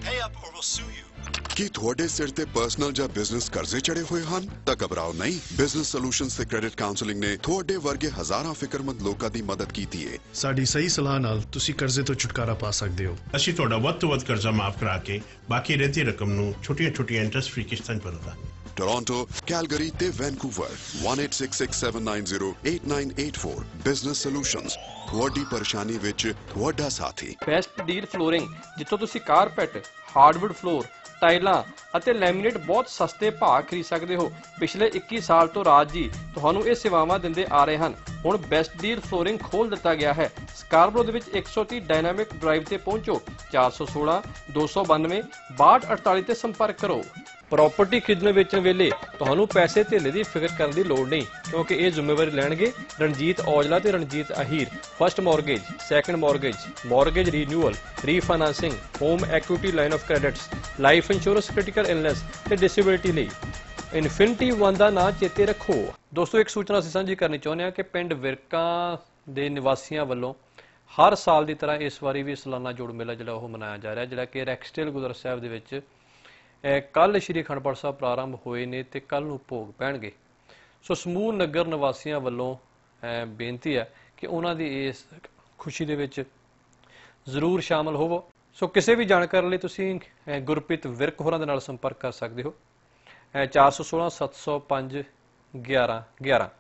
ਕੀ ਤੁਹਾਡੇ ਸਿਰ ਤੇ ਪਰਸਨਲ ਜਾਂ ਬਿਜ਼ਨਸ ਕਰਜ਼ੇ ਚੜੇ ਹੋਏ ਹਨ ਤਾਂ ਘਬਰਾਓ ਨਹੀਂ। ਬਿਜ਼ਨਸ ਸੋਲੂਸ਼ਨਸ ਤੇ ਕ੍ਰੈਡਿਟ ਕਾਉਂਸਲਿੰਗ ਨੇ ਤੁਹਾਡੇ ਵਰਗੇ ਹਜ਼ਾਰਾਂ ਫਿਕਰਮੰਦ ਲੋਕਾਂ ਦੀ ਮਦਦ ਕੀਤੀ ਹੈ। ਸਾਡੀ ਸਹੀ ਸਲਾਹ ਨਾਲ ਤੁਸੀਂ ਕਰਜ਼ੇ ਤੋਂ ਛੁਟਕਾਰਾ ਪਾ ਸਕਦੇ ਹੋ। ਅਸੀਂ ਤੁਹਾਡਾ ਵੱਧ ਤੋਂ ਵੱਧ ਕਰਜ਼ਾ ਮਾਫ ਕਰਾ ਕੇ ਬਾਕੀ ਰਹਿੰਦੀ ਰਕਮ ਨੂੰ ਛੋਟੀਆਂ-ਛੋਟੀਆਂ ਇੰਟਰਸਟ ਫ੍ਰੀ ਕਿਸ਼ਤਾਂ 'ਚ ਭਰਦਾ। ਟੋਰਾਂਟੋ, ਕੈਲਗਰੀ ਤੇ ਵੈਨਕੂਵਰ 1866-790-8984 ਬਿਜ਼ਨਸ ਸੋਲੂਸ਼ਨਸ ਤੁਹਾਡੀ ਪਰੇਸ਼ਾਨੀ ਵਿੱਚ ਤੁਹਾਡਾ ਸਾਥੀ। ਬੈਸਟ ਡੀਲ ਫਲੋਰਿੰਗ ਜਿੱਥੋਂ ਤੁਸੀਂ ਕਾਰਪੈਟ, ਹਾਰਡਵੁੱਡ ਫਲੋਰ, ਟਾਈਲਾਂ ਅਤੇ ਲੈਮੀਨੇਟ ਬਹੁਤ ਸਸਤੇ ਭਾਅ ਖਰੀਦ ਸਕਦੇ ਹੋ। ਪਿਛਲੇ 21 ਸਾਲ ਤੋਂ ਰਾਜ ਜੀ ਤੁਹਾਨੂੰ ਇਹ ਸੇਵਾਵਾਂ ਦਿੰਦੇ ਆ ਰਹੇ ਹਨ। ਹੁਣ ਬੈਸਟ ਡੀਲ ਫਲੋਰਿੰਗ ਖੋਲ ਦਿੱਤਾ ਗਿਆ ਹੈ। ਸਕਾਰਬਰੋ ਦੇ ਵਿੱਚ 130 ਡਾਇਨਾਮਿਕ ਡਰਾਈਵ ਤੇ ਪਹੁੰਚੋ। 416 292 6248 ਤੇ ਸੰਪਰਕ ਕਰੋ। ਪ੍ਰਾਪਰਟੀ ਖਰੀਦਣ ਵੇਚਣ ਵੇਲੇ ਤੁਹਾਨੂੰ ਪੈਸੇ ਧੇਲੇ ਦੀ ਫਿਕਰ ਕਰਨ ਦੀ ਲੋੜ ਨਹੀਂ, ਕਿਉਂਕਿ ਇਹ ਜ਼ਿੰਮੇਵਾਰੀ ਲੈਣਗੇ ਰਣਜੀਤ ਔਜਲਾ ਤੇ Ranjit Aheer. First mortgage, second mortgage, mortgage renewal, refinancing, home equity line of credits, life insurance, critical illness ਤੇ ਡਿਸੇਬਿਲਿਟੀ ਲਈ ਇਨਫਿਨਿਟੀ ਵਨ ਦਾ ਨਾਂ ਚੇਤੇ ਰੱਖੋ। ਦੋਸਤੋ, ਇੱਕ ਸੂਚਨਾ ਅਸੀਂ ਸਾਂਝੀ ਕਰਨੀ ਚਾਹੁੰਦੇ ਹਾਂ ਕਿ ਪਿੰਡ ਵਿਰਕਾਂ ਦੇ ਨਿਵਾਸੀਆਂ ਵੱਲੋਂ ਹਰ ਸਾਲ ਦੀ ਤਰ੍ਹਾਂ ਇਸ ਵਾਰੀ ਵੀ ਸਾਲਾਨਾ ਜੋੜ ਮੇਲਾ ਜਿਹੜਾ ਉਹ ਮਨਾਇਆ ਜਾ ਰਿਹਾ, ਜਿਹੜਾ ਕਿ ਰੈਕਸਟੇਲ ਗੁਰਦੁਆਰਾ ਸਾਹਿਬ ਦੇ ਵਿੱਚ ਕੱਲ ਸ਼੍ਰੀ ਅਖੰਡ ਪਾਠ ਸਾਹਿਬ ਪ੍ਰਾਰੰਭ ਹੋਏ ਨੇ ਤੇ ਕੱਲ ਨੂੰ ਭੋਗ ਪੈਣਗੇ। ਸੋ ਸਮੂਹ ਨਗਰ ਨਿਵਾਸੀਆਂ ਵੱਲੋਂ ਬੇਨਤੀ ਹੈ ਕਿ ਉਹਨਾਂ ਦੀ ਇਸ ਖੁਸ਼ੀ ਦੇ ਵਿੱਚ ਜ਼ਰੂਰ ਸ਼ਾਮਲ ਹੋਵੋ। ਸੋ ਕਿਸੇ ਵੀ ਜਾਣਕਾਰੀ ਲਈ ਤੁਸੀਂ ਗੁਰਪ੍ਰੀਤ ਵਿਰਕ ਹੋਰਾਂ ਦੇ ਨਾਲ ਸੰਪਰਕ ਕਰ ਸਕਦੇ ਹੋ। 416 705 1111।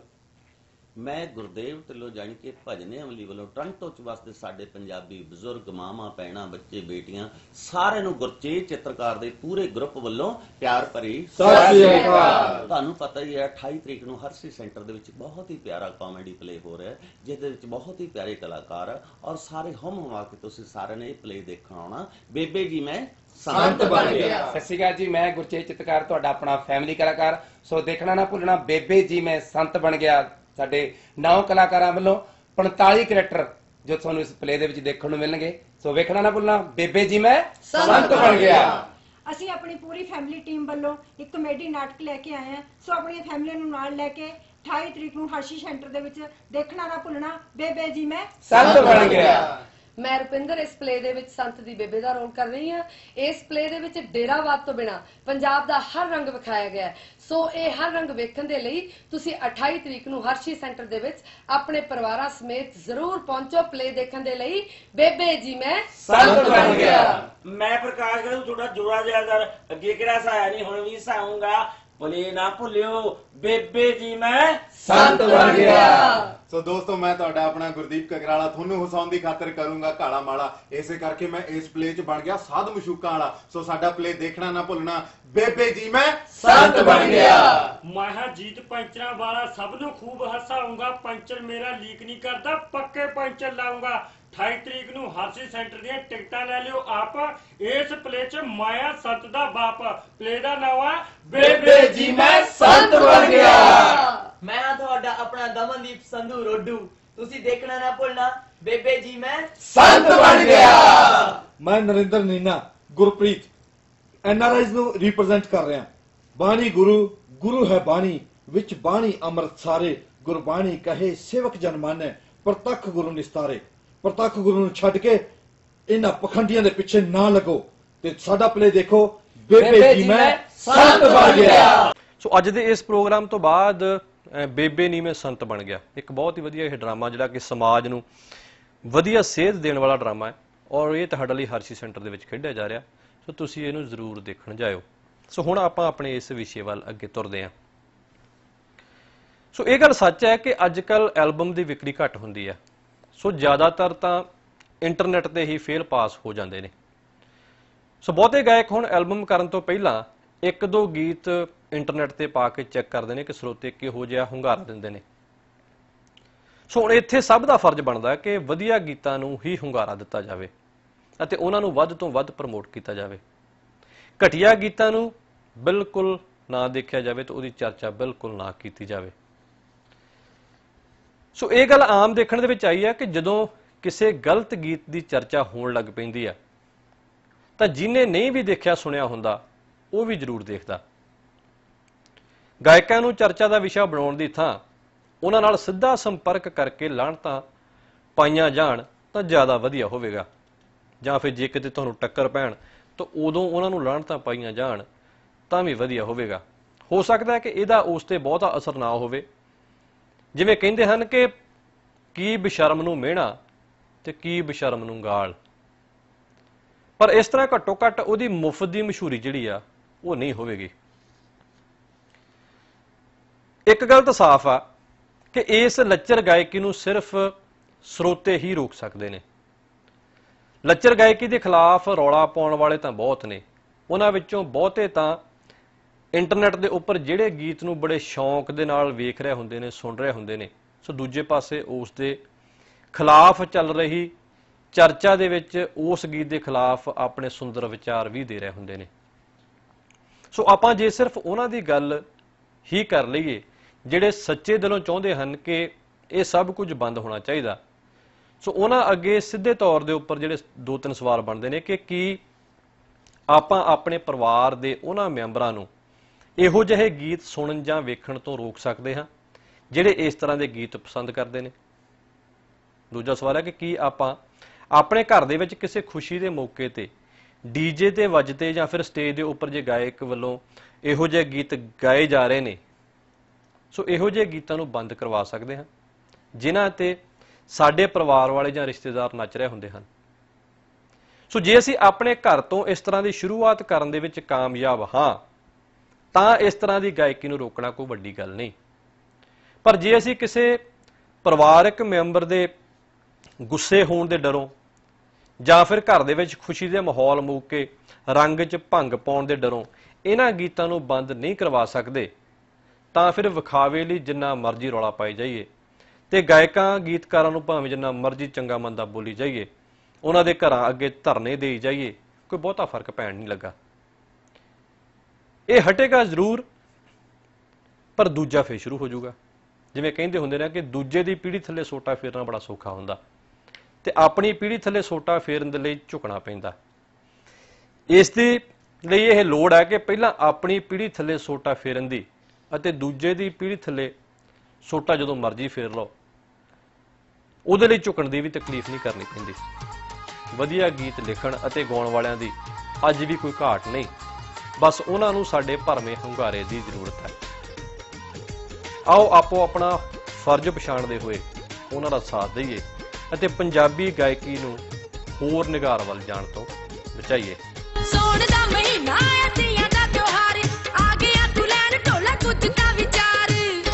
ਮੈਂ ਗੁਰਦੇਵ ਢਿੱਲੋਂ ਜਾਣੀ ਕਿ ਭਜਨੇ ਅਮਲੀ ਵੱਲੋਂ ਟੋਰਾਂਟੋ ਚ ਵਸਦੇ ਸਾਡੇ ਪੰਜਾਬੀ ਬਜ਼ੁਰਗ ਮਾਵਾਂ ਭੈਣਾਂ ਬੱਚੇ ਬੇਟੀਆਂ ਸਾਰਿਆਂ ਨੂੰ ਗੁਰਚੇਤ ਚਿੱਤਰਕਾਰ ਦੇ ਪੂਰੇ ਗਰੁੱਪ ਵੱਲੋਂ ਪਿਆਰ ਭਰੀ ਸਤਿ ਸ਼੍ਰੀ ਅਕਾਲ। ਤੁਹਾਨੂੰ ਪਤਾ ਹੀ ਹੈ 28 ਤਰੀਕ ਨੂੰ ਹਰਸੀ ਸੈਂਟਰ ਦੇ ਵਿੱਚ ਬਹੁਤ ਹੀ ਪਿਆਰਾ ਕਾਮੇਡੀ ਪਲੇ ਹੋ ਰਿਹਾ ਹੈ, ਜਿਹਦੇ ਵਿੱਚ ਬਹੁਤ ਹੀ ਪਿਆਰੇ ਕਲਾਕਾਰ ਹੈ ਔਰ ਸਾਰੇ ਹਮ ਕੇ ਤੁਸੀਂ ਸਾਰਿਆਂ ਨੇ ਇਹ ਪਲੇ ਦੇਖਣ ਆਉਣਾ। ਬੇਬੇ ਜੀ ਮੈਂ ਸੰਤ ਬਣ ਗਿਆ। ਸਤਿ ਸ਼੍ਰੀ ਅਕਾਲ ਜੀ, ਮੈਂ ਗੁਰਚੇਤ ਚਿੱਤਰਕਾਰ ਤੁਹਾਡਾ ਆਪਣਾ ਫੈਮਿਲੀ ਕਲਾਕਾਰ। ਸੋ ਦੇਖਣਾ ਨਾ ਭੁੱਲਣਾ ਬੇਬੇ ਜੀ ਮੈਂ ਸੰਤ ਬਣ ਗਿਆ। ਸਾਡੇ 9 ਕਲਾਕਾਰਾਂ ਵੱਲੋਂ 45 ਕਰੈਕਟਰ ਜੋ ਤੁਹਾਨੂੰ ਇਸ ਪਲੇ ਦੇ ਵਿੱਚ ਦੇਖਣ ਨੂੰ ਮਿਲਣਗੇ। ਸੋ ਵੇਖਣਾ ਨਾ ਭੁੱਲਣਾ ਬੇਬੇ ਜੀ ਮੈਂ ਸੰਤ ਬਣ ਗਿਆ। ਅਸੀਂ ਆਪਣੀ ਪੂਰੀ ਫੈਮਿਲੀ ਟੀਮ ਵੱਲੋਂ ਇੱਕ ਕਮੇਡੀ ਨਾਟਕ ਲੈ ਕੇ ਆਏ ਹਾਂ। ਸੋ ਆਪਣੀ ਫੈਮਿਲੀ ਨੂੰ ਨਾਲ ਲੈ ਕੇ 28 ਤਰੀਕ ਨੂੰ ਹਰਸ਼ੀ ਸੈਂਟਰ ਦੇ ਵਿੱਚ ਦੇਖਣਾ ਨਾ ਭੁੱਲਣਾ ਬੇਬੇ ਜੀ ਮੈਂ ਸੰਤ ਬਣ ਗਿਆ। ਮੈਂ ਰੁਪਿੰਦਰ ਇਸ ਪਲੇ ਦੇ ਵਿੱਚ ਸੰਤ ਦੀ ਬੇਬੇ ਦਾ ਰੋਲ ਕਰ ਰਹੀ ਹਾਂ। ਇਸ ਪਲੇ ਦੇ ਵਿੱਚ ਡੇਰਾਵਾਦ ਤੋਂ ਬਿਨਾ ਪੰਜਾਬ ਦਾ ਹਰ ਰੰਗ ਵਿਖਾਇਆ ਗਿਆ। ਸੋ ਇਹ ਹਰ ਰੰਗ ਵੇਖਣ ਦੇ ਲਈ ਤੁਸੀਂ 28 ਤਰੀਕ ਨੂੰ ਹਰਸ਼ੀ ਸੈਂਟਰ ਦੇ ਵਿੱਚ ਆਪਣੇ ਪਰਿਵਾਰਾਂ ਸਮੇਤ ਜ਼ਰੂਰ ਪਹੁੰਚੋ ਪਲੇ ਦੇਖਣ ਦੇ ਲਈ। ਬੇਬੇ ਜੀ ਮੈਂ ਸੰਤ ਬਣ ਗਿਆ। ਮੈਂ ਪ੍ਰਕਾਸ਼ ਕਰੂ ਤੁਹਾਡਾ ਜੋੜਾ ਜਿਆਦਾ ਅੱਗੇ ਕਿਹੜਾ ਸਾਇਆ ਨਹੀਂ ਹੁਣ ਵੀ ਸਾਉਂਗਾ। ਭਲੇ ਨਾ ਭੁੱਲਿਓ ਬੇਬੇ ਜੀ ਮੈਂ ਸੰਤ ਬਣ ਗਿਆ। ਸੋ ਦੋਸਤੋ, ਮੈਂ ਤੁਹਾਡਾ ਆਪਣਾ ਗੁਰਦੀਪ ਕਕਰਾਲਾ ਤੁਹਾਨੂੰ ਹਸਾਉਣ ਦੀ ਖਾਤਰ ਕਰੂੰਗਾ ਕਾਲਾ ਮਾਲਾ। ਇਸੇ ਕਰਕੇ ਮੈਂ ਇਸ ਪਲੇ 'ਚ ਬਣ ਗਿਆ ਸਾਧ ਮਸ਼ੂਕਾਂ ਵਾਲਾ। ਸੋ ਸਾਡਾ ਪਲੇ ਦੇਖਣਾ ਨਾ ਭੁੱਲਣਾ। ਬੇਬੇ ਜੀ ਮੈਂ ਸੰਤ ਬਣ ਗਿਆ। ਮੈਂ ਜੀਤ ਪੰਚਰਾਂ ਵਾਲਾ ਸਭ ਨੂੰ ਖੂਬ ਹਸਾਉਂਗਾ। ਪੰਚਰ ਮੇਰਾ ਲੀਕ ਨਹੀਂ ਕਰਦਾ, ਪੱਕੇ ਪੰਚਰ ਲਾਉਂਗਾ। 28 ਤਰੀਕ ਨੂੰ ਹਰਸੀ ਸੈਂਟਰ ਦੀਆਂ ਟਿਕਟਾਂ ਲੈ ਲਿਓ ਆਪ। ਇਸ ਪਲੇ 'ਚ ਮਾਇਆ ਸੰਤ ਦਾ ਬਾਪ। ਪਲੇ ਦਾ ਨਾਮ ਹੈ ਬੇਬੇ ਜੀ ਮੈਂ ਸੰਤ ਬਣ ਗਿਆ। ਮੈਂ ਹਾਂ ਤੁਹਾਡਾ ਆਪਣਾ ਦਮਨਦੀਪ ਸੰਧੂ ਰੋਡੂ। ਤੁਸੀਂ ਦੇਖਣਾ ਨਾ ਭੁੱਲਣਾ ਬੇਬੇ ਜੀ ਮੈਂ ਸੰਤ ਬਣ ਗਿਆ। ਮੈਂ ਨਰਿੰਦਰ ਨੀਨਾ ਗੁਰਪ੍ਰੀਤ NRIs ਨੂੰ ਰਿਪਰੈਜ਼ੈਂਟ ਕਰ ਰਿਹਾ। ਬਾਣੀ ਗੁਰੂ, ਗੁਰੂ ਹੈ ਬਾਣੀ, ਵਿੱਚ ਬਾਣੀ ਅੰਮ੍ਰਿਤ ਸਾਰੇ। ਗੁਰਬਾਣੀ ਕਹੇ ਸੇਵਕ ਜਨ ਮਾਨੈ, ਪ੍ਰਤੱਖ ਗੁਰੂ ਨਿਸਤਾਰੇ। ਪ੍ਰਤੱਖ ਗੁਰੂ ਨੂੰ ਛੱਡ ਕੇ ਇਹਨਾਂ ਪਖੰਡੀਆਂ ਦੇ ਪਿੱਛੇ ਨਾ ਲੱਗੋ ਤੇ ਸਾਡਾ ਪਲੇ ਦੇਖੋ। ਬੇਬੇ ਜੀ ਮੈਂ ਸੰਤ ਬਣ ਗਿਆ। ਸੋ ਅੱਜ ਦੇ ਇਸ ਪ੍ਰੋਗਰਾਮ ਤੋਂ ਬਾਅਦ ਬੇਬੇ ਨੀ ਮੈਂ ਸੰਤ ਬਣ ਗਿਆ ਇੱਕ ਬਹੁਤ ਹੀ ਵਧੀਆ ਇਹ ਡਰਾਮਾ ਜਿਹੜਾ ਕਿ ਸਮਾਜ ਨੂੰ ਵਧੀਆ ਸੇਧ ਦੇਣ ਵਾਲਾ ਡਰਾਮਾ ਹੈ ਔਰ ਇਹ ਤੁਹਾਡੇ ਲਈ ਹਰਸ਼ੀ ਸੈਂਟਰ ਦੇ ਵਿੱਚ ਖੇਡਿਆ ਜਾ ਰਿਹਾ। ਸੋ ਤੁਸੀਂ ਇਹਨੂੰ ਜ਼ਰੂਰ ਦੇਖਣ ਜਾਇਓ। ਸੋ ਹੁਣ ਆਪਾਂ ਆਪਣੇ ਇਸ ਵਿਸ਼ੇ ਵੱਲ ਅੱਗੇ ਤੁਰਦੇ ਹਾਂ। ਸੋ ਇਹ ਗੱਲ ਸੱਚ ਹੈ ਕਿ ਅੱਜ ਕੱਲ ਐਲਬਮ ਦੀ ਵਿਕਰੀ ਘੱਟ ਹੁੰਦੀ ਹੈ। ਸੋ ਜ਼ਿਆਦਾਤਰ ਤਾਂ ਇੰਟਰਨੈਟ ਤੇ ਹੀ ਫੇਲ ਪਾਸ ਹੋ ਜਾਂਦੇ ਨੇ। ਸੋ ਬਹੁਤੇ ਗਾਇਕ ਹੁਣ ਐਲਬਮ ਕਰਨ ਤੋਂ ਪਹਿਲਾਂ 1-2 ਗੀਤ ਇੰਟਰਨੈਟ ਤੇ ਪਾ ਕੇ ਚੈੱਕ ਕਰਦੇ ਨੇ ਕਿ ਸਰੋਤੇ ਕਿਹੋ ਜਿਹਾ ਹੁੰਗਾਰਾ ਦਿੰਦੇ ਨੇ। ਸੋ ਹੁਣ ਇੱਥੇ ਸਭ ਦਾ ਫਰਜ਼ ਬਣਦਾ ਕਿ ਵਧੀਆ ਗੀਤਾਂ ਨੂੰ ਹੀ ਹੁੰਗਾਰਾ ਦਿੱਤਾ ਜਾਵੇ। ਅਤੇ ਉਹਨਾਂ ਨੂੰ ਵੱਧ ਤੋਂ ਵੱਧ ਪ੍ਰਮੋਟ ਕੀਤਾ ਜਾਵੇ। ਘਟੀਆ ਗੀਤਾਂ ਨੂੰ ਬਿਲਕੁਲ ਨਾ ਦੇਖਿਆ ਜਾਵੇ ਤੇ ਉਹਦੀ ਚਰਚਾ ਬਿਲਕੁਲ ਨਾ ਕੀਤੀ ਜਾਵੇ। ਸੋ ਇਹ ਗੱਲ ਆਮ ਦੇਖਣ ਦੇ ਵਿੱਚ ਆਈ ਹੈ ਕਿ ਜਦੋਂ ਕਿਸੇ ਗਲਤ ਗੀਤ ਦੀ ਚਰਚਾ ਹੋਣ ਲੱਗ ਪੈਂਦੀ ਆ ਤਾਂ ਜਿਹਨੇ ਨਹੀਂ ਵੀ ਦੇਖਿਆ ਸੁਣਿਆ ਹੁੰਦਾ ਉਹ ਵੀ ਜ਼ਰੂਰ ਦੇਖਦਾ। ਗਾਇਕਾਂ ਨੂੰ ਚਰਚਾ ਦਾ ਵਿਸ਼ਾ ਬਣਾਉਣ ਦੀ ਥਾਂ ਉਹਨਾਂ ਨਾਲ ਸਿੱਧਾ ਸੰਪਰਕ ਕਰਕੇ ਲਾਹਣਤਾਂ ਪਾਈਆਂ ਜਾਣ ਤਾਂ ਜ਼ਿਆਦਾ ਵਧੀਆ ਹੋਵੇਗਾ, ਜਾਂ ਫਿਰ ਜੇ ਕਿਤੇ ਤੁਹਾਨੂੰ ਟੱਕਰ ਪੈਣ ਤਾਂ ਉਦੋਂ ਉਹਨਾਂ ਨੂੰ ਲਾਹਣਤਾਂ ਪਾਈਆਂ ਜਾਣ ਤਾਂ ਵੀ ਵਧੀਆ ਹੋਵੇਗਾ। ਹੋ ਸਕਦਾ ਹੈ ਕਿ ਇਹਦਾ ਉਸ ਤੇ ਬਹੁਤਾ ਅਸਰ ਨਾ ਹੋਵੇ। ਜਿਵੇਂ ਕਹਿੰਦੇ ਹਨ ਕਿ ਕੀ ਬੇਸ਼ਰਮ ਨੂੰ ਮਿਹਣਾ ਤੇ ਕੀ ਬੇਸ਼ਰਮ ਨੂੰ ਗਾਲ, ਪਰ ਇਸ ਤਰ੍ਹਾਂ ਘੱਟੋ ਘੱਟ ਉਹਦੀ ਮੁਫਤ ਦੀ ਮਸ਼ਹੂਰੀ ਜਿਹੜੀ ਆ ਉਹ ਨਹੀਂ ਹੋਵੇਗੀ। ਇੱਕ ਗੱਲ ਤਾਂ ਸਾਫ਼ ਆ ਕਿ ਇਸ ਲੱਚਰ ਗਾਇਕੀ ਨੂੰ ਸਿਰਫ ਸਰੋਤੇ ਹੀ ਰੋਕ ਸਕਦੇ ਨੇ। ਲੱਚਰ ਗਾਇਕੀ ਦੇ ਖਿਲਾਫ ਰੌਲਾ ਪਾਉਣ ਵਾਲੇ ਤਾਂ ਬਹੁਤ ਨੇ, ਉਹਨਾਂ ਵਿੱਚੋਂ ਬਹੁਤੇ ਤਾਂ ਇੰਟਰਨੈਟ ਦੇ ਉੱਪਰ ਜਿਹੜੇ ਗੀਤ ਨੂੰ ਬੜੇ ਸ਼ੌਂਕ ਦੇ ਨਾਲ ਵੇਖ ਰਹੇ ਹੁੰਦੇ ਨੇ, ਸੁਣ ਰਹੇ ਹੁੰਦੇ ਨੇ, ਸੋ ਦੂਜੇ ਪਾਸੇ ਉਸ ਦੇ ਖਿਲਾਫ ਚੱਲ ਰਹੀ ਚਰਚਾ ਦੇ ਵਿੱਚ ਉਸ ਗੀਤ ਦੇ ਖਿਲਾਫ ਆਪਣੇ ਸੁੰਦਰ ਵਿਚਾਰ ਵੀ ਦੇ ਰਹੇ ਹੁੰਦੇ ਨੇ। ਸੋ ਆਪਾਂ ਜੇ ਸਿਰਫ ਉਹਨਾਂ ਦੀ ਗੱਲ ਹੀ ਕਰ ਲਈਏ ਜਿਹੜੇ ਸੱਚੇ ਦਿਲੋਂ ਚਾਹੁੰਦੇ ਹਨ ਕਿ ਇਹ ਸਭ ਕੁਝ ਬੰਦ ਹੋਣਾ ਚਾਹੀਦਾ, ਸੋ ਉਹਨਾਂ ਅੱਗੇ ਸਿੱਧੇ ਤੌਰ ਦੇ ਉੱਪਰ ਜਿਹੜੇ 2-3 ਸਵਾਲ ਬਣਦੇ ਨੇ ਕਿ ਕੀ ਆਪਾਂ ਆਪਣੇ ਪਰਿਵਾਰ ਦੇ ਉਹਨਾਂ ਮੈਂਬਰਾਂ ਨੂੰ ਇਹੋ ਜਿਹੇ ਗੀਤ ਸੁਣਨ ਜਾਂ ਵੇਖਣ ਤੋਂ ਰੋਕ ਸਕਦੇ ਹਾਂ ਜਿਹੜੇ ਇਸ ਤਰ੍ਹਾਂ ਦੇ ਗੀਤ ਪਸੰਦ ਕਰਦੇ ਨੇ। ਦੂਜਾ ਸਵਾਲ ਹੈ ਕਿ ਕੀ ਆਪਾਂ ਆਪਣੇ ਘਰ ਦੇ ਵਿੱਚ ਕਿਸੇ ਖੁਸ਼ੀ ਦੇ ਮੌਕੇ ਤੇ ਡੀਜੇ ਤੇ ਵੱਜਦੇ ਜਾਂ ਫਿਰ ਸਟੇਜ ਦੇ ਉੱਪਰ ਜੇ ਗਾਇਕ ਵੱਲੋਂ ਇਹੋ ਜਿਹੇ ਗੀਤ ਗਾਏ ਜਾ ਰਹੇ ਨੇ, ਸੋ ਇਹੋ ਜਿਹੇ ਗੀਤਾਂ ਨੂੰ ਬੰਦ ਕਰਵਾ ਸਕਦੇ ਹਾਂ ਜਿਨ੍ਹਾਂ ਤੇ ਸਾਡੇ ਪਰਿਵਾਰ ਵਾਲੇ ਜਾਂ ਰਿਸ਼ਤੇਦਾਰ ਨੱਚ ਰਹੇ ਹੁੰਦੇ ਹਨ। ਸੋ ਜੇ ਅਸੀਂ ਆਪਣੇ ਘਰ ਤੋਂ ਇਸ ਤਰ੍ਹਾਂ ਦੀ ਸ਼ੁਰੂਆਤ ਕਰਨ ਦੇ ਵਿੱਚ ਕਾਮਯਾਬ ਹਾਂ ਤਾਂ ਇਸ ਤਰ੍ਹਾਂ ਦੀ ਗਾਇਕੀ ਨੂੰ ਰੋਕਣਾ ਕੋਈ ਵੱਡੀ ਗੱਲ ਨਹੀਂ। ਪਰ ਜੇ ਅਸੀਂ ਕਿਸੇ ਪਰਿਵਾਰਕ ਮੈਂਬਰ ਦੇ ਗੁੱਸੇ ਹੋਣ ਦੇ ਡਰੋਂ ਜਾਂ ਫਿਰ ਘਰ ਦੇ ਵਿੱਚ ਖੁਸ਼ੀ ਦੇ ਮਾਹੌਲ ਮੌਕੇ ਰੰਗ 'ਚ ਭੰਗ ਪਾਉਣ ਦੇ ਡਰੋਂ ਇਹਨਾਂ ਗੀਤਾਂ ਨੂੰ ਬੰਦ ਨਹੀਂ ਕਰਵਾ ਸਕਦੇ ਤਾਂ ਫਿਰ ਵਿਖਾਵੇ ਲਈ ਜਿੰਨਾ ਮਰਜ਼ੀ ਰੌਲਾ ਪਾਈ ਜਾਈਏ ਤੇ ਗਾਇਕਾਂ ਗੀਤਕਾਰਾਂ ਨੂੰ ਭਾਵੇਂ ਜਿੰਨਾ ਮਰਜ਼ੀ ਚੰਗਾ ਮੰਦਾ ਬੋਲੀ ਜਾਈਏ, ਉਹਨਾਂ ਦੇ ਘਰਾਂ ਅੱਗੇ ਧਰਨੇ ਦੇਈ ਜਾਈਏ, ਕੋਈ ਬਹੁਤਾ ਫਰਕ ਪੈਣ ਨਹੀਂ ਲੱਗਾ। ਇਹ ਹਟੇਗਾ ਜ਼ਰੂਰ ਪਰ ਦੂਜਾ ਫੇਰ ਸ਼ੁਰੂ ਹੋ ਜਾਊਗਾ। ਜਿਵੇਂ ਕਹਿੰਦੇ ਹੁੰਦੇ ਨੇ ਕਿ ਦੂਜੇ ਦੀ ਪੀੜ੍ਹੀ ਥੱਲੇ ਸੋਟਾ ਫੇਰਨਾ ਬੜਾ ਸੌਖਾ ਹੁੰਦਾ ਤੇ ਆਪਣੀ ਪੀੜ੍ਹੀ ਥੱਲੇ ਸੋਟਾ ਫੇਰਨ ਦੇ ਲਈ ਝੁਕਣਾ ਪੈਂਦਾ। ਇਸ ਦੇ ਲਈ ਇਹ ਲੋੜ ਹੈ ਕਿ ਪਹਿਲਾਂ ਆਪਣੀ ਪੀੜ੍ਹੀ ਥੱਲੇ ਸੋਟਾ ਫੇਰਨ ਦੀ ਅਤੇ ਦੂਜੇ ਦੀ ਪੀੜ੍ਹੀ ਥੱਲੇ ਸੋਟਾ ਜਦੋਂ ਮਰਜ਼ੀ ਫੇਰ ਲਓ, ਉਹਦੇ ਲਈ ਝੁਕਣ ਦੀ ਵੀ ਤਕਲੀਫ ਨਹੀਂ ਕਰਨੀ ਪੈਂਦੀ। ਵਧੀਆ ਗੀਤ ਲਿਖਣ ਅਤੇ ਗਾਉਣ ਵਾਲਿਆਂ ਦੀ ਅੱਜ ਵੀ ਕੋਈ ਘਾਟ ਨਹੀਂ, ਬਸ ਉਹਨਾਂ ਨੂੰ ਸਾਡੇ ਭਰਵੇਂ ਹੁੰਗਾਰੇ ਦੀ ਜ਼ਰੂਰਤ ਹੈ। ਆਓ ਆਪੋ ਆਪਣਾ ਫਰਜ਼ ਪਛਾਣਦੇ ਹੋਏ ਉਹਨਾਂ ਦਾ ਸਾਥ ਦਈਏ ਅਤੇ ਪੰਜਾਬੀ ਗਾਇਕੀ ਨੂੰ ਹੋਰ ਨਿਗਾਰ ਵੱਲ ਜਾਣ ਤੋਂ ਬਚਾਈਏ। ਸੋਣ ਦਾ ਮਹੀਨਾ ਆਇਆ ਤੀਆਂ ਦਾ ਤਿਉਹਾਰ ਆ ਗਿਆ, ਤੂੰ ਲੈਣ ਢੋਲਾ ਕੁਝ ਤਾਂ ਵਿਚਾਰ।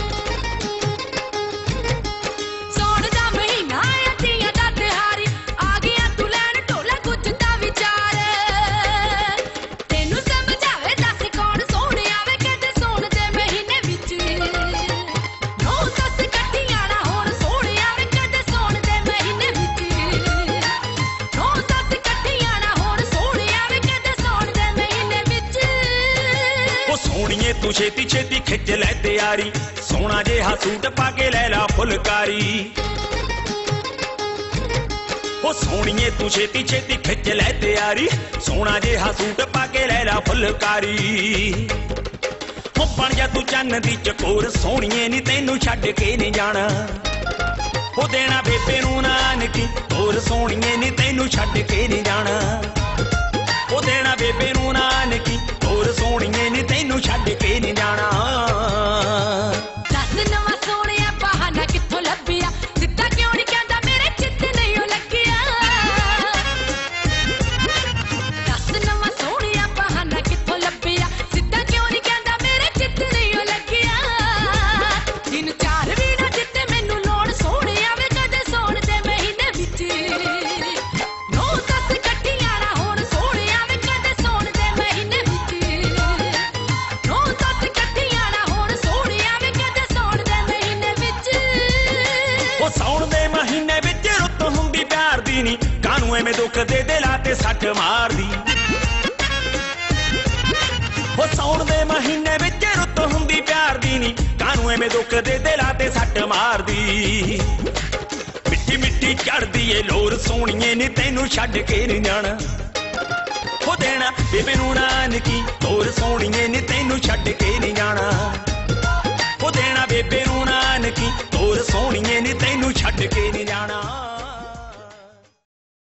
ਸੋਣ ਦਾ ਮਹੀਨਾ ਆਇਆ ਤੀਆਂ ਦਾ ਤਿਉਹਾਰ ਆ ਗਿਆ, ਤੂੰ ਲੈਣ ਢੋਲਾ ਕੁਝ ਤਾਂ ਵਿਚਾਰ। ਤੈਨੂੰ ਸਮਝਾਵੇ ਦੱਸ ਕੌਣ ਸੋਹਣੇ ਆਵੇ ਕਹਿੰਦੇ ਸੋਣ ਦੇ ਮਹੀਨੇ ਵਿੱਚ। ਨੌ ਸੱਸ ਇਕੱਠੀਆਂ ਨਾ ਹੋਣ ਸੋਹਣੇ ਆਵੇ ਕਹਿੰਦੇ ਸੋਣ ਦੇ ਮਹੀਨੇ ਵਿੱਚ। ਨੌ ਸੱਸ ਇਕੱਠੀਆਂ ਨਾ ਹੋਣ ਸੋਹਣੇ ਆਵੇ ਕਹਿੰਦੇ ਸੋਣ ਦੇ ਮਹੀਨੇ ਵਿੱਚ। ਉਹ ਸੋਹਣੀਏ ਤੂੰ ਛੇਤੀ ਛੇਤੀ ਖਿੱਚ ਲੈ ਤਿਆਰੀ, ਸੋਹਣਾ ਜਿਹਾ ਸੂਟ ਪਾ ਕੇ ਲੈ ਲਾ ਫੁਲਕਾਰੀ। ਉਹ ਸੋਹਣੀਏ ਤੂੰ ਛੇਤੀ ਛੇਤੀ ਖਿੱਚ ਲੈ ਤਿਆਰੀ, ਸੋਹਣਾ ਜਿਹਾ ਸੂਟ ਪਾ ਕੇ ਲੈ ਲਾ ਫੁਲਕਾਰੀ। ਉਹ ਬਣ ਜਾ ਤੂੰ ਚੰਨ ਦੀ ਚਕੋਰ, ਸੋਹਣੀਏ ਨੀ ਤੈਨੂੰ ਛੱਡ ਕੇ ਨਹੀਂ ਜਾਣਾ। ਉਹ ਦੇਣਾ ਬੇਬੇ ਨੂੰ ਨਾਨਕੀ, ਹੋਰ ਸੋਹਣੀਏ ਨੀ ਤੈਨੂੰ ਛੱਡ ਕੇ ਨਹੀਂ ਜਾਣਾ। ਉਹ ਦੇਣਾ ਬੇਬੇ ਨੂੰ ਨਾਨਕੀ, ਹੋਰ ਸੋਹਣੀਏ ਨੀ ਤੈਨੂੰ ਛੱਡ ਕੇ ਨਹੀਂ ਜਾਣਾ। ਦੱਸ ਨਵਾਂ ਸੋਹਣਿਆ ਬਹਾਨਾ ਕਿੱਥੋਂ ਲੱਭਿਆ, ਸਿੱਧਾ ਕਿਉਂ ਨਹੀਂ ਕਹਿੰਦਾ ਮੇਰੇ ਚਿੱਤ ਨਹੀਂ ਉਹ ਲੱਗਿਆ। ਦੱਸ ਨਵਾਂ ਸੋਹਣਿਆ ਬਹਾਨਾ ਕਿੱਥੋਂ ਲੱਭਿਆ, ਸਿੱਧਾ ਕਿਉਂ ਨਹੀਂ ਕਹਿੰਦਾ ਮੇਰੇ ਚਿੱਤ ਨਹੀਂ ਉਹ ਲੱਗਿਆ। ਦਿਨ ਚਾਰ ਵੀ ਨਾ ਦਿੱਤੇ ਮੈਨੂੰ ਲੋੜ, ਸੋਹਣੇ ਆਵੇ ਕਦੇ ਸੋਣ ਦੇ ਮਹੀਨੇ ਵਿੱਚ। ਨੌ ਸੱਸ ਇਕੱਠੀਆਂ ਨਾ ਹੋਣ ਸੋਹਣੇ ਆਵੇ ਕਦੇ ਸੋਣ ਦੇ ਮਹੀਨੇ ਵਿੱਚ। ਨੌ ਸੱਸ ਇਕੱਠੀਆਂ ਨਾ ਹੋਣ ਸੋਹਣੇ ਆਵੇ ਕਦੇ ਸੋਣ ਦੇ ਮਹੀਨੇ ਵਿੱਚ। ਉਹ ਸਾਉਣ ਦੇ ਮਹੀਨੇ ਵਿੱਚ ਰੁੱਤ ਹੁੰਦੀ ਪਿਆਰ ਦੀ ਨੀ, ਕਾਹਨੂੰ ਐਵੇਂ ਦੁੱਖ ਦੇ ਦਿਲਾਂ ਤੇ ਤੇ ਸੱਟ ਮਾਰਦੀ ਹੋ ਸੌਣ ਦੇ ਮਹੀਨੇ ਵਿੱਚ ਰੁੱਤ ਹੁੰਦੀ ਪਿਆਰ ਦੀ ਨੀ ਕਾਹਨੂੰ ਐਵੇਂ ਦੁੱਖ ਦੇ ਦਿਲਾਂ ਤੇ ਸੱਟ ਮਾਰਦੀ ਮਿੱਟੀ ਮਿੱਟੀ ਚੜਦੀ ਏ ਲੋਰ ਸੋਹਣੀਏ ਨੀ ਤੈਨੂੰ ਛੱਡ ਕੇ ਨੀ ਜਾਣਾ ਹੋ ਦੇਣਾ ਬੇਬੇ ਨੂੰ ਨਾਨਕੀ ਹੋਰ ਸੋਹਣੀਏ ਨੀ ਤੈਨੂੰ ਛੱਡ ਕੇ ਨੀ ਜਾਣਾ ਹੋ ਦੇਣਾ ਬੇਬੇ ਨੂੰ ਨਾਨਕੀ ਹੋਰ ਸੋਹਣੀਏ ਨੀ ਤੈਨੂੰ ਛੱਡ ਕੇ ਨੀ ਜਾਣਾ